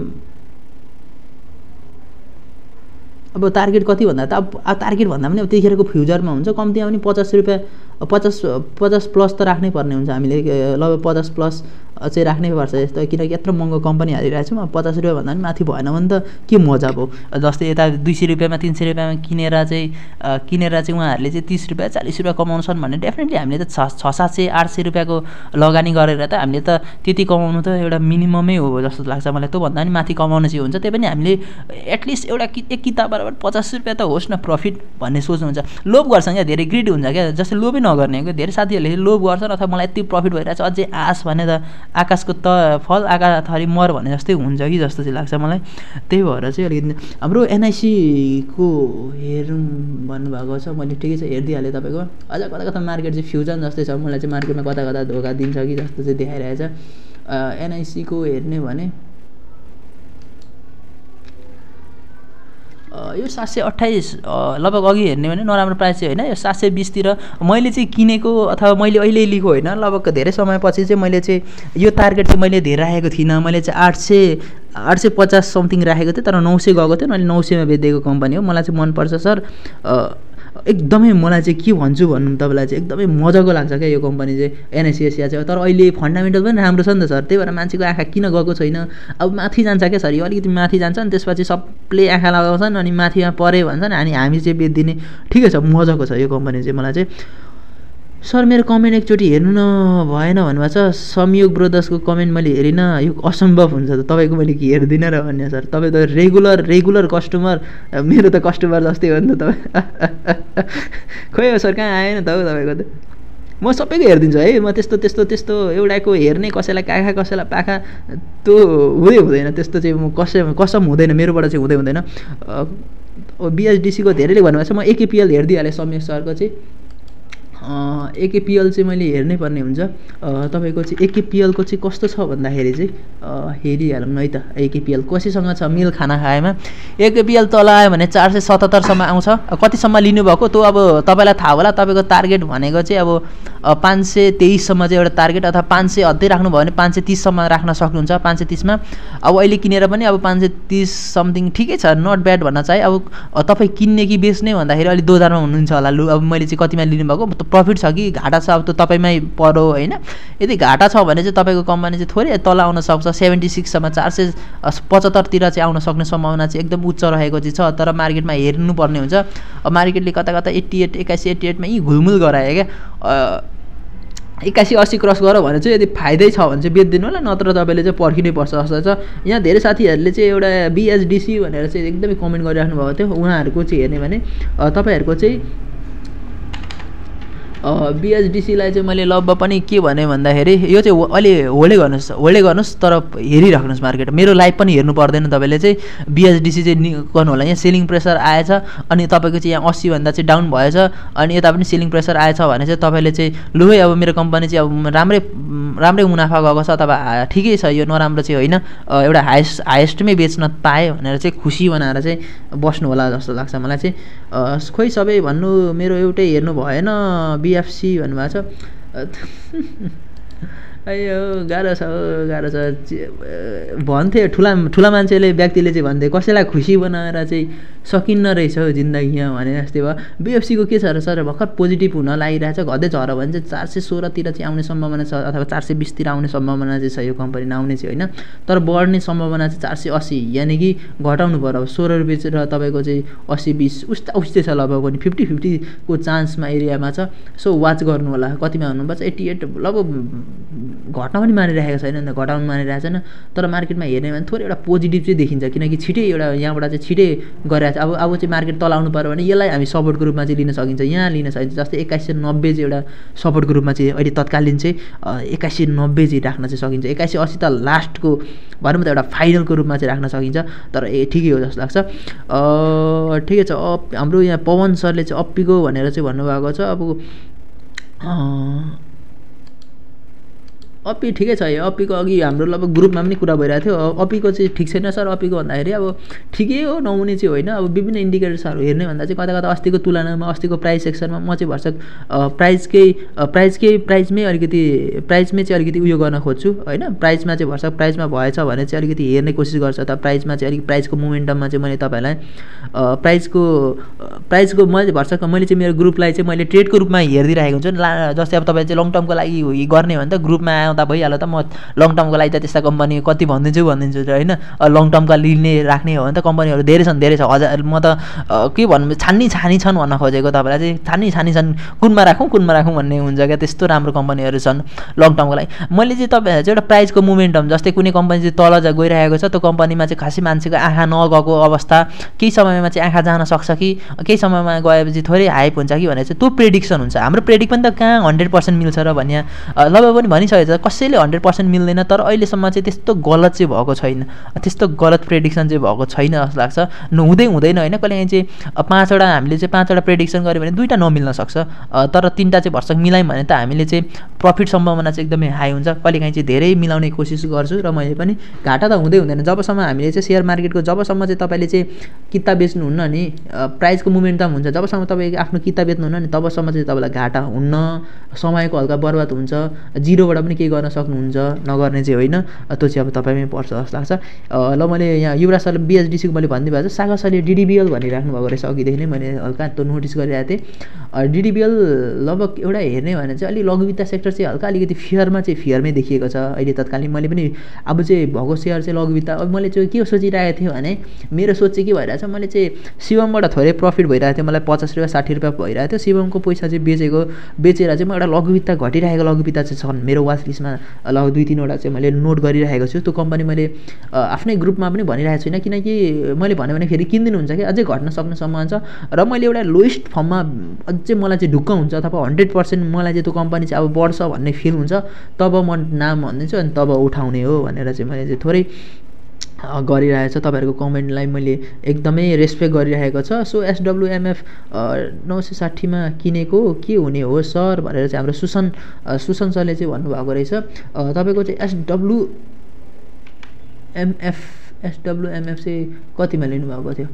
Speaker 2: अब टार्गेट कति भन्दा त अब टार्गेट भन्दा पनि अब त्यतिखेरको फ्युचरमा हुन्छ, कम्तीमा पनि पचास रुपियाँ पचास पचास प्लस त राख्नै पर्ने हुन्छ हामीले, लगभग पचास प्लस चाहिँ राख्नै पर्छ यस्तो, किनकि यत्रो महँगो कम्पनी हालिरहेको छौँ। अब पचास रुपियाँ भन्दा पनि माथि भएन भने त के मजा भयो। जस्तै यता दुई सय रुपियाँमा तिन सय रुपियाँमा किनेर चाहिँ किनेर चाहिँ उहाँहरूले चाहिँ तिस रुपियाँ चालिस रुपियाँ कमाउँछन् भने डेफिनेटली हामीले त छ छ सात सय आठ सय रुपियाँको लगानी गरेर त हामीले त त्यति कमाउनु त एउटा मिनिममै हो जस्तो लाग्छ मलाई। त्योभन्दा पनि माथि कमाउनु चाहिँ हुन्छ, त्यही पनि हामीले एटलिस्ट एउटा एक किताब बराबर पचास रुपियाँ त होस् न प्रफिट भन्ने सोच्नुहुन्छ। लोभ गर्छन् क्या, धेरै ग्रिड हुन्छ क्या, जस्तै लोभै नगर्ने क्या। धेरै साथीहरूले लोभ गर्छन् अथवा मलाई यति प्रफिट भइरहेछ अझै आश भने त आकाशको त फल आकाश थरी मर भने जस्तै हुन्छ कि जस्तो चाहिँ लाग्छ मलाई। त्यही भएर चाहिँ अलिकति हाम्रो एनआइसीको हेरौँ भन्नुभएको छ, मैले ठिकै छ हेरिदिइहालेँ तपाईँको। अझ कता कता मार्केट चाहिँ फ्युजन जस्तै छ, मलाई चाहिँ मार्केटमा कता कता धोका दिन्छ कि जस्तो चाहिँ देखाइरहेछ। एनआइसीको हेर्ने भने यो सात सय अट्ठाइस लगभग अघि हेर्ने भने नराम्रो प्राइस चाहिँ होइन, यो सात सय बिसतिर मैले चाहिँ किनेको अथवा मैले अहिले लिएको होइन, लगभग धेरै समयपछि चाहिँ मैले चाहिँ यो टार्गेट चाहिँ मैले धेरै राखेको थिइनँ। मैले चाहिँ आठ सय आठ सय पचास समथिङ राखेको थिएँ, तर नौ सय गएको थियो, अनि नौ सयमा बेचिदिएको कम्पनी हो। मलाई चाहिँ मनपर्छ सर, एकदमै मलाई चाहिँ के भन्छु भन्नु तपाईँलाई चाहिँ एकदमै मजाको लाग्छ क्या यो कम्पनी चाहिँ एनआइसी एसिया चाहिँ। तर अहिले फन्डामेन्टल पनि राम्रो छ नि त सर, त्यही भएर मान्छेको आँखा किन गएको छैन। अब माथि जान्छ क्या सर, यो अलिकति माथि जान्छ नि त्यसपछि सबले आँखा लगाउँछन् अनि माथिमा परे भन्छन्, अनि हामी चाहिँ बेचिदिने। ठिकै छ, मजाको छ यो कम्पनी चाहिँ मलाई चाहिँ। सर मेरो कमेन्ट एकचोटि हेर्नु न भएन भन्नुभएको छ। संयोग ब्रदर्सको कमेन्ट मैले हेरिनँ, यो असम्भव हुन्छ त तपाईँको मैले के हेर्दिनँ र भन्ने सर। तपाईँ त रेगुलर रेगुलर कस्टमर, मेरो त कस्टमर जस्तै हो नि त तपाईँ। खोइ हो सर कहाँ आएन त हौ तपाईँको त। म सबैको हेरिदिन्छु है, म त्यस्तो त्यस्तो त्यस्तो एउटाको हेर्ने कसैलाई काखा कसैलाई पाखा त्यो हुँदै हुँदैन, त्यस्तो चाहिँ म कसै कसम हुँदैन, मेरोबाट चाहिँ हुँदै हुँदैन। बिएसडिसीको धेरैले भन्नुभएको छ, म एकेपिएल हेरिदिइहालेँ समीर सरको चाहिँ। एकेपिएल चाहिँ मैले हेर्नै पर्ने हुन्छ। तपाईँको चाहिँ एकेपिएलको चाहिँ कस्तो छ भन्दाखेरि चाहिँ हेरिहालौँ न है त। एकेपिएल कसैसँग छ मिल खाना खाएमा एकेपिएल तल आयो भने चार सय सतहत्तरसम्म आउँछ। कतिसम्म लिनुभएको त्यो अब तपाईँलाई थाहा होला। तपाईँको टार्गेट भनेको चाहिँ अब पाँच सय तेइससम्म चाहिँ एउटा टार्गेट अथवा पाँच सय अझै राख्नुभयो भने पाँच सय तिससम्म राख्न सक्नुहुन्छ। पाँच सय तिसमा अब अहिले किनेर पनि अब पाँच सय तिस समथिङ ठिकै छ, नट ब्याड भन्न चाहिँ। अब तपाईँ किन्ने कि बेच्ने भन्दाखेरि अलिक दोधारमा हुनुहुन्छ होला। लु अब मैले चाहिँ कतिमा लिनुभएको प्रफिट छ कि घाटा छ अब त तपाईँमै परो होइन। यदि घाटा छ भने चाहिँ तपाईँको कम्पनी चाहिँ थोरै तल आउन सक्छ। सेभेन्टी सिक्ससम्म चार सय पचहत्तरतिर चाहिँ आउन सक्ने सम्भावना चाहिँ एकदम उच्च रहेको चाहिँ छ। तर मार्केटमा हेर्नुपर्ने हुन्छ। अब मार्केटले कता कता एट्टी एट एक्कासी एट्टी एटमा यी घुलमुल गरायो क्या। एक्कासी अस्सी क्रस गर भने चाहिँ यदि फाइदै छ भने चाहिँ बेचिदिनु होला, नत्र तपाईँले चाहिँ पर्खिनै पर्छ जस्तो छ। यहाँ धेरै साथीहरूले चाहिँ एउटा बिएसडिसी भनेर चाहिँ एकदमै कमेन्ट गरिराख्नु भएको थियो। उहाँहरूको चाहिँ हेर्ने भने तपाईँहरूको चाहिँ बिएसडिसीलाई चाहिँ मैले लगभग पनि के भने भन्दाखेरि यो चाहिँ अलि होल्डै गर्नुहोस् होल्डै गर्नुहोस् तर हेरिराख्नुहोस् मार्केट। मेरो लाइभ पनि हेर्नु पर्दैन तपाईँले चाहिँ। बिएसडिसी चाहिँ गर्नु होला। यहाँ सेलिङ प्रेसर आएछ अनि तपाईँको चाहिँ यहाँ अस्सीभन्दा चाहिँ डाउन भएछ अनि यता पनि सेलिङ प्रेसर आएछ भने चाहिँ तपाईँले चाहिँ लु है अब मेरो कम्पनी चाहिँ अब राम्रै राम्रै मुनाफा गएको छ अथवा ठिकै छ, यो नराम्रो चाहिँ होइन, एउटा हाइस्ट हाइस्टमै बेच्न पाएँ भनेर चाहिँ खुसी बनाएर चाहिँ बस्नु होला जस्तो लाग्छ मलाई चाहिँ। खोइ सबै भन्नु मेरो एउटै हेर्नु भएन बिएफसी भन्नुभएको छ। अयो गाह्रो छ गाह्रो छ भन्थे ठुला ठुला मान्छेले व्यक्तिले चाहिँ भन्थे कसैलाई खुसी बनाएर चाहिँ सकिन्न रहेछ हौ जिन्दगीमा भने जस्तै भयो। बिएफसीको के छ र सर भर्खर पोजिटिभ हुन लागिरहेछ। घट्दै झऱ्यो भने चाहिँ चार सय सोह्रतिर चाहिँ आउने सम्भावना छ अथवा चार सय बिसतिर आउने सम्भावना चाहिँ छ यो कम्पनी नआउने चाहिँ होइन। तर बढ्ने सम्भावना चाहिँ चार सय अस्सी यानि कि घटाउनु पऱ्यो। सोह्र रुपियाँ र तपाईँको चाहिँ अस्सी बिस उस्ता उस्तै छ लगभग पनि फिफ्टी फिफ्टीको चान्समा एरियामा छ। सो वाच गर्नु होला कतिमा हुनुपर्छ। एट्टी एट लगभग घट्न पनि मानिरहेको छैन नि त, घटाउनु मानिरहेको छैन। तर मार्केटमा हेर्ने भने थोरै एउटा पोजिटिभ चाहिँ देखिन्छ किनकि छिटै एउटा यहाँबाट चाहिँ छिटै गरेर अब अब चाहिँ मार्केट तल आउनु पऱ्यो भने यसलाई हामी सपोर्टको रूपमा चाहिँ लिन सकिन्छ। यहाँ लिन सकिन्छ जस्तै एक्काइस सय नब्बे चाहिँ एउटा सपोर्टको रूपमा चाहिँ अहिले तत्कालीन चाहिँ एक्काइस सय नब्बे चाहिँ राख्न चाहिँ सकिन्छ। एक्काइस सय अस्सी त लास्टको भनौँ त एउटा फाइनलको रूपमा चाहिँ राख्न सकिन्छ। तर ए ठिकै हो जस्तो लाग्छ। ठिकै छ। अप हाम्रो यहाँ पवन सरले चाहिँ अप्पीको भनेर चाहिँ भन्नुभएको छ। अब अप्पी ठिकै छ। यो अप्पीको अघि हाम्रो लगभग ग्रुपमा पनि कुरा भइरहेको थियो। अप्पीको चाहिँ ठिक छैन सर। अप्पीको भन्दाखेरि अब ठिकै हो नहुने चाहिँ होइन। अब विभिन्न इन्डिकेटर्सहरू हेर्ने भन्दा चाहिँ कता कता अस्तिको तुलनामा अस्तिको प्राइस सेक्सनमा म चाहिँ भर्सक प्राइसकै प्राइसकै प्राइसमै अलिकति प्राइसमै चाहिँ अलिकति उयो गर्न खोज्छु होइन। प्राइसमा चाहिँ भर्सक प्राइसमा भएछ भने चाहिँ अलिकति हेर्ने कोसिस गर्छ। त प्राइसमा चाहिँ अलिक प्राइसको मोमेन्टममा चाहिँ मैले तपाईँहरूलाई प्राइसको प्राइसको मैले भर्सक मैले चाहिँ मेरो ग्रुपलाई चाहिँ मैले ट्रेडको रूपमा हेरिदिइरहेको हुन्छु। जस्तै अब तपाईँ चाहिँ लङ टर्मको लागि गर्ने भने त ग्रुपमा आउँदा भइहाल्यो त। म लङ टर्मको लागि त त्यस्ता कम्पनी कति भनिदिन्छु भनिदिन्छु होइन। लङ टर्मका लिने राख्ने हो भने त कम्पनीहरू धेरै छन् धेरै छ हजार। म त के भन्नु छान्नी छानी छन् भन्न खोजेको तपाईँलाई चाहिँ। छान्नी छानी छन् कुनमा राखौँ कुनमा राखौँ भन्ने हुन्छ क्या। त्यस्तो राम्रो कम्पनीहरू छन् लङ टर्मको लागि। मैले चाहिँ तपाईँहरू चाहिँ एउटा प्राइसको मोमेन्टम जस्तै कुनै कम्पनी चाहिँ तल गइरहेको छ त्यो कम्पनीमा चाहिँ खासै मान्छेको आँखा नगएको अवस्था, केही समयमा चाहिँ आँखा जान सक्छ कि केही समयमा गएपछि थोरै हाइप हुन्छ कि भनेर चाहिँ त्यो प्रेडिक्सन हुन्छ। हाम्रो प्रेडिक्ट पनि त कहाँ हन्ड्रेड पर्सेन्ट मिल्छ र भन्ने लगभग पनि भनिसकेको छ। कसैले हन्ड्रेड पर्सेन्ट मिल्दैन। तर अहिलेसम्म चाहिँ त्यस्तो गलत चाहिँ भएको छैन, त्यस्तो गलत प्रेडिक्सन चाहिँ भएको छैन जस्तो लाग्छ। हुँदै हुँदैन होइन। कहिलेकाहीँ चाहिँ पाँचवटा हामीले चाहिँ पाँचवटा प्रेडिक्सन गऱ्यो भने दुईवटा नमिल्न सक्छ। तर तिनवटा चाहिँ भर्सक मिलायौँ भने त हामीले चाहिँ प्रफिट सम्भावना चाहिँ एकदमै हाई हुन्छ। कहिलेकाहीँ चाहिँ धेरै मिलाउने कोसिस गर्छु र मैले पनि। घाटा त हुँदै हुँदैन जबसम्म हामीले चाहिँ सेयर मार्केटको जबसम्म चाहिँ तपाईँले चाहिँ किताब बेच्नुहुन्न नि प्राइसको मोमेन्टम हुन्छ। जबसम्म तपाईँ आफ्नो किताब बेच्नुहुन्न नि तबसम्म चाहिँ तपाईँलाई घाटा हुन्न, समयको हल्का बर्बाद हुन्छ, जिरोबाट पनि केही गर्न सक्नुहुन्छ, नगर्ने चाहिँ होइन। त्यो चाहिँ अब तपाईँमै पर्छ जस्तो लाग्छ। ल मैले यहाँ युवराज सरले बिएसडिसीको मैले भनिदिनु भएको छ। सागर सरले डिडिबिएल भनिराख्नु भएको रहेछ अघिदेखि नै मैले हल्का त्यो नोटिस गरिरहेको थिएँ। डिडिबिएल लगभग एउटा हेर्ने भने चाहिँ अलिक लघुवित्त सेक्टर चाहिँ हल्का अलिकति फियरमा चाहिँ फियरमै देखिएको छ अहिले तत्कालीन। मैले पनि अब चाहिँ भएको सेयर चाहिँ लघुवित्त अब मैले चाहिँ के सोचिरहेको थिएँ भने मेरो सोच चाहिँ के भइरहेछ, मैले चाहिँ शिवमबाट थोरै प्रफिट भइरहेको थियो। मलाई पचास रुपियाँ साठी रुपियाँ भइरहेको थियो। शिवमको पैसा चाहिँ बेचेको बेचेर चाहिँ म एउटा लघुवित्त घटिरहेको लघुवित्त चाहिँ छन् मेरो वाच लिस्टमा लगभग दुई तिनवटा चाहिँ मैले नोट गरिरहेको छु। त्यो कम्पनी मैले आफ्नै ग्रुपमा पनि भनिरहेको छुइनँ किनकि मैले भन्यो भने फेरि किनिदिनुहुन्छ कि अझै घट्न सक्ने सम्भावना छ। र मैले एउटा लोएस्ट फर्ममा अझै मलाई चाहिँ ढुक्क हुन्छ अथवा हन्ड्रेड पर्सेन्ट मलाई चाहिँ त्यो कम्पनी चाहिँ अब बढ्छ भन्ने फिल हुन्छ तब म नाम भनिदिन्छु अनि तब उठाउने हो भनेर चाहिँ मैले चाहिँ थोरै
Speaker 1: गरिरहेछ। तपाईँहरूको कमेन्टलाई मैले एकदमै रेस्पेक्ट गरिरहेको छ। सो एसडब्लुएमएफ नौ सय साठीमा किनेको के हुने हो सर भनेर चाहिँ हाम्रो सुसन सुसन सरले चाहिँ भन्नुभएको रहेछ। तपाईँको चाहिँ एसडब्लुएमएफ एसडब्लुएमएफ चाहिँ कतिमा लिनुभएको थियो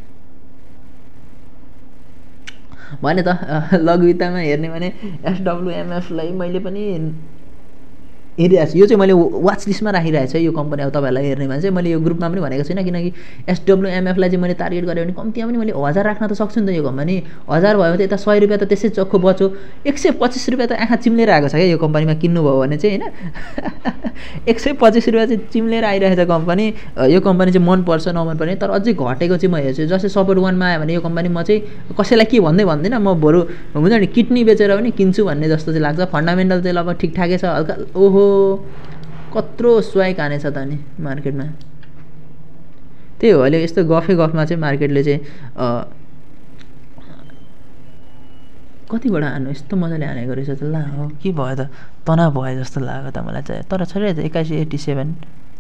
Speaker 1: भने त लघुवित्तमा हेर्ने भने एसडब्लुएमएफलाई मैले पनि हेरिरहेको छु। यो चाहिँ मैले वाच लिस्टमा राखिरहेको छु यो कम्पनी। अब तपाईँहरूलाई हेर्ने भने चाहिँ मैले यो ग्रुपमा पनि भनेको छैन, किनकि एसडब्लुएमएफलाई चाहिँ मैले टार्गेट गरेँ भने कम्तीमा पनि मैले हजार राख्न त सक्छु नि त। यो कम्पनी हजार भयो भने त यता सय रुपियाँ त त्यसै चक्खो बच्यो, एक सय पच्चिस रुपियाँ त आँखा चिम्लेर आएको छ क्या यो कम्पनीमा किन्नुभयो भने चाहिँ होइन। एक सय पच्चिस रुपियाँ चाहिँ चिम्लेर आइरहेको छ कम्पनी। यो कम्पनी चाहिँ मनपर्छ नमनपर्ने, तर अझै घटेको चाहिँ म हेर्छु। जस्तै सपोर्ट वानमा आयो भने यो कम्पनी म चाहिँ कसैलाई के भन्दै भन्दिनँ, म बरु हुन्छ नि किडनी बेचेर पनि किन्छु भन्ने जस्तो चाहिँ लाग्छ। फन्डामेन्टल चाहिँ लगभग ठिकठाकै छ हल्का। ओहो कत्रो स्वाइक हानेछ त नि मार्केटमा। त्यही हो अहिले यस्तो गफै गफमा चाहिँ मार्केटले चाहिँ कतिबाट हान्नु यस्तो मजाले हानेको रहेछ त। ला हो के भयो त, तनाव भयो जस्तो लाग्यो त मलाई चाहिँ। तर छोडिरहेछ एक्काइस एट्टी सेभेन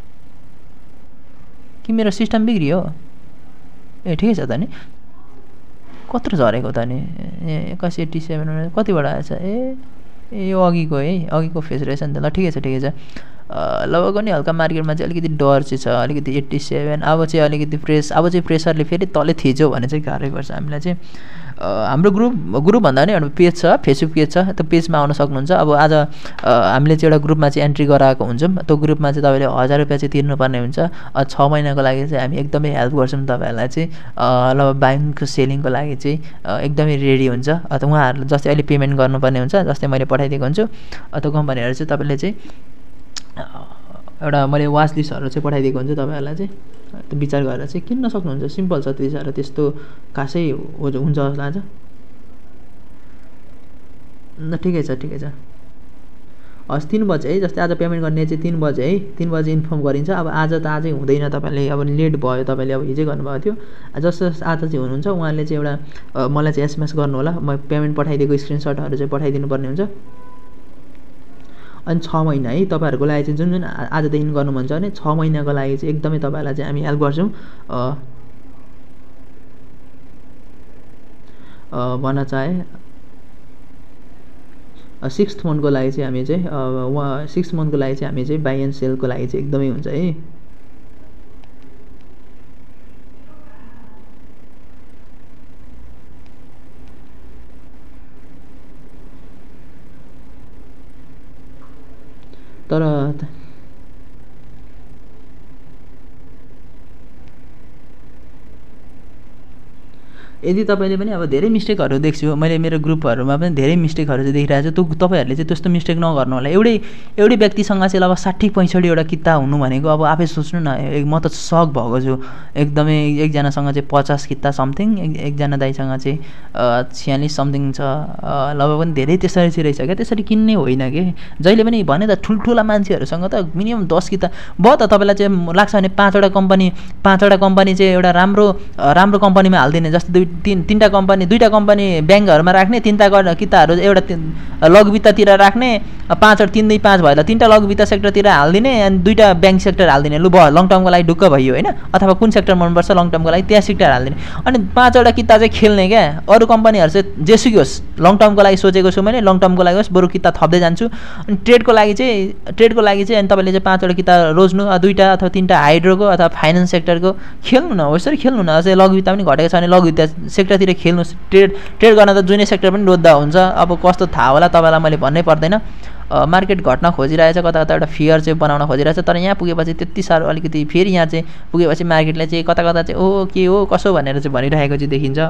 Speaker 1: कि मेरो सिस्टम बिग्रियो? ए ठिकै छ त नि, कत्रो झरेको त नि। ए एक्काइस एट्टी सेभेन कतिबाट आएछ? ए ए यो अघिको है, अघिको फेज रहेछ नि त। ल ठिकै छ ठिकै छ। लगभग नि हल्का मार्केटमा चाहिँ अलिकति डर चाहिँ छ, अलिकति एट्टी सेभेन। अब चाहिँ अलिकति प्रेस अब चाहिँ प्रेसरले फेरि तलै थिच्यो भने चाहिँ गाह्रै पर्छ हामीलाई चाहिँ। हाम्रो ग्रुप ग्रुप भन्दा पनि हाम्रो पेज छ, फेसबुक पेज छ, त्यो पेजमा आउन सक्नुहुन्छ। अब आज हामीले चाहिँ एउटा ग्रुपमा चाहिँ एन्ट्री गराएको हुन्छौँ। त्यो ग्रुपमा चाहिँ तपाईँले हजार रुपियाँ चाहिँ तिर्नुपर्ने हुन्छ। छ महिनाको लागि चाहिँ हामी एकदमै हेल्प गर्छौँ तपाईँहरूलाई चाहिँ। ल बाइङको सेलिङको लागि चाहिँ एकदमै रेडी हुन्छ। अथवा उहाँहरूले जस्तै अहिले पेमेन्ट गर्नुपर्ने हुन्छ, जस्तै मैले पठाइदिएको हुन्छु। त्यो कम्पनीहरू चाहिँ तपाईँले चाहिँ एउटा मैले वाच लिस्टहरू चाहिँ पठाइदिएको हुन्छु तपाईँहरूलाई चाहिँ। त्यो विचार गरेर चाहिँ किन्न सक्नुहुन्छ। सिम्पल छ, त्यति साह्रो त्यस्तो खासै हुन्छ जस्तो लाग्छ। ल ठिकै छ ठिकै छ। हस् तिन बजे है, जस्तै आज पेमेन्ट गर्ने चाहिँ तिन बजे है, तिन बजे इन्फर्म गरिन्छ। अब आज त आजै हुँदैन, तपाईँले अब लेट भयो, तपाईँले अब हिजै गर्नुभएको थियो। जस्तो आज चाहिँ हुनुहुन्छ उहाँले चाहिँ एउटा मलाई चाहिँ एसएमएस गर्नु होला, म पेमेन्ट पठाइदिएको स्क्रिनसटहरू चाहिँ पठाइदिनु पर्ने हुन्छ। अनि छ महिना है तपाईँहरूको लागि चाहिँ जुन जुन आजदेखि गर्नुहुन्छ भने छ महिनाको लागि चाहिँ एकदमै तपाईँहरूलाई चाहिँ हामी हेल्प गर्छौँ। भन्न चाहे सिक्स्थ मन्थको लागि चाहिँ हामी चाहिँ उहाँ सिक्स मन्थको लागि चाहिँ हामी चाहिँ बाई एन्ड सेलको लागि चाहिँ एकदमै हुन्छ है। तर यदि तपाईँले पनि अब धेरै मिस्टेकहरू देख्छु मैले मेरो ग्रुपहरूमा पनि धेरै मिस्टेकहरू चाहिँ देखिरहेको छु। त्यो तपाईँहरूले चाहिँ त्यस्तो मिस्टेक नगर्नु होला। एउटै एउटै व्यक्तिसँग चाहिँ अब साठी पैँसठीवटा किता हुनु भनेको अब आफै सोच्नु न। म त सक भएको छु एकदमै। एकजनासँग चाहिँ पचास किता समथिङ, एकजना दाइसँग चाहिँ छ्यालिस समथिङ छ। लगभग पनि धेरै त्यसरी चाहिँ रहेछ क्या। त्यसरी किन्ने होइन कि जहिले पनि भने त ठुल्ठुला मान्छेहरूसँग त मिनिमम दस किता भयो त तपाईँलाई चाहिँ लाग्छ भने पाँचवटा कम्पनी पाँचवटा कम्पनी चाहिँ एउटा राम्रो राम्रो कम्पनीमा हालिदिने। जस्तै दुई तिन तिनवटा कम्पनी दुईवटा कम्पनी ब्याङ्कहरूमा राख्ने, तिनवटा किताहरू एउटा लघुवित्ततिर राख्ने, पाँचवटा तिन दुई पाँच भयो ल तिनवटा लघुवित्त सेक्टरतिर हालिदिने अनि दुईवटा ब्याङ्क सेक्टर हालिदिने। लु भयो लङ टर्मको लागि ढुक्क भयो होइन। अथवा कुन सेक्टर मनपर्छ लङ टर्मको लागि त्यहाँ सेक्टर हालिदिने। अनि पाँचवटा किता चाहिँ खेल्ने क्या। अरू कम्पनीहरू चाहिँ जेसुकै होस् लङ टर्मको लागि सोचेको छु मैले, लङ टर्मको लागि होस् बरु किता थप्दै जान्छु। अनि ट्रेडको लागि चाहिँ ट्रेडको लागि चाहिँ अनि तपाईँले चाहिँ पाँचवटा किता रोज्नु, दुईवटा अथवा तिनवटा हाइड्रोको अथवा फाइनेन्स सेक्टरको खेल्नु न। हो यसरी खेल्नु न। अझै लघुवित्त पनि घटेको छ भने लघुवित्त सेक्टरतिर खेल्नुहोस्। ट्रेड ट्रेड गर्न त जुनै सेक्टर पनि रोज्दा हुन्छ। अब कस्तो थाहा होला तपाईँलाई मैले भन्नै पर्दैन। मार्केट घट्न खोजिरहेछ, कता कता एउटा फियर चाहिँ बनाउन खोजिरहेछ। तर यहाँ पुगेपछि त्यति साह्रो अलिकति फेरि यहाँ चाहिँ पुगेपछि मार्केटले चाहिँ कता कता चाहिँ ओ के हो कसो भनेर चाहिँ भनिरहेको चाहिँ देखिन्छ।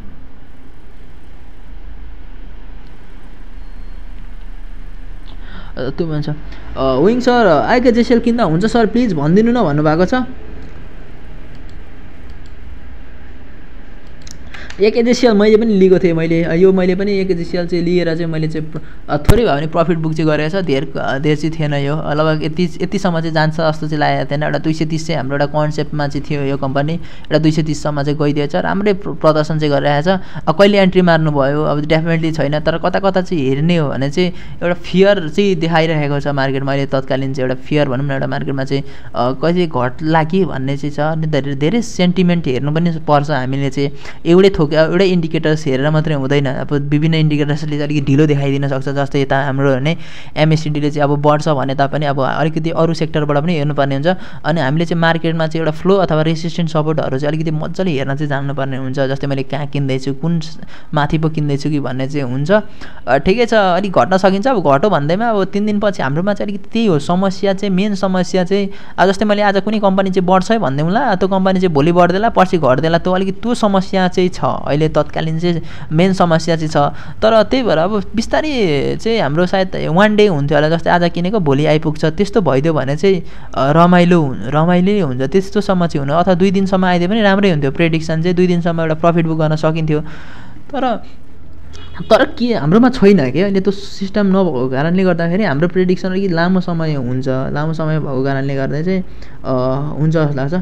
Speaker 1: त्यो भन्छ विङ सर आइके जेसेल किन्दा हुन्छ सर प्लिज भनिदिनु न भन्नुभएको छ।
Speaker 2: एक एजेसियल मैले पनि लिएको थिएँ मैले यो मैले पनि एक एजेसियल चाहिँ लिएर चाहिँ मैले चाहिँ थोरै भए पनि प्रफिट बुक चाहिँ गरेको छ धेर धेर चाहिँ थिएन यो लगभग यति यतिसम्म चाहिँ जान्छ जस्तो चाहिँ लागेको थिएन एउटा दुई सय तिस चाहिँ हाम्रो एउटा कन्सेप्टमा चाहिँ थियो यो कम्पनी एउटा दुई सय तिससम्म चाहिँ गइदिएछ राम्रै प्रदर्शन चाहिँ गरिरहेको छ अब कहिले एन्ट्री मार्नुभयो अब डेफिनेटली छैन तर कता कता चाहिँ हेर्ने हो भने चाहिँ एउटा फियर चाहिँ देखाइरहेको छ मार्केटमा अहिले तत्कालीन चाहिँ एउटा फियर भनौँ न एउटा मार्केटमा चाहिँ कहिले घट्ला कि भन्ने चाहिँ छ अनि धेरै धेरै सेन्टिमेन्ट हेर्नु पनि पर्छ हामीले चाहिँ एउटै थोक एउटै इन्डिकेटर्स हेरेर मात्रै हुँदैन अब विभिन्न इन्डिकेटर्सले चाहिँ अलिकति ढिलो देखाइदिन सक्छ जस्तै यता हाम्रो भने एमएससिडीले चाहिँ अब बढ्छ भने तापनि अब अलिकति अरू सेक्टरबाट पनि हेर्नुपर्ने हुन्छ अनि हामीले चाहिँ मार्केटमा चाहिँ एउटा फ्लो अथवा रेसिस्टेन्ट सपोर्टहरू चाहिँ अलिकति मजाले हेर्न चाहिँ जान्नुपर्ने हुन्छ जस्तै मैले कहाँ किन्दैछु कुन माथि पो किन्दैछु कि भन्ने चाहिँ हुन्छ ठिकै छ अलिक घट्न सकिन्छ अब घट्यो भन्दैमा अब तिन दिनपछि हाम्रोमा चाहिँ अलिकति त्यही हो समस्या चाहिँ मेन समस्या चाहिँ जस्तै मैले आज कुनै कम्पनी चाहिँ बढ्छ है भनिदिउँला त्यो कम्पनी चाहिँ भोलि बढ्दैला पर्सि घट्दैला त्यो अलिकति त्यो समस्या चाहिँ छ अहिले तत्कालीन चाहिँ मेन समस्या चाहिँ छ तर त्यही भएर अब बिस्तारै चाहिँ हाम्रो सायद वान डे हुन्थ्यो होला जस्तै आज किनेको भोलि आइपुग्छ त्यस्तो भइदियो भने चाहिँ रमाइलो रमाइलो हुन्छ त्यस्तोसम्म चाहिँ हुनु अथवा दुई दिनसम्म आइदियो पनि राम्रै हुन्थ्यो प्रेडिक्सन चाहिँ दुई दिनसम्म एउटा प्रफिट बुक गर्न सकिन्थ्यो तर तर के हाम्रोमा छैन कि अहिले त्यो सिस्टम नभएको कारणले गर्दाखेरि हाम्रो प्रेडिक्सन अलिकति लामो समय हुन्छ लामो समय भएको कारणले गर्दा चाहिँ हुन्छ जस्तो लाग्छ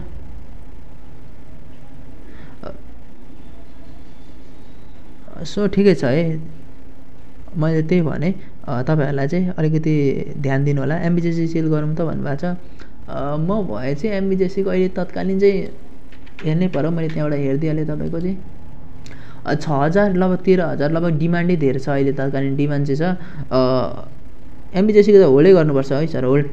Speaker 2: सो ठिकै छ है मैले त्यही भने तपाईँहरूलाई चाहिँ अलिकति ध्यान दिनु होला एमबिजेसी सेल गरौँ त भन्नुभएको छ म भए चाहिँ एमबिजेसीको अहिले तत्कालीन चाहिँ हेर्नै पर्यो मैले त्यहाँबाट हेरिदिइहालेँ तपाईँको चाहिँ छ हजार लगभग तेह्र हजार लगभग डिमान्डै धेरै छ अहिले तत्कालीन डिमान्ड चाहिँ छ एमबिजेसीको त होल्डै गर्नुपर्छ है सर होल्ड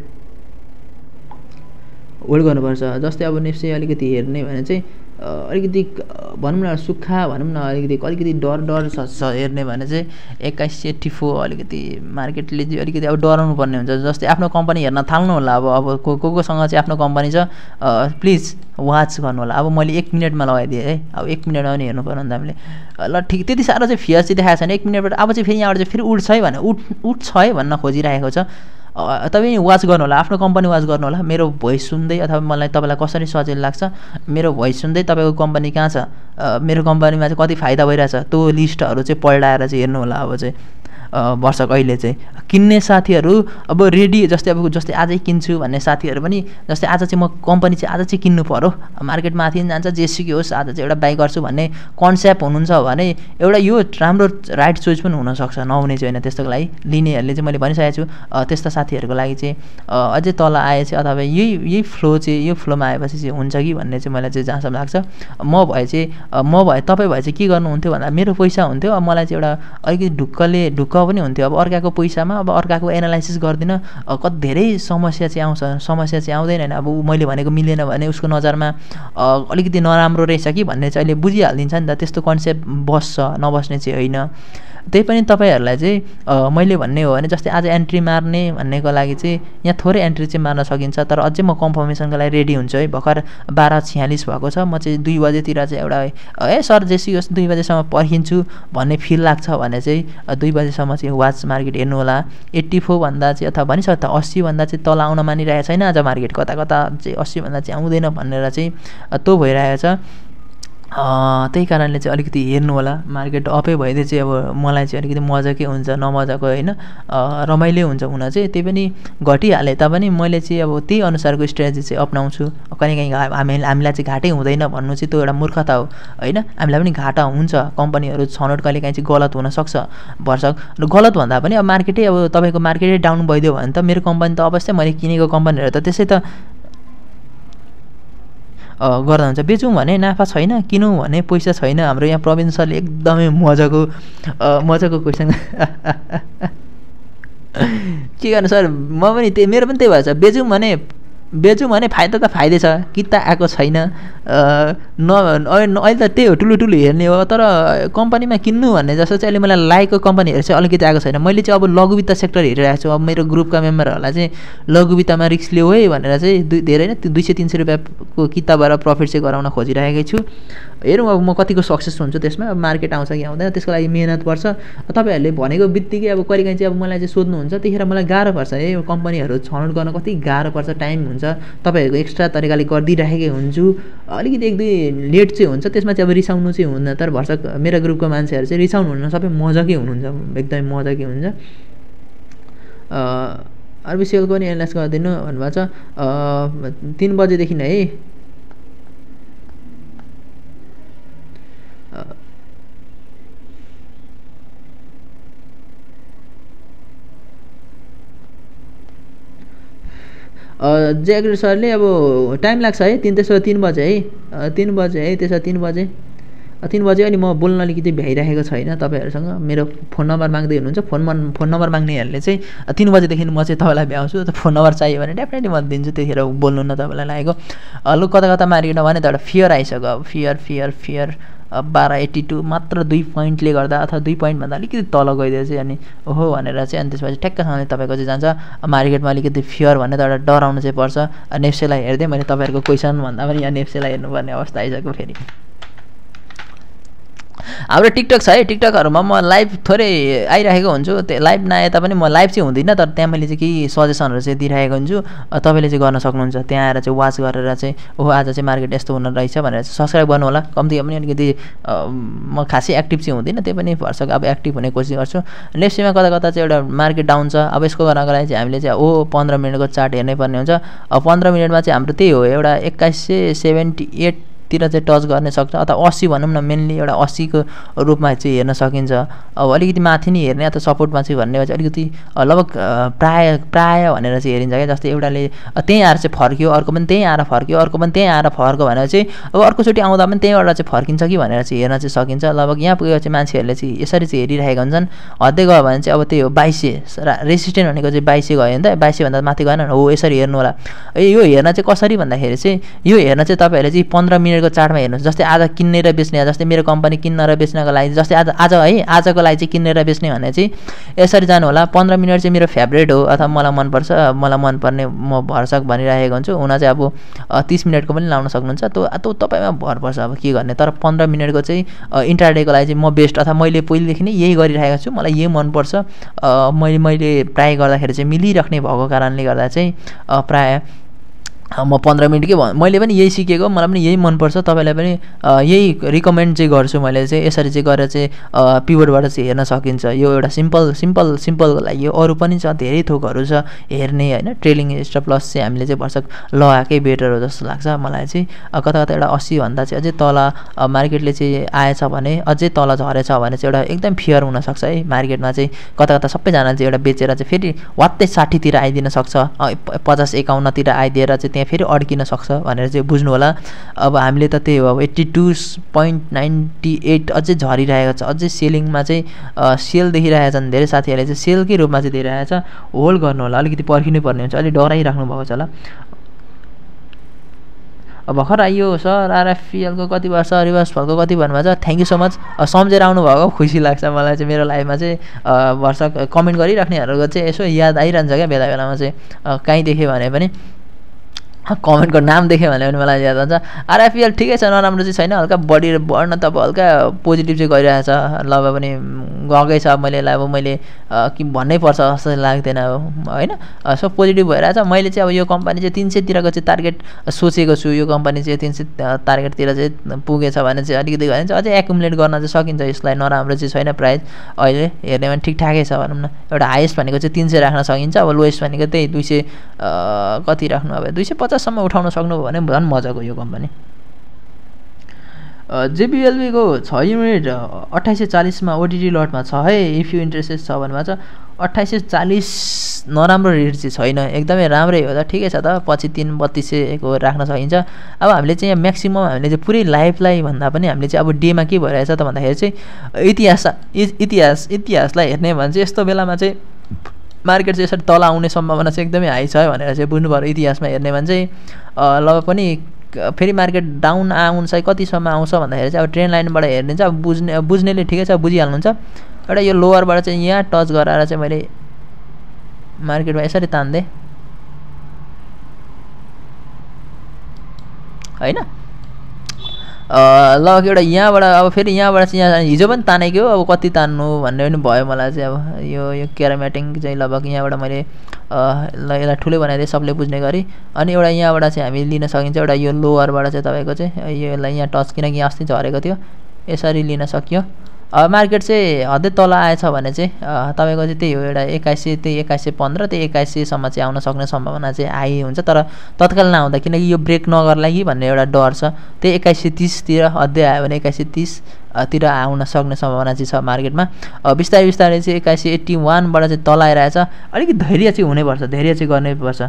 Speaker 2: होल्ड गर्नुपर्छ जस्तै अब नेप्से अलिकति हेर्ने भने चाहिँ अलिकति भनौँ न सुक्खा भनौँ न अलिकति अलिकति डर डर छ हेर्ने भने चाहिँ एक्काइस सय एट्टी फोर अलिकति मार्केटले चाहिँ अलिकति अब डराउनु पर्ने हुन्छ जस्तै आफ्नो कम्पनी हेर्न थाल्नु होला अब अब को को कोसँग चाहिँ आफ्नो कम्पनी छ प्लिज वाच गर्नु होला अब मैले एक मिनटमा लगाइदिएँ है अब एक मिनटमा पनि हेर्नु पऱ्यो नि त हामीले ल ठिक त्यति साह्रो चाहिँ फियर चाहिँ देखाएको छैन एक मिनटबाट अब चाहिँ फेरि यहाँबाट चाहिँ फेरि उठ्छ है भने उठ उठ्छ है भन्न खोजिरहेको छ तपाईँ वाच गर्नु होला आफ्नो कम्पनी वाच गर्नु होला मेरो भोइस सुन्दै अथवा मलाई तपाईँलाई कसरी सजिलो लाग्छ मेरो भोइस सुन्दै तपाईँको कम्पनी कहाँ छ मेरो कम्पनीमा चाहिँ कति फाइदा भइरहेछ त्यो लिस्टहरू चाहिँ पल्टाएर चाहिँ हेर्नु होला अब चाहिँ वर्ष कहिले चाहिँ किन्ने साथीहरू अब रेडी जस्तै अब जस्तै आजै किन्छु भन्ने साथीहरू पनि जस्तै आज चाहिँ म कम्पनी चाहिँ आज चाहिँ किन्नु पर्यो मार्केट माथि जान्छ जेसुकै होस् आज चाहिँ एउटा बाई गर्छु भन्ने कन्सेप्ट हुनुहुन्छ भने एउटा यो राम्रो राइट चोइस पनि हुनसक्छ नहुने चाहिँ होइन त्यस्तोको लागि लिनेहरूले चाहिँ मैले भनिसकेको छु त्यस्ता साथीहरूको लागि चाहिँ अझै तल आए चाहिँ अथवा यही यही फ्लो चाहिँ यो फ्लोमा आएपछि चाहिँ हुन्छ कि भन्ने चाहिँ मलाई चाहिँ जहाँसम्म लाग्छ म भए चाहिँ म भए तपाईँ भए चाहिँ के गर्नुहुन्थ्यो भन्दा मेरो पैसा हुन्थ्यो अब मलाई चाहिँ एउटा अलिकति ढुक्कले ढुक्क पनि हुन्थ्यो अब अर्काको पैसामा अब अर्काको एनालाइसिस गर्दिनँ कति धेरै समस्या चाहिँ आउँछ समस्या चाहिँ आउँदैन होइन अब मैले भनेको मिलेन भने उसको नजरमा अलिकति नराम्रो रहेछ कि भन्ने चाहिँ अहिले बुझिहालिदिन्छ नि त त्यस्तो कन्सेप्ट बस्छ नबस्ने चाहिँ होइन त्यही पनि तपाईँहरूलाई चाहिँ मैले भन्ने हो भने जस्तै आज एन्ट्री मार्ने भन्नेको लागि चाहिँ यहाँ थोरै एन्ट्री चाहिँ मार्न सकिन्छ तर अझै म कन्फर्मेसनको लागि रेडी हुन्छु है भर्खर बाह्र छ्यालिस भएको छ म चाहिँ दुई बजेतिर चाहिँ एउटा ए सर जेसी होस् दुई बजेसम्म पर्खिन्छु भन्ने फिल लाग्छ भने चाहिँ दुई बजेसम्म चाहिँ वाच मार्केट हेर्नु होला एट्टी फोरभन्दा चाहिँ अथवा भनिसक्छ त अस्सीभन्दा चाहिँ तल आउन मानिरहेको छैन आज मार्केट कता कता चाहिँ अस्सीभन्दा चाहिँ आउँदैन भनेर चाहिँ त्यो भइरहेको छ त्यही कारणले चाहिँ अलिकति हेर्नु होला मार्केट अपै भइदिए चाहिँ अब मलाई चाहिँ अलिकति मजाकै हुन्छ नमजाको होइन रमाइलो हुन्छ हुन चाहिँ त्यही पनि घटिहाले तापनि मैले चाहिँ अब त्यही अनुसारको स्ट्राटेजी चाहिँ अप्नाउँछु कहीँ कहीँ हामी हामीलाई चाहिँ घाटै हुँदैन भन्नु चाहिँ त्यो एउटा मूर्खता हो होइन हामीलाई पनि घाटा हुन्छ कम्पनीहरू छनौट कहिले काहीँ चाहिँ गलत हुनसक्छ भरसक र गलत भन्दा पनि अब मार्केटै अब तपाईँको मार्केटै डाउन भइदियो भने त मेरो कम्पनी त अवश्य मैले किनेको कम्पनीहरू त त्यसै त गर्दा हुन्छ बेचौँ भने नाफा छैन किनौँ भने पैसा छैन हाम्रो यहाँ प्रवीण सरले एकदमै मजाको मजाको क्वेसन के गर्नु सर म पनि त्यही मेरो पनि त्यही भएछ बेचौँ भने बेचौँ भने फाइदा त फाइदै छ किता आएको छैन न अहिले त त्यही हो ठुलो ठुलो हेर्ने हो तर कम्पनीमा किन्नु भन्ने जस्तो चाहिँ अहिले मलाई लागेको कम्पनीहरू चाहिँ अलिकति आएको छैन मैले चाहिँ अब लघुवित्त सेक्टर हेरिरहेको छु अब मेरो ग्रुपका मेम्बरहरूलाई चाहिँ लघुवित्तमा रिस्क लियो है भनेर चाहिँ दुई धेरै नै दुई सय तिन सय रुपियाँको किताबाट प्रफिट चाहिँ गराउन खोजिरहेकै छु हेरौँ अब म कतिको सक्सेस हुन्छु त्यसमा अब मार्केट आउँछ कि आउँदैन त्यसको लागि मिहिनेत पर्छ तपाईँहरूले भनेको बित्तिकै अब कहिलेकाहीँ चाहिँ अब मलाई चाहिँ सोध्नुहुन्छ त्यतिखेर मलाई गाह्रो पर्छ है कम्पनीहरू छनौट गर्न कति गाह्रो पर्छ टाइम हुन्छ हुन्छ तपाईँहरूको एक्स्ट्रा तरिकाले गरिदिइराखेकै हुन्छु अलिकति एक दुई लेट चाहिँ हुन्छ त्यसमा चाहिँ अब रिसाउनु चाहिँ हुन्न तर भर्सक मेरो ग्रुपको मान्छेहरू चाहिँ रिसाउनु हुन्न सबै मजाकै हुनुहुन्छ एकदमै मजाकै हुन्छ आरबिसिएलको पनि एनालाइज गरिदिनु भन्नुभएको छ तिन बजेदेखि है ज्याग्रेड सरले अब टाइम लाग्छ है तिन त्यसो तिन बजे है तिन बजे है त्यसो तिन बजे तिन बजे अनि म बोल्न अलिकति भ्याइरहेको छैन तपाईँहरूसँग मेरो फोन नम्बर माग्दै हुनुहुन्छ फोन मन फोन नम्बर माग्नेहरूले चाहिँ तिन बजेदेखि म चाहिँ तपाईँलाई भ्याउँछु त फोन नम्बर चाहियो भने डेफिनेटली म दिन्छु त्यतिखेर बोल्नु न तपाईँलाई लागेको लु कता कता मार्केटमा भने त एउटा फियर आइसक्यो अब फियर फियर फियर बाह्र एट्टी टू मात्र दुई पोइन्टले गर्दा अथवा दुई पोइन्टभन्दा अलिकति तल गइदियो चाहिँ अनि ओहो भनेर चाहिँ अनि त्यसपछि ठ्याक्कसँगले तपाईँको चाहिँ जान्छ मार्केटमा अलिकति फियर भन्ने त एउटा डराउनु चाहिँ पर्छ नेप्सेलाई हेर्दै मैले तपाईँहरूको क्वेसन भन्दा पनि यहाँ नेप्सेलाई हेर्नुपर्ने अवस्था आइसक्यो फेरि हाम्रो टिकटक छ है टिकटकहरूमा म लाइभ थोरै आइरहेको हुन्छु त्यो लाइभ नआए तापनि म लाइभ चाहिँ हुँदिनँ तर त्यहाँ मैले चाहिँ केही सजेसनहरू चाहिँ दिइरहेको हुन्छु तपाईँले चाहिँ गर्न सक्नुहुन्छ त्यहाँ आएर चाहिँ वाच गरेर चाहिँ ओहो आज चाहिँ मार्केट यस्तो हुन रहेछ भनेर चाहिँ सब्सक्राइब गर्नु होला कम्ती पनि अलिकति म खासै एक्टिभ चाहिँ हुँदिनँ त्यही पनि भर्सक अब एक्टिभ हुने कोसिस गर्छु नेक्स्टमा कता कता चाहिँ एउटा मार्केट डाउन छ अब यसको गर्नको लागि चाहिँ हामीले चाहिँ ओ पन्ध्र मिनटको चार्ट हेर्नै पर्ने हुन्छ अब पन्ध्र मिनटमा चाहिँ हाम्रो त्यही हो एउटा एक्काइस सय सेभेन्टी एट तिर चाहिँ टच गर्न सक्छ अथवा अस्सी भनौँ न मेनली एउटा अस्सीको रूपमा चाहिँ हेर्न सकिन्छ अब अलिकति माथि नै हेर्ने अथवा सपोर्टमा चाहिँ भन्ने चाहिँ अलिकति लगभग प्राय प्राय भनेर चाहिँ हेरिन्छ क्या जस्तै एउटाले त्यहीँ आएर चाहिँ फर्क्यो अर्को पनि त्यहीँ आएर फर्क्यो अर्को पनि त्यहीँ आएर फर्क्यो भनेर चाहिँ अब अर्कोचोटि आउँदा पनि त्यहीँबाट चाहिँ फर्किन्छ कि भनेर चाहिँ हेर्न चाहिँ सकिन्छ लगभग यहाँ पुगेको चाहिँ मान्छेहरूले चाहिँ यसरी चाहिँ हेरिरहेका हुन्छन् हद्दै गयो भने चाहिँ अब त्यही हो बाइस सय रेसिस्टेन्ट भनेको चाहिँ बाइस सय गयो भने त बाइस सयभन्दा माथि गएन हो यसरी हेर्नु होला यो हेर्न चाहिँ कसरी भन्दाखेरि चाहिँ यो हेर्न चाहिँ तपाईँहरूले चाहिँ पन्ध्र मिनट को चार्टमा हेर्नुहोस् जस्तै आज किन्ने र बेच्ने जस्तै मेरो कम्पनी किन्न र बेच्नको लागि जस्तै आज आज है आजको लागि चाहिँ किन्ने र बेच्ने भने चाहिँ यसरी जानु होला पन्ध्र मिनट चाहिँ मेरो फेभरेट हो अथवा मलाई मनपर्छ मलाई मनपर्ने म भरसक भनिरहेको हुन्छु हुन चाहिँ अब तिस मिनटको पनि लाउन सक्नुहुन्छ त्यो त्यो तपाईँमा भर पर्छ अब के गर्ने तर पन्ध्र मिनटको चाहिँ इन्ट्राडेको लागि चाहिँ म बेस्ट अथवा मैले पहिलेदेखि नै यही गरिरहेको छु मलाई यही मनपर्छ मैले मैले प्राय गर्दाखेरि चाहिँ मिलिराख्ने भएको कारणले गर्दा चाहिँ प्राय म पन्ध्र मिनटकै भ मैले पनि यही सिकेको मलाई पनि यही मनपर्छ तपाईँलाई पनि यही रिकमेन्ड चाहिँ गर्छु मैले चाहिँ यसरी चाहिँ गरेर चाहिँ पिभटबाट चाहिँ हेर्न सकिन्छ यो एउटा सिम्पल सिम्पल सिम्पलको लागि यो अरू पनि छ धेरै थोकहरू छ हेर्ने होइन ट्रेलिङ स्टप प्लस चाहिँ हामीले चाहिँ भर्सक लगाएकै बेटर हो जस्तो लाग्छ मलाई चाहिँ कता कता एउटा अस्सीभन्दा चाहिँ अझै तल मार्केटले चाहिँ आएछ भने अझै तल झरेछ भने चाहिँ एउटा एकदम फियर हुनसक्छ है मार्केटमा चाहिँ कता कता सबैजना चाहिँ एउटा बेचेर चाहिँ फेरि वात्तै साठीतिर आइदिन सक्छ पचास एकाउन्नतिर आइदिएर चाहिँ त्यहाँ फेरि अड्किन सक्छ भनेर चाहिँ बुझ्नु होला अब हामीले त त्यही हो अब eighty two point ninety eight अझै झरिरहेको छ अझै सेलिङमा चाहिँ सेल देखिरहेका छन् धेरै साथीहरूले चाहिँ सेलकै रूपमा चाहिँ दिइरहेको छ होल्ड गर्नु होला अलिकति पर्खिनु पर्ने हुन्छ अलिक डराइराख्नु भएको छ होला भर्खर आइयो सर आरएफपिएलको कति वर्ष रिभर्स फलको कति भन्नुभएको छ थ्याङ्क यू सो मच सम्झेर आउनुभएको खुसी लाग्छ मलाई चाहिँ मेरो लाइफमा चाहिँ भर्सक कमेन्ट गरिराख्नेहरूको चाहिँ यसो याद आइरहन्छ क्या बेला बेलामा चाहिँ कहीँ देख्यो भने पनि कमेन्टको नाम देख्यो भने पनि मलाई याद आउँछ आरएफपिएल ठिकै छ नराम्रो चाहिँ छैन हल्का बढी बढ्न त अब हल्का पोजिटिभ चाहिँ गरिरहेछ ल अब पनि गएकै छ मैले अब मैले कि भन्नै पर्छ जस्तो लाग्दैन अब होइन सो पोजिटिभ भइरहेछ मैले चाहिँ अब यो कम्पनी चाहिँ तिन सयतिरको चाहिँ टार्गेट सोचेको छु यो कम्पनी चाहिँ तिन सय टार्गेटतिर चाहिँ पुगेछ भने चाहिँ अलिकति गयो भने चाहिँ अझै एकुमुलेट गर्न चाहिँ सकिन्छ यसलाई नराम्रो चाहिँ छैन प्राइस अहिले हेर्ने भने ठिकठाकै छ भनौँ न एउटा हाइएस्ट भनेको चाहिँ तिन सय राख्न सकिन्छ अब लोएस्ट भनेको त्यही दुई सय कति राख्नु अब दुई सय पचाससम्म उठाउन सक्नुभयो भने झन् मजाको यो कम्पनी जेबिएलबीको छ युनिट अट्ठाइस सय चालिसमा ओटिटी लटमा छ है इफ यु इन्ट्रेस्टेड छ भन्नुभएको छ अट्ठाइस सय चालिस नराम्रो रेट चाहिँ छैन एकदमै राम्रै हो त ठिकै छ त पछि तिन बत्तिस सयको राख्न सकिन्छ अब हामीले चाहिँ यहाँ म्याक्सिमम् हामीले चाहिँ पुरै लाइफलाई भन्दा पनि हामीले चाहिँ अब डेमा के भइरहेछ त भन्दाखेरि चाहिँ इतिहास इतिहास इतिहासलाई हेर्ने भने चाहिँ यस्तो बेलामा चाहिँ मार्केट चाहिँ यसरी तल आउने सम्भावना चाहिँ एकदमै हाई छ भनेर चाहिँ बुझ्नु पऱ्यो इतिहासमा हेर्ने भने चाहिँ ल पनि फेरि मार्केट डाउन आउनु चाहिँ कतिसम्म आउँछ भन्दाखेरि चाहिँ अब ट्रेन लाइनबाट हेर्ने चाहिँ अब बुझ्ने बुझ्नेले ठिकै छ बुझिहाल्नुहुन्छ एउटा यो लोवरबाट चाहिँ यहाँ टच गराएर चाहिँ मैले मार्केटमा यसरी तान्दै होइन ल एउटा यहाँबाट अब फेरि यहाँबाट चाहिँ यहाँ हिजो पनि तानेको अब कति तान्नु भन्ने पनि भयो मलाई चाहिँ अब यो यो क्यारामेटिङ चाहिँ लगभग यहाँबाट मैले ल यसलाई ठुलै बनाइदिए सबले बुझ्ने गरी। अनि एउटा यहाँबाट चाहिँ हामी लिन सकिन्छ एउटा यो लोवरबाट चाहिँ तपाईँको चाहिँ यसलाई यहाँ टच किनकि अस्ति झरेको थियो यसरी लिन सकियो। मार्केट चाहिँ हदै तल आएछ भने चाहिँ तपाईँको चाहिँ त्यही हो एउटा एक्काइस सय त्यही एक्काइस सय पन्ध्र त्यही एक्काइस सयसम्म चाहिँ आउन सक्ने सम्भावना चाहिँ हाई हुन्छ, तर तत्काल नआउँदा किनकि यो ब्रेक नगर्ला कि भन्ने एउटा डर छ। त्यही एक्काइस सय तिसतिर हदै आयो भने एक्काइस सय तिसतिर आउन सक्ने सम्भावना चाहिँ छ मार्केटमा। बिस्तारै बिस्तारै चाहिँ एक्काइस सय एट्टी वानबाट चाहिँ तल आइरहेछ, अलिकति धैर्य चाहिँ हुनैपर्छ, धैर्य चाहिँ गर्नैपर्छ।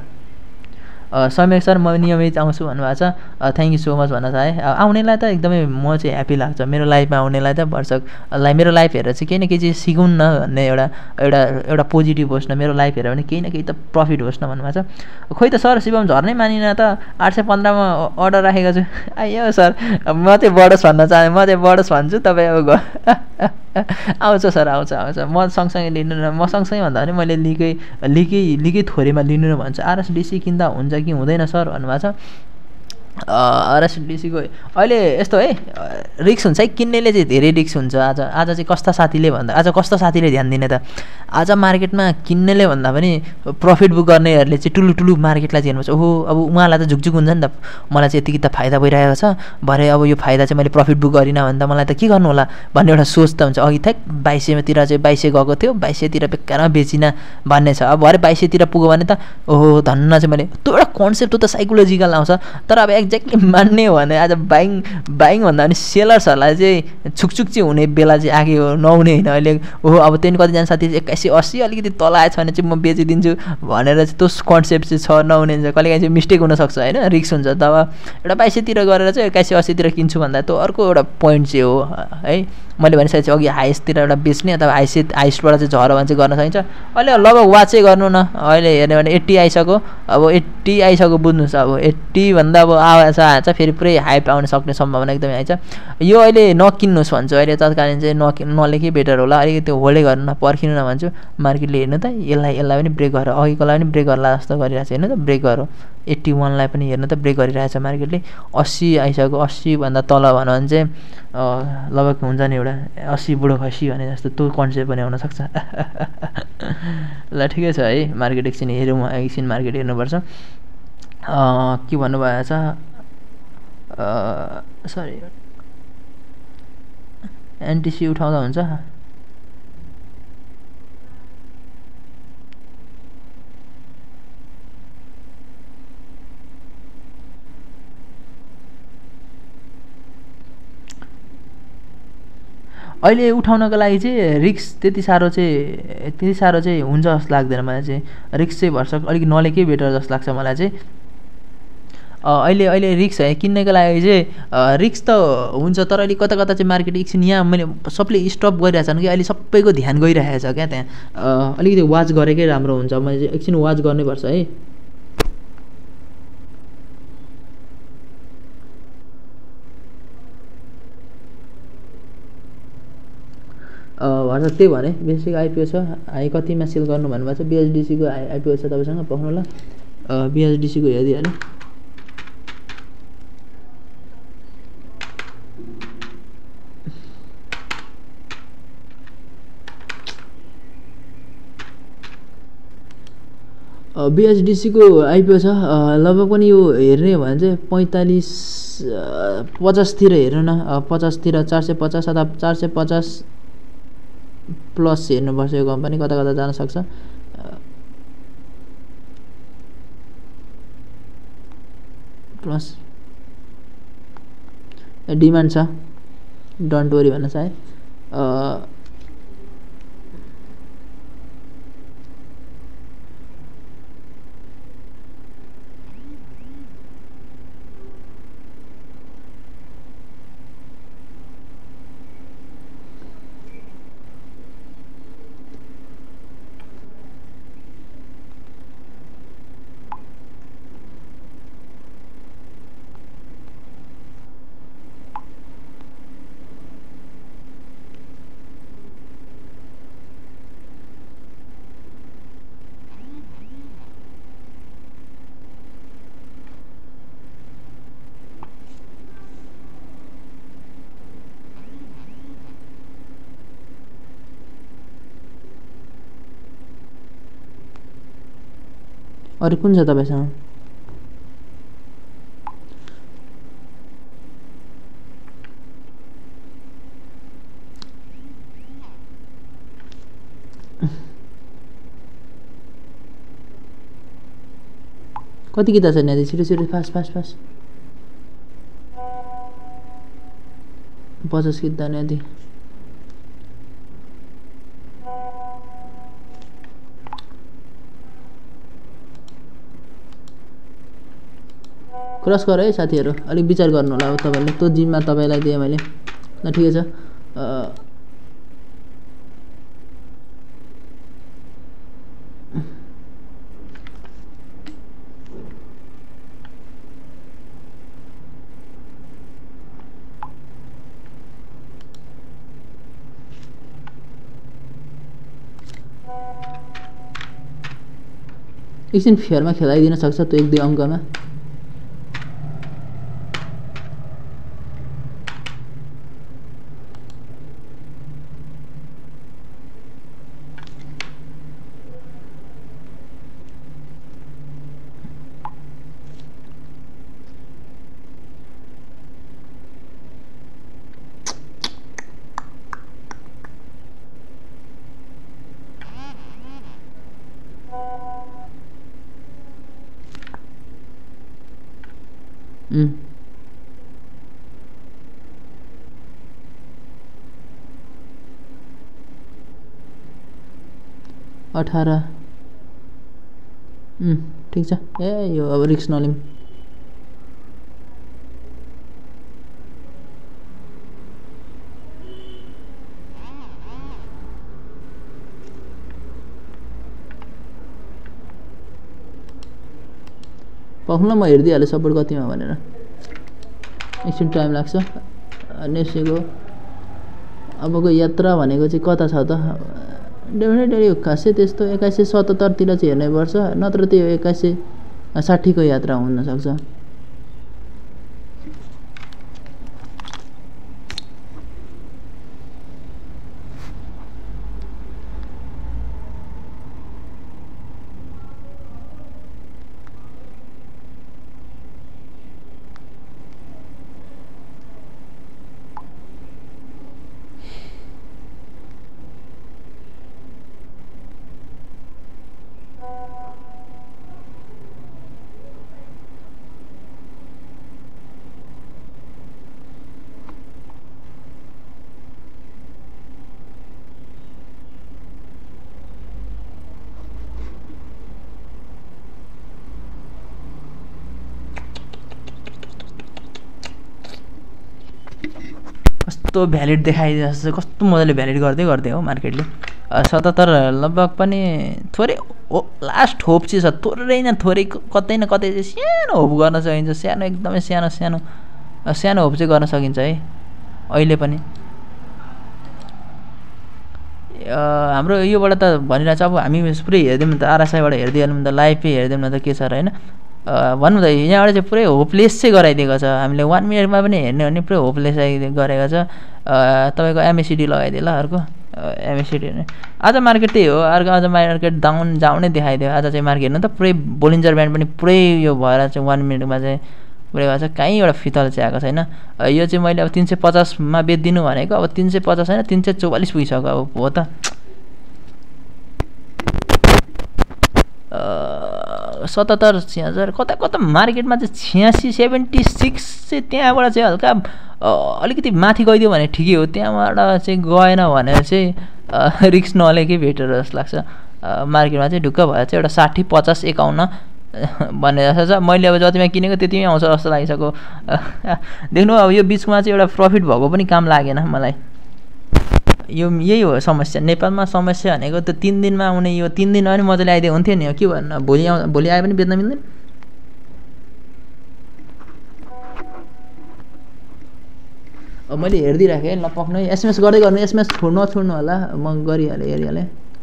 Speaker 2: समीर सर म नियमित आउँछु भन्नुभएको छ, थ्याङ्क यू सो मच भन्न चाहेँ। आउनेलाई त एकदमै म चाहिँ ह्याप्पी लाग्छ, मेरो लाइफमा आउनेलाई त भर्सकलाई मेरो लाइफ हेरेर चाहिँ केही न केही चाहिँ सिकौँ न भन्ने एउटा एउटा एउटा पोजिटिभ होस् न, मेरो लाइफ हेरेर भने केही न केही त प्रफिट होस् न भन्नुभएको छ। खोइ त सर शिवम झर्नै मानिन त आठ सय पन्ध्रमा अर्डर राखेको छु। आइयो सर म चाहिँ बढोस् भन्न चाहेँ, म चाहिँ बढोस् भन्छु, तपाईँ अब आउँछ सर आउँछ आउँछ म सँगसँगै लिनु न, म सँगसँगै भन्दा पनि मैले लिकै लिकै लिकै थोरैमा लिनु न भन्छु। आरएसडिसी किन्दा हुन्छ कि हुँदैन सर भन्नुभएको छ। आरएसडिसीको अहिले यस्तो है रिक्स हुन्छ है, किन्नेले चाहिँ धेरै रिक्स हुन्छ। आज आज चाहिँ कस्ता साथीले भन्दा आज कस्तो साथीले ध्यान दिने त, आज मार्केटमा किन्नेले भन्दा पनि प्रफिट बुक गर्नेहरूले चाहिँ ठुलो ठुलो मार्केटलाई चाहिँ हेर्नुपर्छ। ओहो अब उहाँलाई त झुकझुक हुन्छ नि त, मलाई चाहिँ यतिकै त फाइदा भइरहेको छ, भरे अब यो फाइदा चाहिँ मैले प्रफिट बुक गरिनँ भने त मलाई त के गर्नु होला भन्ने एउटा सोच त हुन्छ। अघि थ्याक बाइस सयतिर चाहिँ बाइस सय गएको थियो, बाइस सयतिर बेकारमा बेचिन भन्ने छ। अब भरे बाइस सयतिर पुग्यो भने त ओहो धन्न चाहिँ मैले त्यो एउटा कन्सेप्ट त साइकोलोजिकल आउँछ। तर अब एक्ज्याक्टली मान्ने हो भने आज बाइङ बाइङ भन्दा पनि सेलर्सहरूलाई चाहिँ छुकछुक चाहिँ हुने बेला चाहिँ आगे हो, नहुने होइन। अहिले ओहो अब त्यहाँदेखि कतिजना साथी एक्काइस सय अस्सी अलिकति तल आएछ भने चाहिँ म बेचिदिन्छु भनेर चाहिँ त्यो कन्सेप्ट चाहिँ छ, नहुने हुन्छ। कहिलेकाहीँ चाहिँ मिस्टेक हुनसक्छ होइन, रिक्स हुन्छ। तब एउटा बाइस सयतिर गरेर चाहिँ एक्काइस सय अस्सीतिर किन्छु भन्दा त्यो अर्को एउटा पोइन्ट चाहिँ हो है। मैले भनिसकेको छु अघि हाइस्टतिर एउटा बेच्ने अथवा हाइस्ट हाइस्टबाट चाहिँ झऱ्यो भने चाहिँ गर्न सकिन्छ। अहिले लगभग वाच चाहिँ गर्नु न, अहिले हेर्ने भने एट्टी आइसक्यो, अब एट्टी आइसक्यो बुझ्नुहोस्, अब एट्टीभन्दा अब आएछ आएछ फेरि पुरै हाइप आउन सक्ने सम्भावना एकदमै आइछ। यो अहिले नकिन्नुहोस् भन्छु, अहिले तत्कालीन चाहिँ नकि नलेकै बेटर होला, अलिकति त्यो होल्डै गर्नु न, पर्खिनु न भन्छु। मार्केटले हेर्नु त यसलाई यसलाई पनि ब्रेक गरेर अघिकोलाई पनि ब्रेक गर्ला जस्तो गरिरहेको छ, हेर्नु त ब्रेक गरौँ एट्टी वानलाई पनि हेर्नु त ब्रेक गरिरहेछ मार्केटले। अस्सी आइसक्यो, अस्सीभन्दा तल भन्यो भने चाहिँ लगभग हुन्छ नि एउटा अस्सी बुढो खसी भने जस्तो त्यो कन्सेप्ट पनि आउनसक्छ। ल ठिकै छ है, मार्केट एकछिन हेरौँ, एकछिन मार्केट हेर्नुपर्छ। के भन्नुभएको छ सरी एनटिसी उठाउँदा हुन्छ। अहिले उठाउनको लागि चाहिँ रिक्स त्यति साह्रो चाहिँ त्यति साह्रो चाहिँ हुन्छ जस्तो लाग्दैन मलाई चाहिँ। रिक्स चाहिँ भर्सक अलिक नलेकै बेटर जस्तो लाग्छ मलाई चाहिँ। अहिले अहिले रिक्स है किन्नेको लागि चाहिँ रिक्स त हुन्छ, तर अहिले कता कता चाहिँ मार्केट एकछिन यहाँ मैले सबले स्टप गरिरहेको छन् कि अहिले सबैको ध्यान गइरहेको छ क्या, त्यहाँ अलिकति वाच गरेकै राम्रो हुन्छ। मैले चाहिँ एकछिन वाच गर्नैपर्छ है। भन्छ त्यही भने बेसिक आइपिओ छ, हाई कतिमा सेल गर्नु भन्नुभएको छ। बिएचडिसीको आइपिओ छ तपाईँसँग, पाउनु होला। बिएचडिसीको हेरिहाल्यो। बिएचडिसीको आइपिओ छ लगभग पनि यो हेर्ने हो भने चाहिँ पैँतालिस पचासतिर हेर्नु न, पचासतिर चार सय पचास अथवा चार सय पचास प्लस हेर्नुपर्छ। यो कम्पनी कता कता जान सक्छ। प्लस डिमान्ड छ, डोन्ट वरी भन्न चाहे। अरू कुन छ तपाईँसँग? कति किता छ न्यादी? छिटो छिटो फास्ट फास्ट फास्ट। पचास किता न्यादी। क्रस गर है साथीहरू, अलिक विचार गर्नु होला अब तपाईँले। त्यो जिम्मा तपाईँलाई दिएँ मैले। ल ठिकै छ। एकछिन फेयरमा खेलाइदिन सक्छ त्यो एक दुई अङ्कमा? अठार। ठिक छ। ए यो अब रिक्स नलिउँ। पखुला म हेरिदिइहालेँ सपोर्ट कतिमा भनेर। एकछिन टाइम लाग्छ। नेक्स्टको अबको यात्रा भनेको चाहिँ कता छ त? डेफिनेटली खासै त्यस्तो एक्काइस सय सतहत्तरतिर चाहिँ हेर्नैपर्छ, नत्र त्यो एक्काइस सय साठीको यात्रा हुनसक्छ। कस्तो भ्यालिड देखाइदिन्छ, कस्तो मजाले भ्यालिड गर्दै गर्दै हो मार्केटले। सतहत्तर लगभग पनि थोरै हो, लास्ट होप चाहिँ छ। थोरै न थोरै कतै न कतै चाहिँ सानो होप गर्न सकिन्छ। सानो एकदमै सानो सानो सानो होप चाहिँ गर्न सकिन्छ है अहिले पनि। हाम्रो योबाट त भनिरहेको छ अब हामी पुरै हेरिदिउँ न त, आरएसआईबाट हेरिदिइहाल्यौँ नि त, लाइभै हेरिदिउँ न त, के छ र होइन। भन्नु त यहाँबाट चाहिँ पुरै होपलेस चाहिँ गराइदिएको छ। हामीले वान मिनटमा पनि हेर्ने हो भने पुरै होपलेस गरेको छ। तपाईँको एमएसिडी लगाइदियो ल अर्को एमएसिडी। आज मार्केट त्यही हो, अर्को आज मार्केट डाउन जाउनै देखाइदियो आज चाहिँ मार्केट। हेर्नु त पुरै बोलिन्जर ब्यान्ड पनि पुरै यो भएर चाहिँ वान मिनटमा चाहिँ पुरै भएको छ। कहीँ एउटा फितल चाहिँ आएको छैन। यो चाहिँ मैले अब तिन सय पचासमा बेचिदिनु भनेको, अब तिन सय पचास होइन तिन सय चौवालिस पुगिसक्यो। अब हो त सतहत्तर छ्याहत्तर कता कता मार्केटमा चाहिँ छ्यासी सेभेन्टी सिक्स चाहिँ त्यहाँबाट चाहिँ हल्का अलिकति माथि गइदियो भने ठिकै हो। त्यहाँबाट चाहिँ गएन भने चाहिँ रिक्स नलेकै बेटर जस्तो लाग्छ। मार्केटमा चाहिँ ढुक्क भएर चाहिँ एउटा साठी पचास एकाउन्न भन्ने जस्तो छ। मैले अब जतिमा किनेको त्यतिमै आउँछ जस्तो लागिसक्यो। देख्नु अब यो बिचमा चाहिँ एउटा प्रफिट भएको पनि काम लागेन मलाई। यो यही हो समस्या नेपालमा। समस्या भनेको त्यो तिन दिनमा आउने, यो तिन दिन पनि मजाले आइदियो हुन्थ्यो नि। के भन्नु, भोलि आउ भोलि आए पनि बेच्न मिल्दैन। अब मैले हेरिदिइराखेँ ल पक्नै एसएमएस गर्दै गर्नु, एसएमएस छोड्नु नछोड्नु होला, म गरिहालेँ हेरिहालेँ।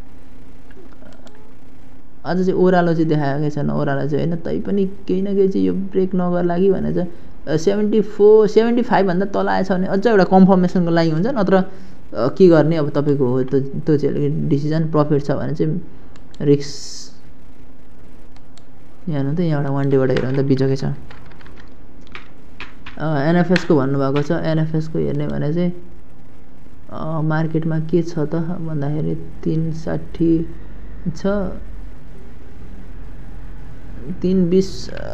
Speaker 2: आज चाहिँ ओह्रालो चाहिँ देखाएकै छैन, ओह्रालो चाहिँ होइन। तैपनि केही न केही चाहिँ यो ब्रेक नगर्ला कि भने चाहिँ सेभेन्टी फोर सेभेन्टी फाइभभन्दा तल आएछ भने अझ एउटा कन्फर्मेसनको लागि हुन्छ। नत्र के गर्ने अब तपाईँको हो त्यो त्यो चाहिँ डिसिजन। प्रफिट छ भने चाहिँ रिक्स
Speaker 1: यहाँ हेर्नु त यहाँबाट वान डेबाट हेऱ्यो भने त बिजोकै छ। एनएफएसको भन्नुभएको छ। एनएफएसको हेर्ने भने चाहिँ मार्केटमा के छ त भन्दाखेरि तीन साठी छ, तीन बिस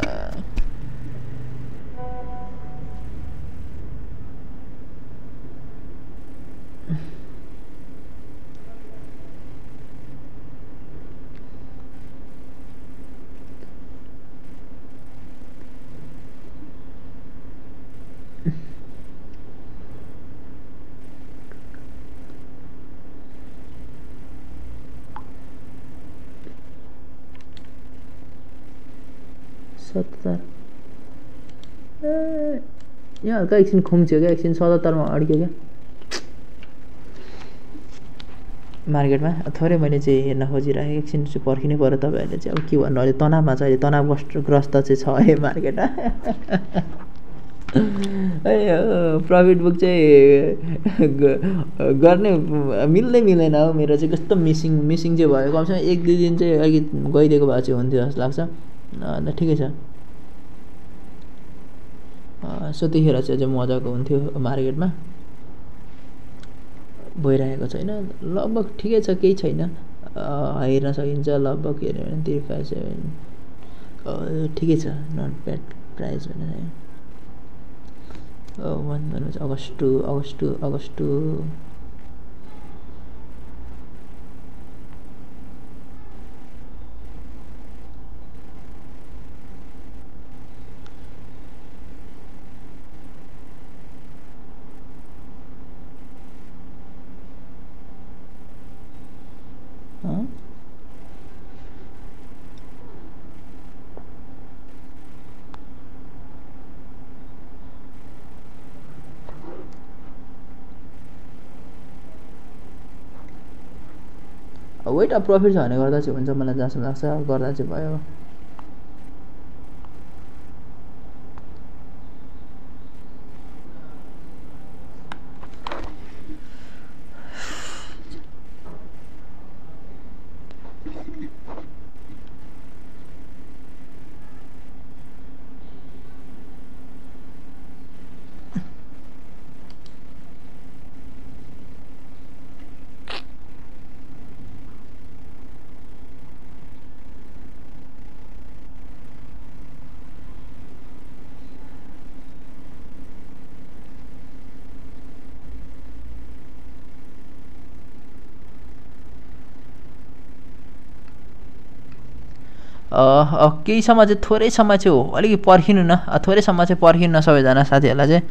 Speaker 1: सत्तर ए यहाँ हल्का एकछिन खुम्च्यो क्या, एकछिन सतहत्तरमा अड्क्यो क्या मार्केटमा। थोरै मैले चाहिँ हेर्न खोजिराखेँ, एकछिन चाहिँ पर्खिनै पऱ्यो। तपाईँहरूले चाहिँ अब के भन्नु, अहिले तनावमा छ, अहिले तनावग्रस्त ग्रस्त चाहिँ छ है मार्केटमा। प्रफिट बुक चाहिँ गर्ने मिल्दै मिलेन हो मेरो चाहिँ, कस्तो मिसिङ मिसिङ चाहिँ भयो। कमसेकम एक दुई दिन चाहिँ अलिक गइदिएको भए चाहिँ हुन्थ्यो जस्तो लाग्छ। अन्त ठिकै छ, सो त्यतिखेर चाहिँ अझै मजाको हुन्थ्यो मार्केटमा। भइरहेको छैन, लगभग ठिकै छ, केही छैन, हेर्न सकिन्छ। लगभग हेऱ्यो भने थ्री फाइभ सेभेन ठिकै छ, नट ब्याड प्राइस भने वान भनेपछि August two August two August two wait of profit छ भने गर्दा चाहिँ हुन्छ, मलाई जहाँसम्म लाग्छ गर्दा चाहिँ भयो। केही समय चाहिँ थोरै समय चाहिँ हो, अलिकति पर्खिनु न, थोरै समय चाहिँ पर्खिनु न सबैजना साथीहरूलाई चाहिँ।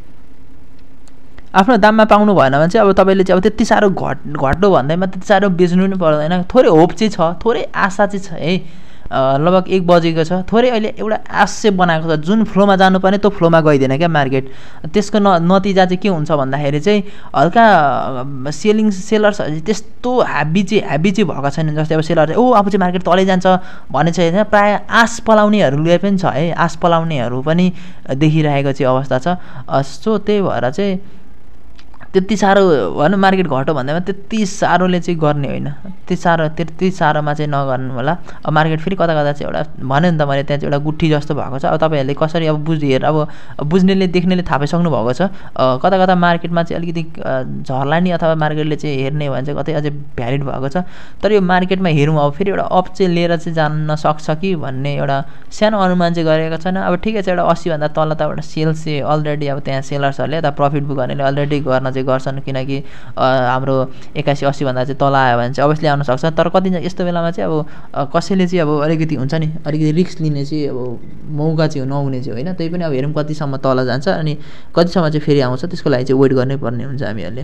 Speaker 1: आफ्नो दाममा पाउनु भएन भने चाहिँ अब तपाईँले चाहिँ अब त्यति साह्रो घट घट्नु भन्दैमा त्यति साह्रो बेच्नु पनि पर्दैन। थोरै होप चाहिँ छ, थोरै आशा चाहिँ छ है। लगभग एक बजेको छ, थोरै अहिले एउटा आश चाहिँ बनाएको छ। जुन फ्लोमा जानुपर्ने त्यो फ्लोमा गइदिएन क्या मार्केट। त्यसको न नतिजा चाहिँ के हुन्छ भन्दाखेरि चाहिँ हल्का सेलिङ सेलर्स त्यस्तो ह्याबी चाहिँ ह्याबी चाहिँ भएको छैन। जस्तै अब सेलर चाहिँ ओ अब चाहिँ मार्केट तलै जान्छ भन्ने चाहिँ होइन, प्रायः आश पलाउनेहरूले पनि छ है, आश पलाउनेहरू पनि देखिरहेको चाहिँ अवस्था छ। सो त्यही भएर चाहिँ त्यति साह्रो भनौँ मार्केट घट्यो भन्दैमा त्यति साह्रोले चाहिँ गर्ने होइन, त्यति साह्रो त्यति साह्रोमा चाहिँ नगर्नु होला। अब मार्केट फेरि कता कता चाहिँ एउटा भन्यो नि त मैले, त्यहाँ चाहिँ एउटा गुठी जस्तो भएको छ। अब तपाईँहरूले कसरी अब बुझ हेर अब बुझ्नेले देख्नेले थाहा पाइसक्नु भएको छ। कता कता मार्केटमा चाहिँ अलिकति झर्लानी अथवा मार्केटले चाहिँ हेर्ने भने चाहिँ कतै अझै भ्यालिड भएको छ। तर यो मार्केटमा हेरौँ अब फेरि एउटा अप चाहिँ लिएर चाहिँ जान सक्छ कि भन्ने एउटा सानो अनुमान चाहिँ गरेको छैन। अब ठिकै छ, एउटा अस्सीभन्दा तल त एउटा सेल्स चाहिँ अलरेडी अब त्यहाँ सेलर्सहरूले अथवा प्रफिट बुक गर्नेले अलरेडी गर्न गर्छन्, किनकि हाम्रो एक्कासी अस्सीभन्दा चाहिँ तल आयो भने चाहिँ अवश्य आउन सक्छ। तर कति यस्तो बेलामा चाहिँ अब कसैले चाहिँ अब अलिकति हुन्छ नि, अलिकति रिस्क लिने चाहिँ अब मौका चाहिँ नहुने चाहिँ होइन। त्यही पनि अब हेरौँ कतिसम्म तल जान्छ अनि कतिसम्म चाहिँ फेरि आउँछ, त्यसको लागि चाहिँ वेट गर्नै पर्ने हुन्छ हामीहरूले।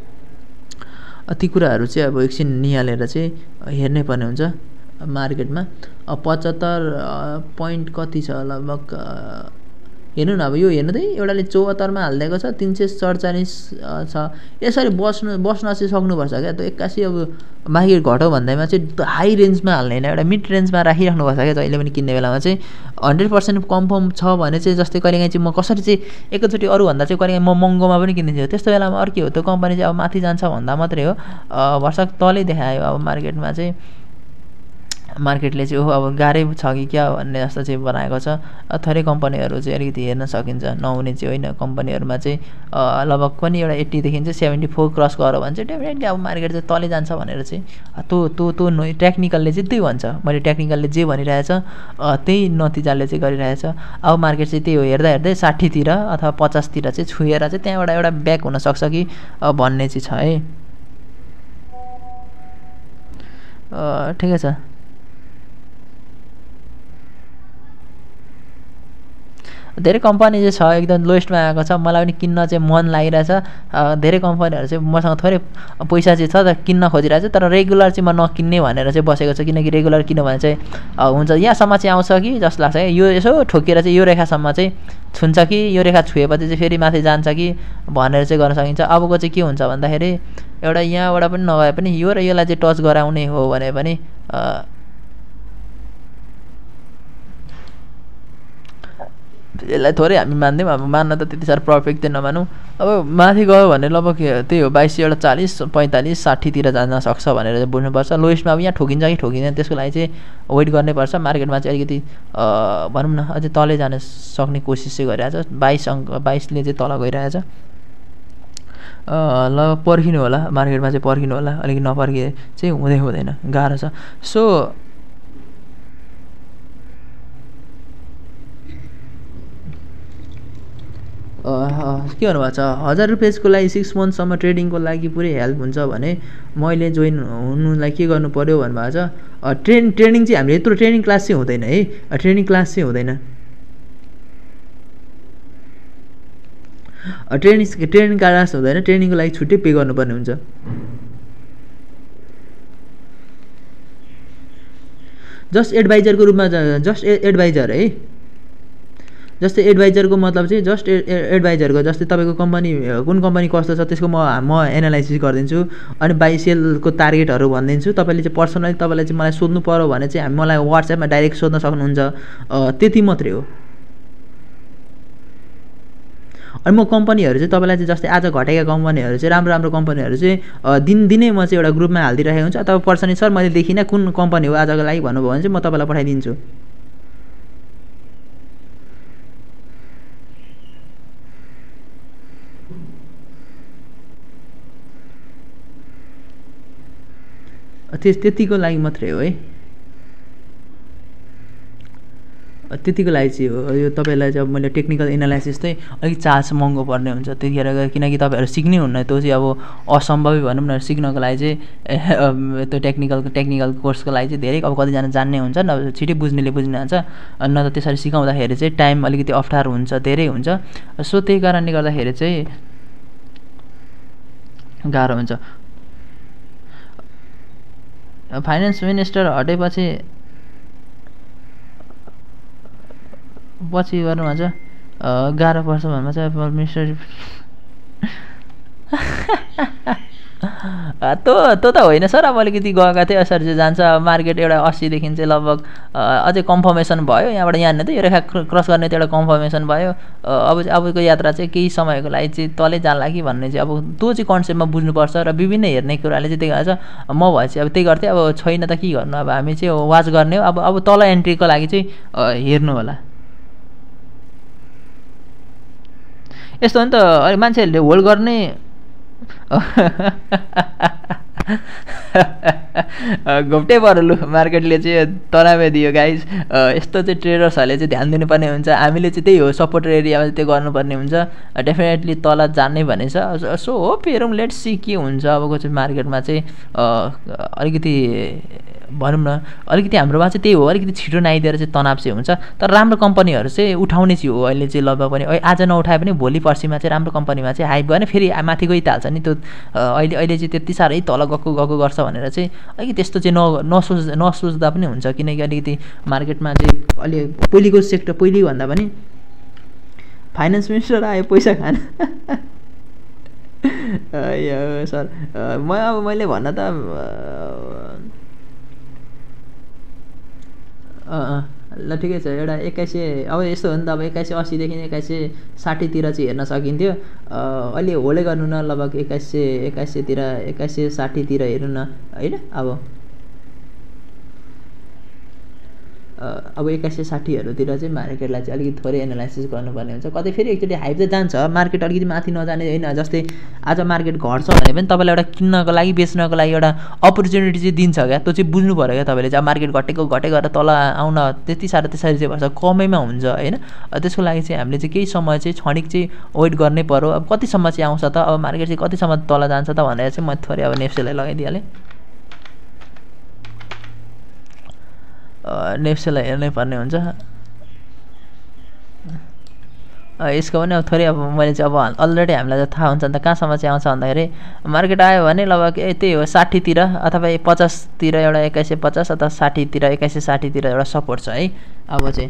Speaker 1: ती कुराहरू चाहिँ अब एकछिन निहालेर चाहिँ हेर्नै पर्ने हुन्छ मार्केटमा। पचहत्तर पोइन्ट कति छ लगभग हेर्नु न। अब यो हेर्नु त एउटाले चौहत्तरमा हालिदिएको छ, तिन सय सडचालिस छ। यसरी बस्नु बस्न चाहिँ सक्नुपर्छ क्या। त्यो एक्कासी अब मार्केट घट्यो भन्दैमा चाहिँ हाई रेन्जमा हाल्ने होइन, एउटा मिड रेन्जमा राखिराख्नुपर्छ क्या जहिले पनि किन्ने बेलामा चाहिँ। हन्ड्रेड पर्सेन्ट कन्फर्म छ भने चाहिँ जस्तै कहिलेकाहीँ चाहिँ म कसरी चाहिँ एकैचोटि अरूभन्दा चाहिँ कहिलेकाहीँ म महँगोमा पनि किनिदिन्छु, त्यस्तो बेलामा अर्कै हो, त्यो कम्पनी चाहिँ अब माथि जान्छ भन्दा मात्रै हो। भर्खर तलै देखायो अब मार्केटमा चाहिँ मार्केटले चाहिँ ओहो अब गाह्रै छ कि क्या भन्ने जस्तो चाहिँ बनाएको छ। थोरै कम्पनीहरू चाहिँ अलिकति हेर्न सकिन्छ, नहुने चाहिँ होइन। कम्पनीहरूमा चाहिँ लगभग पनि एउटा एट्टीदेखि चाहिँ सेभेन्टी फोर क्रस गऱ्यो भने चाहिँ डेफिनेटली अब मार्केट चाहिँ तलै जान्छ भनेर चाहिँ त्यो त्यो त्यो टेक्निकलले चाहिँ त्यही भन्छ। मैले टेक्निकलले जे भनिरहेछ त्यही नतिजाले चाहिँ गरिरहेछ। अब मार्केट चाहिँ त्यही हो, हेर्दा हेर्दै साठीतिर अथवा पचासतिर चाहिँ छुएर चाहिँ त्यहाँबाट एउटा ब्याक हुनसक्छ कि भन्ने चाहिँ छ है। ठिकै छ। धेरै कम्पनी चाहिँ छ एकदम लोएस्टमा आएको छ, मलाई पनि किन्न चाहिँ मन लागिरहेछ। धेरै कम्पनीहरू चाहिँ मसँग थोरै पैसा चाहिँ छ त किन्न खोजिरहेछ, तर रेगुलर चाहिँ म नकिन्ने भनेर चाहिँ बसेको छ। किनकि रेगुलर किन भने चाहिँ हुन्छ यहाँसम्म चाहिँ आउँछ कि जस्तो लाग्छ क्या, यो यसो ठोकेर चाहिँ यो रेखासम्म चाहिँ छुन्छ कि यो रेखा छुएपछि चाहिँ फेरि माथि जान्छ कि भनेर चाहिँ गर्न सकिन्छ। अबको चाहिँ के हुन्छ भन्दाखेरि एउटा यहाँबाट पनि नगए पनि यो र यसलाई चाहिँ टच गराउने हो भने पनि यसलाई थोरै हामी मान्दैनौँ। अब मान्न त त्यति साह्रो पर्फेक्ट चाहिँ नमानौँ। अब माथि गयो भने लगभग त्यही हो बाइस एउटा चालिस पैँतालिस साठीतिर जान सक्छ भनेर चाहिँ बुझ्नुपर्छ। लोएस्टमा अब यहाँ ठोकिन्छ कि ठोकिँदैन त्यसको लागि चाहिँ वेट गर्नैपर्छ। मार्केटमा चाहिँ अलिकति भनौँ न अझै तलै जान सक्ने कोसिस चाहिँ गरिरहेछ। बाइस अङ्क बाइसले चाहिँ तल गइरहेछ। ल पर्खिनु होला, मार्केटमा चाहिँ पर्खिनु होला, अलिकति नपर्खिए चाहिँ हुँदै हुँदैन, गाह्रो छ। सो के भन्नुभएको छ, हजार रुपियाँको लागि सिक्स मन्थसम्म ट्रेडिङको लागि पुरै हेल्प हुन्छ भने मैले जोइन हुनुलाई के गर्नु पऱ्यो भन्नुभएको छ। ट्रेन ट्रेनिङ चाहिँ हामीले यत्रो ट्रेनिङ क्लास चाहिँ हुँदैन है, ट्रेनिङ क्लास चाहिँ हुँदैन। ट्रेनिङ ट्रेनिङ क्लास हुँदैन, ट्रेनिङको लागि छुट्टै पे गर्नुपर्ने हुन्छ। जस्ट एडभाइजरको रूपमा जस्ट एडभाइजर है, जस्तै एडभाइजरको मतलब चाहिँ जस्ट एडभाइजरको जस्तै तपाईँको कम्पनी कुन कम्पनी कस्तो छ त्यसको म म एनालाइसिस गरिदिन्छु अनि बाई सेलको टार्गेटहरू भनिदिन्छु। तपाईँले चाहिँ पर्सनली तपाईँलाई चाहिँ मलाई सोध्नु पऱ्यो भने चाहिँ हामी मलाई वाट्सएपमा डाइरेक्ट सोध्न सक्नुहुन्छ, त्यति मात्रै हो। अनि म कम्पनीहरू चाहिँ तपाईँलाई चाहिँ जस्तै आज घटेका कम्पनीहरू चाहिँ राम्रो राम्रो कम्पनीहरू चाहिँ दिनदिनै म चाहिँ एउटा ग्रुपमा हालिदिइरहेको हुन्छ। अथवा पर्सनली सर मैले देखिनँ कुन कम्पनी हो आजको लागि भन्नुभयो भने चाहिँ म तपाईँलाई पठाइदिन्छु। त्यस त्यतिको लागि मात्रै हो है, त्यतिको लागि चाहिँ हो यो। तपाईँलाई चाहिँ अब मैले टेक्निकल एनालाइसिस चाहिँ अलिक चार्ज महँगो पर्ने हुन्छ त्यतिखेर, किनकि तपाईँहरू सिक्नै हुन्न, त्यो चाहिँ अब असम्भवै भनौँ न। सिक्नको लागि चाहिँ त्यो टेक्निकल टेक्निकल कोर्सको लागि चाहिँ धेरै अब कतिजना जान्ने हुन्छ न, छिटै बुझ्नेले बुझ्ने हुन्छ, न त त्यसरी सिकाउँदाखेरि चाहिँ टाइम अलिकति अप्ठ्यारो हुन्छ, धेरै हुन्छ। सो त्यही कारणले गर्दाखेरि चाहिँ गाह्रो हुन्छ। फाइनेन्स मिनिस्टर हटेपछि पछि गर्नु भन्छ गाह्रो पर्छ भन्नु चाहिँ मिनिस्टर त्यो त्यो त होइन सर। अब अलिकति गएका थिएँ यसरी चाहिँ जान्छ मार्केट। एउटा अस्सीदेखि चाहिँ लगभग अझै कन्फर्मेसन भयो, यहाँबाट यहाँनिर त यो रेखा क्रस गर्ने त एउटा कन्फर्मेसन भयो। अब अबको यात्रा चाहिँ केही समयको लागि चाहिँ तलै जाला कि भन्ने चाहिँ अब त्यो चाहिँ कन्सेप्टमा बुझ्नुपर्छ र विभिन्न हेर्ने कुराले चाहिँ त्यही गर्छ। म भए चाहिँ अब त्यही गर्थेँ, अब छैन त के गर्नु, अब हामी चाहिँ वाच गर्ने हो। अब अब तल एन्ट्रीको लागि चाहिँ हेर्नु होला। यस्तो हो नि त मान्छेहरूले होल्ड गर्ने घोप्टे पर लु मार्केटले चाहिँ तनावै दियो गाइज। यस्तो चाहिँ ट्रेडर्सहरूले चाहिँ ध्यान दिनुपर्ने हुन्छ। हामीले चाहिँ त्यही हो सपोर्ट एरियामा त्यो गर्नुपर्ने हुन्छ। डेफिनेटली तल जान्ने भनेछ। सो हो हेरौँ, लेट्स सी के हुन्छ अबको चाहिँ मार्केटमा चाहिँ। अलिकति भनौँ न अलिकति हाम्रोमा चाहिँ त्यही हो, अलिकति छिटो नआइदिएर चाहिँ तनाव चाहिँ हुन्छ। तर राम्रो कम्पनीहरू चाहिँ उठाउने चाहिँ हो अहिले चाहिँ लगभग पनि। आज नउठाए पनि भोलि पर्सिमा चाहिँ राम्रो कम्पनीमा चाहिँ हाइप गर्ने फेरि माथि गइहाल्छ नि त्यो। अहिले अहिले चाहिँ त्यति साह्रै तल गएको गएको गर्छ भनेर चाहिँ अलिकति त्यस्तो चाहिँ न नसोच नसोच्दा पनि हुन्छ। किनकि अलिकति मार्केटमा चाहिँ अलि पहिलेको सेक्टर पहिले भन्दा पनि फाइनेन्स मिनिस्टर आयो पैसा खान। यो सर म अब मैले भन्न त ल ठिकै छ। एउटा एक्काइस सय अब यस्तो हो नि त, अब एक्काइस सय अस्सीदेखि एक्काइस सय साठीतिर चाहिँ हेर्न सकिन्थ्यो। अहिले होल्डै गर्नु न, लगभग एक्काइस सय एक्काइस सयतिर एक्काइस सय साठीतिर हेर्नु न होइन। अब अब एक्काइस सय साठीहरूतिर चाहिँ मार्केटलाई चाहिँ अलिकति थोरै एनालाइसिस गर्नुपर्ने हुन्छ। कतै फेरि एकचोटि हाइप चाहिँ जान्छ, मार्केट अलिकति माथि नजाने होइन। जस्तै आज मार्केट घट्छ भने पनि तपाईँलाई एउटा किन्नको लागि बेच्नको लागि एउटा अपर्च्युनिटी चाहिँ दिन्छ क्या, त्यो चाहिँ बुझ्नु पऱ्यो क्या तपाईँले चाहिँ। अब मार्केट घटेको घटे गरेर तल आउन त्यति साह्रो त्यसरी चाहिँ भन्छ, कमैमा हुन्छ होइन। त्यसको लागि चाहिँ हामीले चाहिँ केही समय चाहिँ क्षणिक चाहिँ वेट गर्नै पऱ्यो। अब कतिसम्म चाहिँ आउँछ त, अब मार्केट चाहिँ कतिसम्म तल जान्छ त भनेर चाहिँ म थोरै अब नेप्सेलाई लगाइदिइहालेँ। नेप्सेलाई हेर्नै पर्ने हुन्छ यसको पनि। अब थोरै अब मैले चाहिँ अब अलरेडी हामीलाई चाहिँ थाहा हुन्छ नि त कहाँसम्म चाहिँ आउँछ भन्दाखेरि मार्केट आयो भने लगभग त्यही हो साठीतिर अथवा पचासतिर एउटा एक्काइस सय पचास अथवा साठीतिर एक्काइस सय साठीतिर एउटा सपोर्ट छ है। अब चाहिँ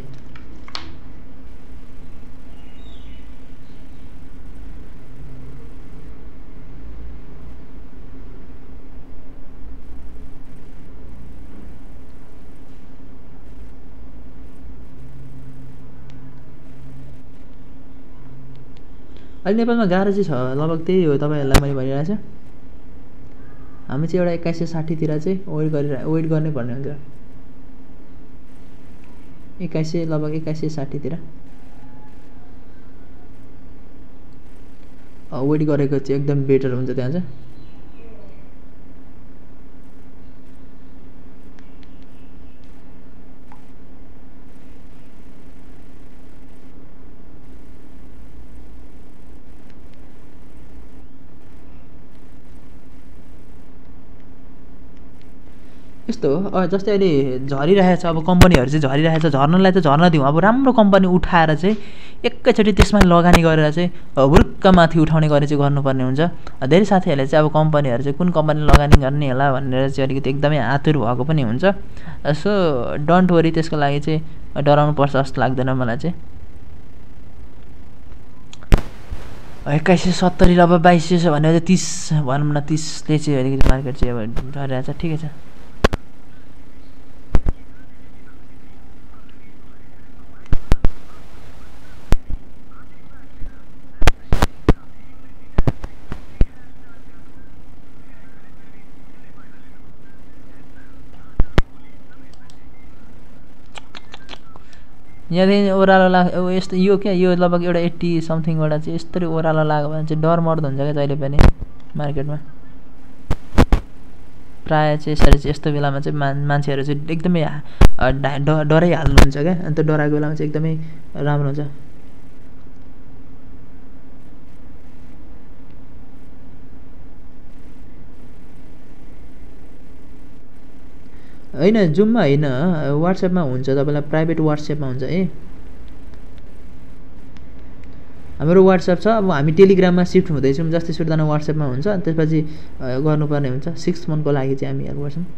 Speaker 1: अहिले नेपालमा गाह्रो चाहिँ छ लगभग त्यही हो तपाईँहरूलाई मैले भनिरहेको छु। हामी चाहिँ एउटा एक्काइस सय साठीतिर चाहिँ वेट गरेर वेट गर्नै पर्ने हुन्छ। एक्काइस सय लगभग एक्काइस सय साठीतिर वेट गरेको चाहिँ एकदम बेटर हुन्छ त्यहाँ चाहिँ। यस्तो हो जस्तै अहिले झरिरहेको छ, अब कम्पनीहरू चाहिँ झरिरहेको छ, झर्नलाई त झर्न दिउँ। अब राम्रो कम्पनी उठाएर चाहिँ एकैचोटि त्यसमा लगानी गरेर चाहिँ हुर्क्क माथि उठाउने गरी चाहिँ गर्नुपर्ने हुन्छ। धेरै साथीहरूले चाहिँ अब कम्पनीहरू चाहिँ कुन कम्पनी लगानी गर्ने होला भनेर चाहिँ अलिकति एकदमै आतुर भएको पनि हुन्छ। सो डोन्ट वरी, त्यसको लागि चाहिँ डराउनु पर्छ जस्तो लाग्दैन मलाई चाहिँ। एक्काइस सय सत्तरी अब बाइस सय भनेर चाहिँ तिस भनौँ न, तिसले चाहिँ अलिकति मार्केट चाहिँ अब झरिरहेको छ। ठिकै छ, यहाँदेखि ओह्रालो लाग यस्तो यो क्या यो लगभग एउटा एट्टी समथिङबाट चाहिँ यस्तरी ओह्रालो लाग्यो भने चाहिँ डर मर्दो हुन्छ क्या जहिले पनि मार्केटमा। प्रायः चाहिँ यसरी चाहिँ यस्तो बेलामा चाहिँ मा मान्छेहरू चाहिँ एकदमै ड डरै हाल्नुहुन्छ क्या, अन्त डराएको बेलामा चाहिँ एकदमै राम्रो हुन्छ। होइन जुममा होइन, वाट्सएपमा हुन्छ, तपाईँलाई प्राइभेट वाट्सएपमा हुन्छ है। हाम्रो वाट्सएप छ, अब हामी टेलिग्राममा सिफ्ट हुँदैछौँ। जस्तै सुर्ताना वाट्सएपमा हुन्छ, त्यसपछि गर्नुपर्ने हुन्छ। सिक्स मन्थको लागि चाहिँ हामी हेर्नु पर्छौँ।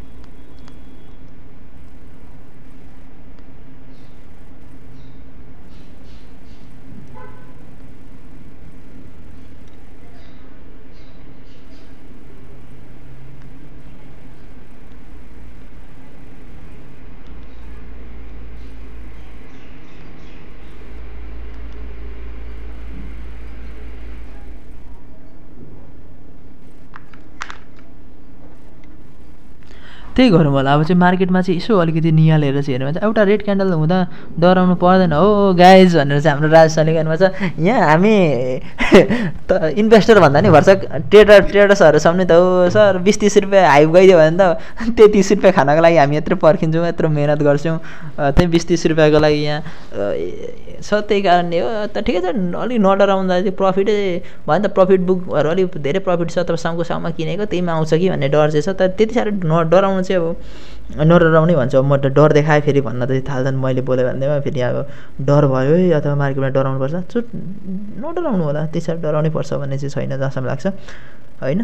Speaker 1: त्यही गरौँ होला। अब चाहिँ मार्केटमा चाहिँ यसो अलिकति निहालेर चाहिँ हेर्नु भन्छ, एउटा रेड क्यान्डल हुँदा डराउनु पर्दैन हो गाइज भनेर चाहिँ हाम्रो राज सरले गर्नु भन्छ। यहाँ हामी त इन्भेस्टर भन्दा नि भर्छ ट्रेडर ट्रेडर्सहरू सामने त हो सर बिस तिस रुपियाँ हाइप गइदियो भने त त्यही तिस रुपियाँ खानको लागि हामी यत्रो पर्खिन्छौँ, यत्रो मिहिनेत गर्छौँ, त्यही बिस तिस रुपियाँको लागि यहाँ छ। त्यही कारणले हो त ठिकै छ, अलिक नडराउँदा चाहिँ प्रफिटै भयो नि त। प्रफिट बुकहरू अलिक धेरै प्रफिट छ, तपाईँ साउको साउमा किनेको त्यहीमा आउँछ कि भन्ने डर चाहिँ छ। तर त्यति साह्रो न डराउनु चाहिँ अब नडराउने भन्छ। म त डर देखाएँ फेरि भन्न त थाल्छन्, मैले बोलेँ भन्दैमा फेरि अब डर भयो है अथवा मार्केटमा डराउनु पर्छ, चुट नडराउनु होला, त्यति साह्रो डराउनै पर्छ भन्ने चाहिँ छैन जहाँसम्म लाग्छ होइन।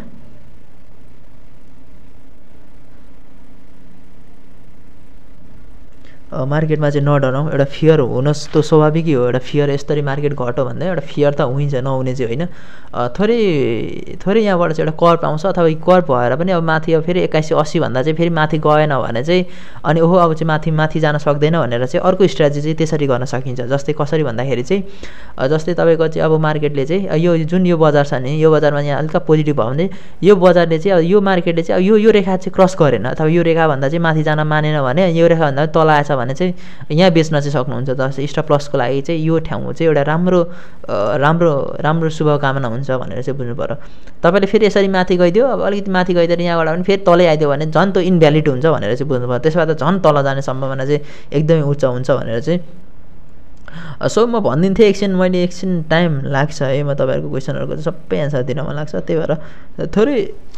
Speaker 1: मार्केटमा चाहिँ नडराउँ, एउटा फियर हुनुहोस् त स्वाभाविकै हो। एउटा फियर यसरी मार्केट घट्यो भन्दा एउटा फियर त हुन्छ, नहुने चाहिँ होइन। थोरै थोरै यहाँबाट चाहिँ एउटा कर्प आउँछ, अथवा कर्प भएर पनि अब माथि अब फेरि एक्काइस सय अस्सी भन्दा चाहिँ फेरि माथि गएन भने चाहिँ अनि ओहो अब चाहिँ माथि माथि जान सक्दैन भनेर चाहिँ अर्को स्ट्राटेजी चाहिँ त्यसरी गर्न सकिन्छ। जस्तै कसरी भन्दाखेरि चाहिँ जस्तै तपाईँको चाहिँ अब मार्केटले चाहिँ यो जुन यो बजार छ नि, यो बजारमा यहाँ हल्का पोजिटिभ भयो भने यो बजारले चाहिँ अब यो मार्केटले चाहिँ अब यो यो रेखा चाहिँ क्रस गरेन अथवा यो रेखाभन्दा चाहिँ माथि जान मानेन भने, यो रेखाभन्दा तल आएछ भने चाहिँ यहाँ बेच्न चाहिँ सक्नुहुन्छ। जस्तै स्टप लसको लागि चाहिँ यो ठाउँ चाहिँ एउटा राम्रो राम्रो राम्रो शुभकामना हुन्छ भनेर चाहिँ बुझ्नु पर्यो। तपाईँले फेरि यसरी माथि गइदियो, अब अलिकति माथि गइदिएर यहाँबाट पनि फेरि तलै आइदियो भने झन् त्यो इनभ्यालिड हुन्छ भनेर चाहिँ बुझ्नु पर्यो। त्यसबाट त झन् तल जाने सम्भावना चाहिँ एकदमै उच्च हुन्छ भनेर चाहिँ। सो म भनिदिन्थेँ, एकछिन मैले एकछिन टाइम लाग्छ है, म तपाईँहरूको क्वेसनहरूको सबै एन्सर दिन मन लाग्छ, त्यही भएर थोरै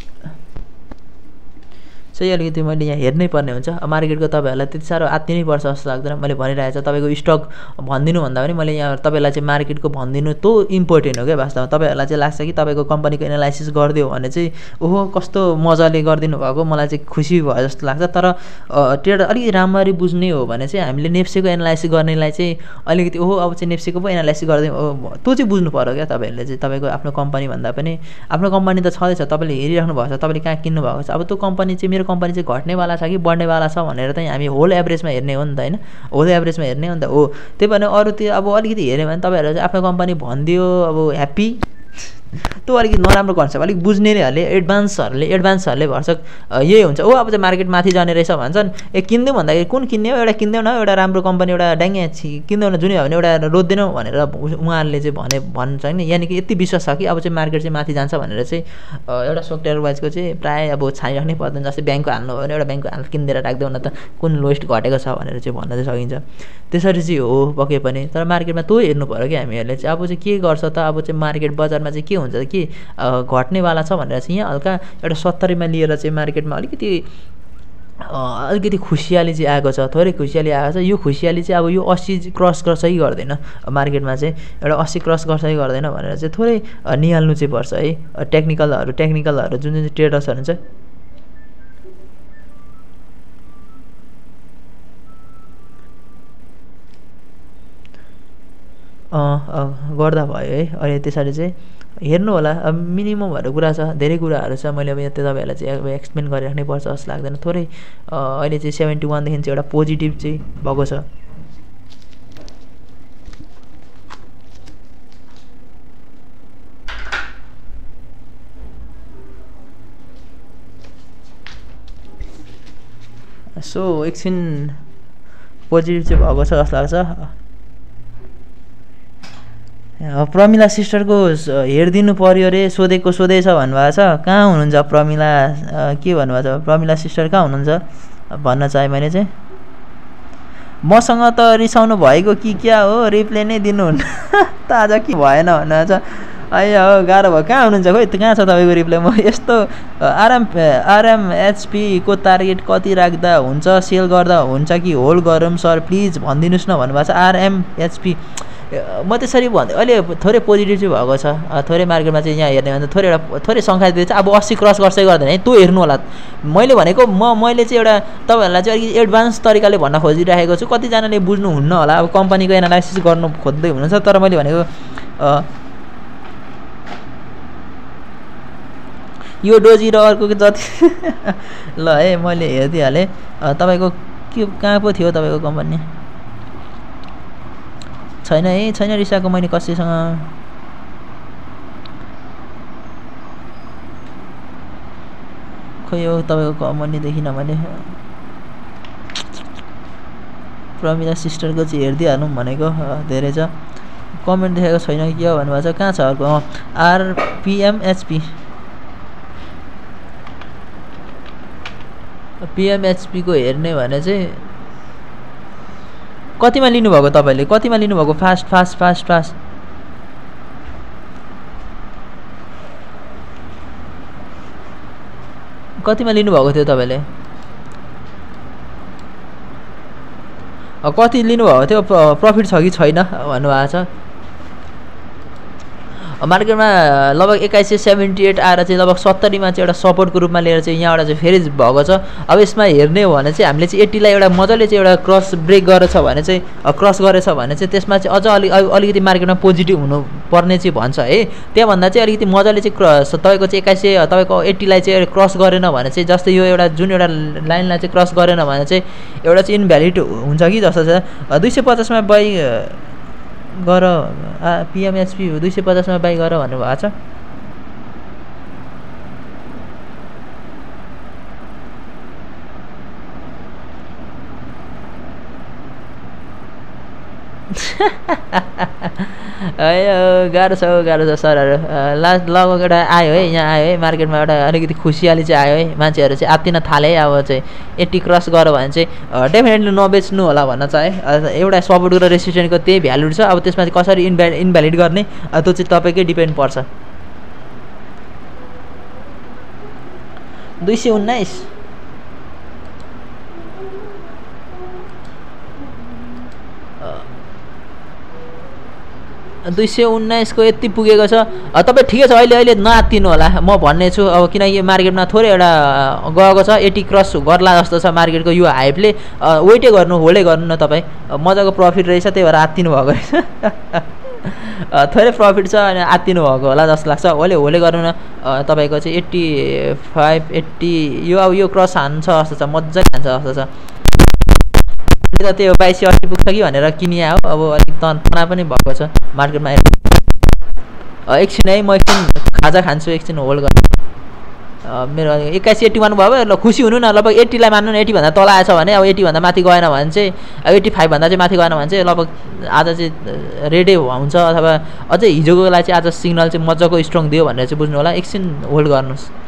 Speaker 1: चाहिँ अलिकति मैले यहाँ हेर्नै पर्ने हुन्छ। मार्केटको तपाईँहरूलाई त्यति साह्रो आत्तिनै पर्छ जस्तो लाग्दैन। मैले भनिरहेको छ तपाईँको स्टक भनिदिनु भन्दा पनि मैले यहाँ तपाईँलाई चाहिँ मार्केटको भनिदिनु त्यो इम्पोर्टेन्ट हो क्या वास्तवमा। तपाईँहरूलाई चाहिँ लाग्छ कि तपाईँको कम्पनीको एनालाइसिस गरिदियो भने चाहिँ ओहो कस्तो मजाले गरिदिनु भएको, मलाई चाहिँ खुसी भयो जस्तो लाग्छ। तर ट्रेड अलिकति राम्ररी बुझ्ने हो भने चाहिँ हामीले नेप्सीको एनालाइसिस गर्नेलाई चाहिँ अलिकति ओहो अब चाहिँ नेप्सीको पो एनालाइसिस गरिदिउँ त्यो चाहिँ बुझ्नु पऱ्यो क्या तपाईँहरूले चाहिँ। तपाईँको आफ्नो कम्पनी भन्दा पनि आफ्नो कम्पनी त छँदैछ, तपाईँले हेरिराख्नु भएको छ, तपाईँले कहाँ किन्नु भएको छ। अब त्यो कम्पनी चाहिँ मेरो कम्पनी चाहिँ घट्नेवाला छ कि बढ्नेवाला छ भनेर चाहिँ हामी होल एभरेजमा हेर्ने हो नि त, होइन होल एभरेजमा हेर्ने हो नि त हो। त्यही भएर अरूतिर अब अलिकति हेऱ्यो भने तपाईँहरू चाहिँ आफ्नो कम्पनी भनिदियो अब ह्याप्पी, त्यो अलिकति नराम्रो कन्सेप्ट। अलिक बुझ्नेहरूले एडभान्सहरूले एडभान्सहरूले भर्सक यही हुन्छ, ओ अब चाहिँ मार्केट माथि जाने रहेछ भन्छन्। ए किनिदिउँ भन्दाखेरि कुन किन्ने हो, एउटा किनिदेऊ न, एउटा राम्रो कम्पनी एउटा ड्याङ्गे किनिदेऊ न, जुन हो भने एउटा रोज्दैनौ भनेर उहाँहरूले चाहिँ भने भन्छ नि। यानि कि यति विश्वास छ कि अब चाहिँ मार्केट चाहिँ माथि जान्छ भनेर चाहिँ एउटा सफ्टवेयर वाइजको चाहिँ प्रायः अब छानिराख्नै पर्दैन। जस्तै ब्याङ्कको हाल्नु हो भने एउटा ब्याङ्कको हाल किनिदिएर राख्देऊ न त, कुन लोएस्ट घटेको छ भनेर चाहिँ भन्न चाहिँ सकिन्छ। त्यसरी चाहिँ हो पके पनि, तर मार्केटमा त्यो हेर्नु पऱ्यो कि हामीहरूले चाहिँ अब चाहिँ के गर्छ त, अब चाहिँ मार्केट बजारमा चाहिँ के हुन्छ कि घट्नेवाला छ भनेर चाहिँ यहाँ हल्का एउटा सत्तरीमा लिएर चाहिँ मार्केटमा अलिकति अलिकति खुसियाली चाहिँ आएको छ, थोरै खुसियाली आएको छ। यो खुसियाली चाहिँ अब यो अस्सी क्रस गर्छ कि गर्दैन मार्केटमा चाहिँ, एउटा अस्सी क्रस गर्छ कि गर्दैन भनेर चाहिँ थोरै निहाल्नु चाहिँ पर्छ है। टेक्निकलहरू टेक्निकलहरू जुन जुन ट्रेडर्सहरू हुन्छ गर्दा भयो है। अहिले त्यसरी चाहिँ हेर्नु होला। अब मिनिममहरू कुरा छ, धेरै कुराहरू छ, मैले अब यहाँ तपाईँहरूलाई चाहिँ अब एक्सप्लेन गरिराख्नै पर्छ जस्तो लाग्दैन। थोरै अहिले चाहिँ सेभेन्टी वानदेखि चाहिँ एउटा पोजिटिभ चाहिँ भएको छ। सो एकछिन पोजिटिभ चाहिँ भएको छ जस्तो लाग्छ। प्रमिला सिस्टरको हेरिदिनु पऱ्यो अरे, सोधेको सोधेछ भन्नुभएको छ। कहाँ हुनुहुन्छ प्रमिला, के भन्नुभएको छ प्रमिला सिस्टर, कहाँ हुनुहुन्छ भन्न चाहेँ मैले चाहिँ। मसँग त रिसाउनु भएको कि क्या हो, रिप्ले नै दिनुहुन्न त आज के भएन भन्नुहुन्छ। आइया हो गाह्रो भयो, कहाँ हुनुहुन्छ खोइ, कहाँ छ तपाईँको रिप्ले। म यस्तो आराम आराम एचपीको टार्गेट कति राख्दा हुन्छ, सेल गर्दा हुन्छ कि होल्ड गरौँ सर प्लिज भनिदिनुहोस् न भन्नुभएको छ। आरएम एचपी म त्यसरी भन्दै अहिले थोरै पोजिटिभ चाहिँ भएको छ। थोरै मार्केटमा चाहिँ यहाँ हेर्ने भने थोरै एउटा थोरै शङ्का दिँदैछ, अब अस्सी क्रस गर्छ गर्दैन है, त्यो हेर्नु होला। मैले भनेको म मैले चाहिँ एउटा तपाईँहरूलाई चाहिँ अलिकति एडभान्स तरिकाले भन्न खोजिरहेको छु। कतिजनाले बुझ्नुहुन्न होला, अब कम्पनीको एनालाइसिस गर्नु खोज्दै हुनुहुन्छ, तर मैले भनेको यो डोजी र अर्को जति ल है मैले हेरिदिइहालेँ। तपाईँको के कहाँ पो थियो तपाईँको कम्पनी, छैन है, छैन रिसाएको मैले कसैसँग। खोइ हो तपाईँको कम्पनी देखिनँ मैले। प्रमिला सिस्टरको चाहिँ हेरिदिइहालौँ भनेको धेरै छ, कमेन्ट देखेको छैन कि के हो भन्नुभएको छ। कहाँ छ अर्को आरपिएमएचपी, पिएमएचपीको हेर्ने भने चाहिँ कतिमा लिनुभएको तपाईँले, कतिमा लिनुभएको, फास्ट फास्ट फास्ट फास्ट कतिमा लिनुभएको थियो तपाईँले, कति लिनुभएको थियो, प्रफिट छ कि छैन भन्नुभएको छ। मार्केटमा लगभग एक्काइस सय सेभेन्टी एट आएर चाहिँ लगभग सत्तरीमा चाहिँ एउटा सपोर्टको रूपमा लिएर चाहिँ यहाँबाट चाहिँ फेरि भएको छ। अब यसमा हेर्ने हो भने चाहिँ हामीले चाहिँ एट्टीलाई एउटा मजाले चाहिँ एउटा क्रस ब्रेक गरेछ भने चाहिँ क्रस गरेछ भने चाहिँ त्यसमा चाहिँ अझ अलि अलिकति मार्केटमा पोजिटिभ हुनुपर्ने चाहिँ भन्छ है। त्यहाँभन्दा चाहिँ अलिकति मजाले चाहिँ क्रस तपाईँको चाहिँ एक्काइस सय तपाईँको एट्टीलाई चाहिँ क्रस गरेन भने चाहिँ जस्तै यो एउटा जुन एउटा लाइनलाई चाहिँ क्रस गरेन भने चाहिँ एउटा चाहिँ इनभ्यालिड हुन्छ कि जस्तो छ। दुई सय पचासमा बाई गर, पिएमएचपी दुई सय पचासमा बाई गर भन्नुभएको छ। है गाह्रो छ हौ, गाह्रो छ सरहरू। लास्ट लगभग एउटा आयो है, यहाँ आयो है मार्केटमा एउटा अलिकति खुसियाली चाहिँ आयो है, मान्छेहरू चाहिँ आत्तिन थाले है। अब चाहिँ एट्टी क्रस गऱ्यो भने चाहिँ डेफिनेटली नबेच्नु होला भन्न छ है। एउटा सपोर्ट र रेसिस्टेन्सको त्यही भ्यालु छ। अब त्यसमा चाहिँ कसरी इन्भ्या इन्भ्यालिड गर्ने त्यो चाहिँ तपाईँकै डिपेन्ड पर्छ। दुई सय उन्नाइस दुई सय उन्नाइसको यति पुगेको छ। तपाईँ ठिकै छ, अहिले अहिले नआत्तिनु होला म भन्ने छु। अब किनकि मार्केटमा थोरै एउटा गएको छ, एट्टी क्रस गर्ला जस्तो छ मार्केटको यो हाइपले। वेटै गर्नु, होल्डै गर्नु न तपाईँ, मजाको प्रफिट रहेछ, त्यही भएर आत्तिनु भएको रहेछ। थोरै प्रफिट छ अनि आत्तिनु भएको होला जस्तो लाग्छ। होले होले गर्नु न। तपाईँको चाहिँ एट्टी फाइभ एट्टी यो अब यो क्रस हान्छ जस्तो छ, मजाले हान्छ जस्तो छ। त त्यो बाइस सय अस्सी पुग्छ कि भनेर किनिया हो। अब अलिक तना पनि भएको छ मार्केटमा। एकछिन है, म एकछिन खाजा खान्छु, एकछिन होल्ड गर्नु। मेरो एक्काइस एट्टी वान भयो। ल खुसी हुनु न, लगभग एट्टीलाई मान्नु न। एट्टीभन्दा तल आएछ भने, अब एट्टीभन्दा माथि गएन भने चाहिँ, अब एट्टी फाइभभन्दा चाहिँ माथि गएन भने चाहिँ लगभग आज चाहिँ रेडै हुन्छ, अथवा अझै हिजोको लागि चाहिँ आज सिग्नल चाहिँ मजाको स्ट्रङ दियो भनेर चाहिँ बुझ्नु होला। एकछिन होल्ड गर्नुहोस्।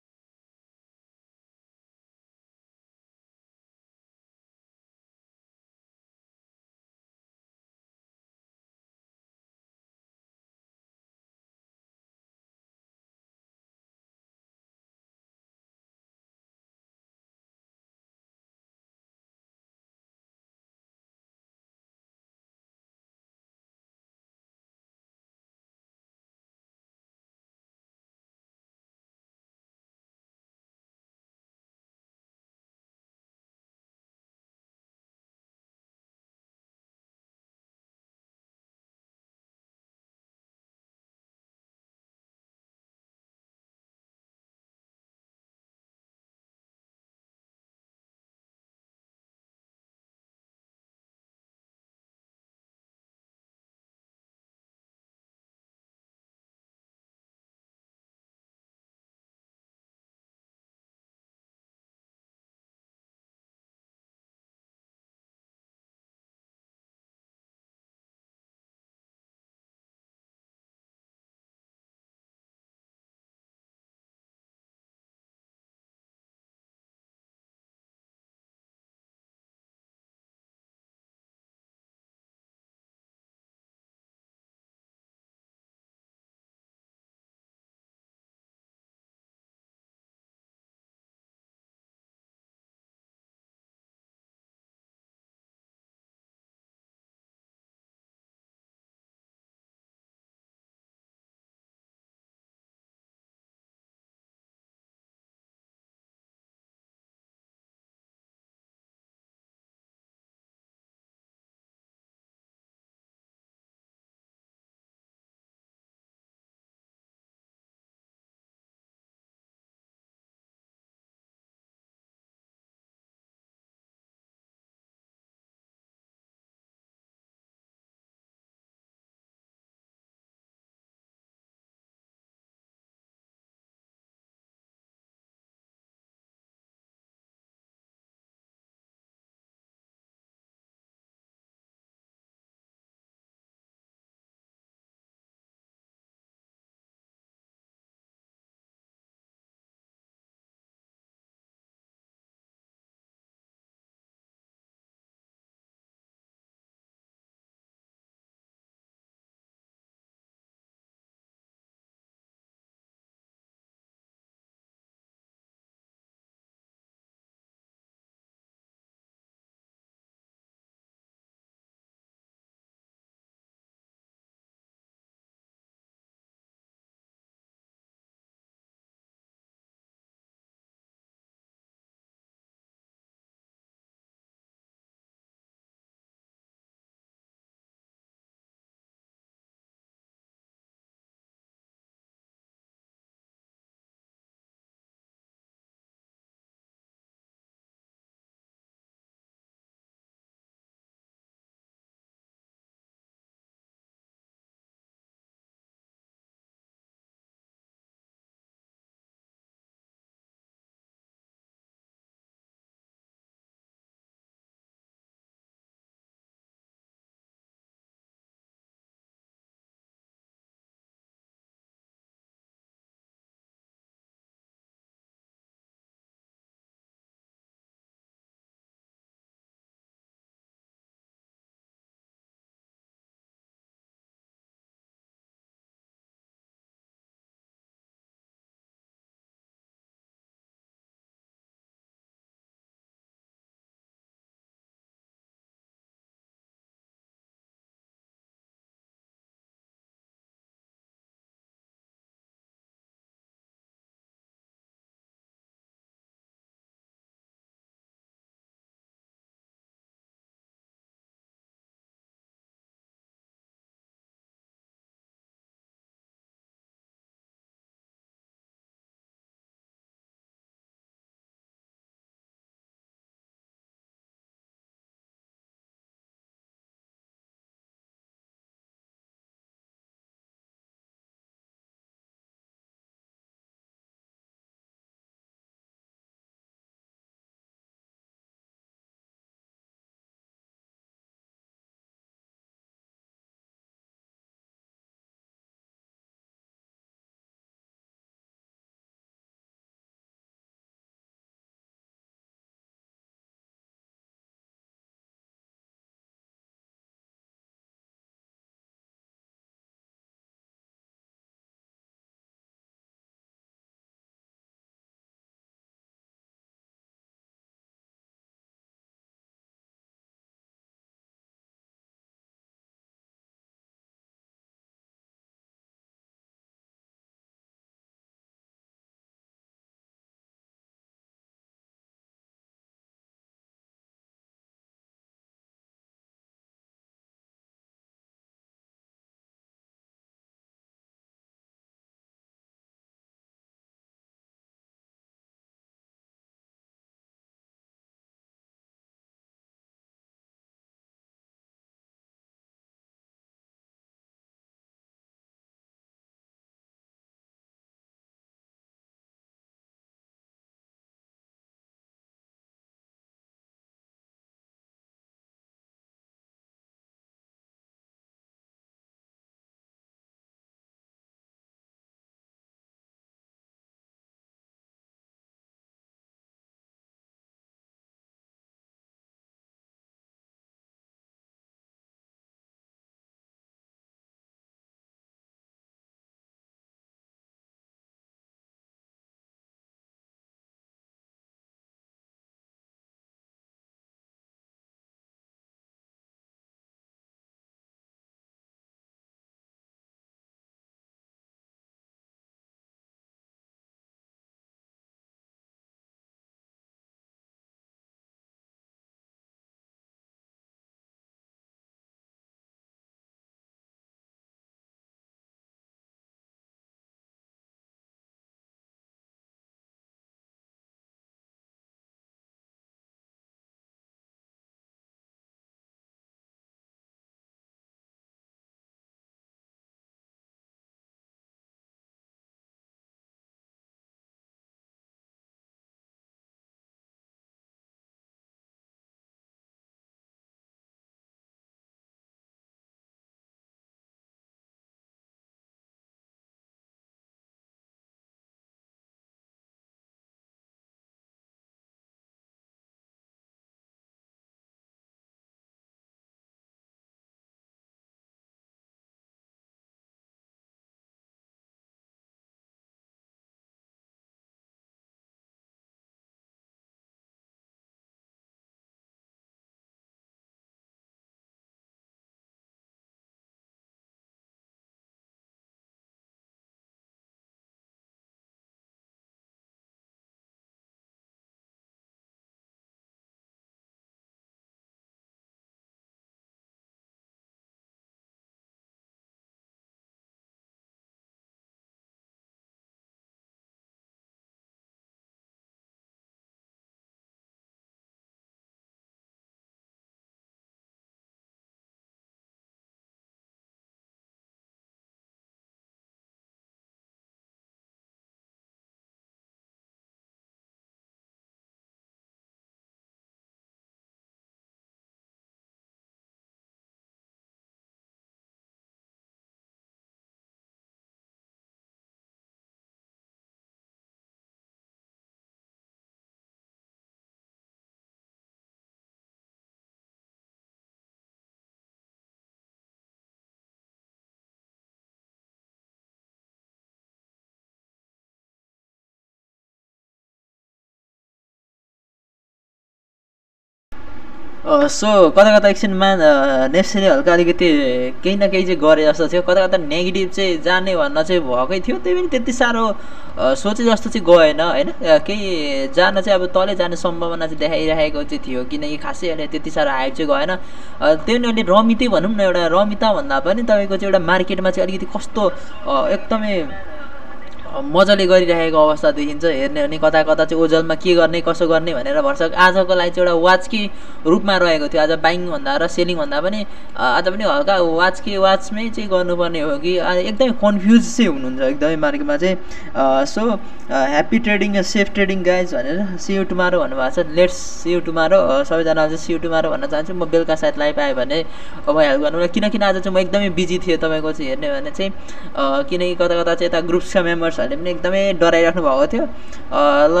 Speaker 1: सो कता कता एकछिनमा नेप्सेले हल्का अलिकति केही न केही चाहिँ गरे जस्तो थियो, कता कता नेगेटिभ चाहिँ जाने भन्न चाहिँ भएकै थियो, त्यही पनि त्यति साह्रो सोचे जस्तो चाहिँ गएन होइन। केही जान चाहिँ अब तलै जाने सम्भावना चाहिँ देखाइरहेको चाहिँ थियो, किनकि खासै अहिले त्यति साह्रो हाइप चाहिँ गएन। त्यही पनि अहिले रमितै भनौँ न, एउटा रमिता भन्दा पनि तपाईँको चाहिँ एउटा मार्केटमा चाहिँ अलिकति कस्तो एकदमै मजाले गरिरहेको अवस्था देखिन्छ। हेर्ने भने कता कता चाहिँ ओजलमा के गर्ने कसो गर्ने भनेर भर्सक आजको लागि चाहिँ एउटा वाचकै रूपमा रहेको थियो। आज बाइङ भन्दा र सेलिङ भन्दा पनि आज पनि हल्का वाचकै वाचमै चाहिँ गर्नुपर्ने हो कि एकदमै कन्फ्युज चाहिँ हुनुहुन्छ एकदमै मार्केटमा चाहिँ। So happy trading safe trading guys भनेर सी यु टुमारो भन्नुभएको छ। लेट्स सी यु टुमारो सबैजनाले चाहिँ सी यु टुमारो भन्न चाहन्छु। म बेलुका सायद लाइभ आएँ भने म हेल्प गर्नु, किनकि आज चाहिँ म एकदमै बिजी थिएँ तपाईँको चाहिँ हेर्ने भने चाहिँ, किनकि कता कता चाहिँ यता ग्रुप्सका मेम्बर्स हरूले पनि एकदमै डराइराख्नु भएको थियो ल।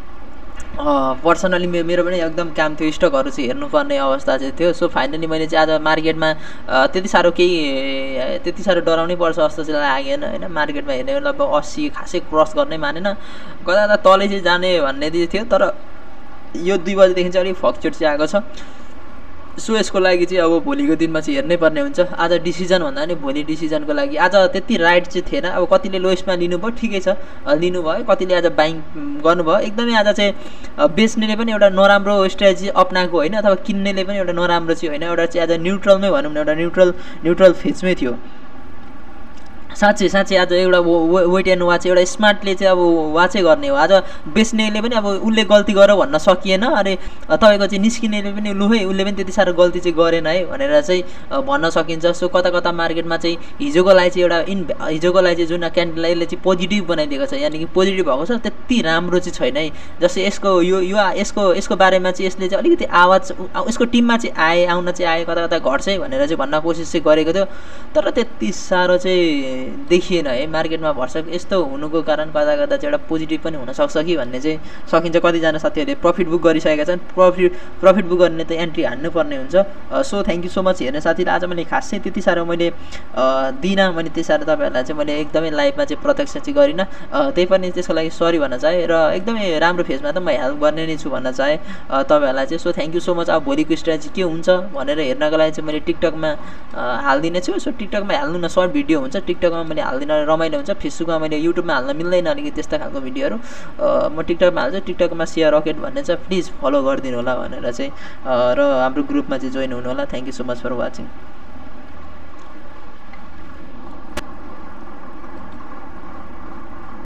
Speaker 1: पर्सनली मेरो पनि एकदम काम थियो, स्टकहरू चाहिँ हेर्नुपर्ने अवस्था चाहिँ थियो। सो फाइनली मैले चाहिँ आज मार्केटमा त्यति साह्रो केही त्यति साह्रो डराउनै पर्छ जस्तो चाहिँ लागेन होइन। मार्केटमा हेर्ने लगभग अस्सी खासै क्रस गर्नै मानेन, कता कता तलै चाहिँ जाने भन्ने थियो। तर यो दुई बजीदेखि चाहिँ अलिक फ्लक्चुएट चाहिँ आएको छ। सो यसको लागि चाहिँ अब भोलिको दिनमा चाहिँ हेर्नै पर्ने हुन्छ। आज डिसिजन भन्दा पनि भोलि डिसिजनको लागि आज त्यति राइट चाहिँ थिएन। अब कतिले लोएस्टमा लिनुभयो ठिकै छ, लिनुभयो, कतिले आज बाइङ गर्नुभयो। एकदमै आज चाहिँ बेच्नेले पनि एउटा नराम्रो स्ट्राटेजी अप्नाएको होइन, अथवा किन्नेले पनि एउटा नराम्रो चाहिँ होइन, एउटा चाहिँ आज न्युट्रलमै भनौँ न, एउटा न्युट्रल न्युट्रल फेजमै थियो। साँच्चै साँच्चै आज एउटा वेट एन्ड वाच एउटा स्मार्टले चाहिँ अब वाचै गर्ने हो। आज बेच्नेले पनि अब उसले गल्ती गर भन्न सकिएन, अरे तपाईँको चाहिँ निस्किनेले पनि लु है उसले पनि त्यति साह्रो गल्ती चाहिँ गरेन है भनेर चाहिँ भन्न सकिन्छ। सो कता कता मार्केटमा चाहिँ हिजोको लागि चाहिँ एउटा इन हिजोको लागि चाहिँ जुन क्यान्डललाई यसले चाहिँ पोजिटिभ बनाइदिएको छ, यानि कि पोजिटिभ भएको छ, त्यति राम्रो चाहिँ छैन है। जस्तै यसको यो यो यसको यसको बारेमा चाहिँ यसले चाहिँ अलिकति आवाज यसको टिममा चाहिँ आए आउन चाहिँ आए कता कता घट्छ है भनेर चाहिँ भन्न कोसिस चाहिँ गरेको थियो, तर त्यति साह्रो चाहिँ देखिएन है मार्केटमा। भर्सक यस्तो हुनुको कारण कता कता चाहिँ एउटा पोजिटिभ पनि हुनसक्छ कि भन्ने चाहिँ सकिन्छ। कतिजना साथीहरूले प्रफिट बुक गरिसकेका छन्, प्रफिट प्रफिट बुक गर्ने त एन्ट्री हान्नुपर्ने हुन्छ। So thank you so much हेर्ने साथीले। आज मैले खासै त्यति साह्रो मैले दिइनँ, मैले त्यति साह्रो तपाईँहरूलाई चाहिँ मैले एकदमै लाइभमा चाहिँ प्रत्यक्ष चाहिँ गरिनँ, त्यही पनि त्यसको लागि सरी भन्न चाहेँ। र एकदमै राम्रो फेजमा त म हेल्प गर्ने नै छु भन्न चाहेँ तपाईँहरूलाई चाहिँ। So thank you so much. अब भोलिको स्ट्राटेजी के हुन्छ भनेर हेर्नको लागि चाहिँ मैले टिकटकमा हालिदिने छु। सो टिकटकमा हाल्नु न, सर्ट भिडियो हुन्छ टिकटकमा मैले हाल्दिनँ, रमाइलो हुन्छ। फेसबुकमा मैले युट्युबमा हाल्न मिल्दैन अलिकति त्यस्ता खालको भिडियोहरू, म टिकटकमा हाल्छु। टिकटकमा सेयर रकेट भन्ने छ, प्लिज फलो गरिदिनु होला भनेर चाहिँ, र हाम्रो ग्रुपमा चाहिँ जोइन हुनु होला। Thank you so much for watching.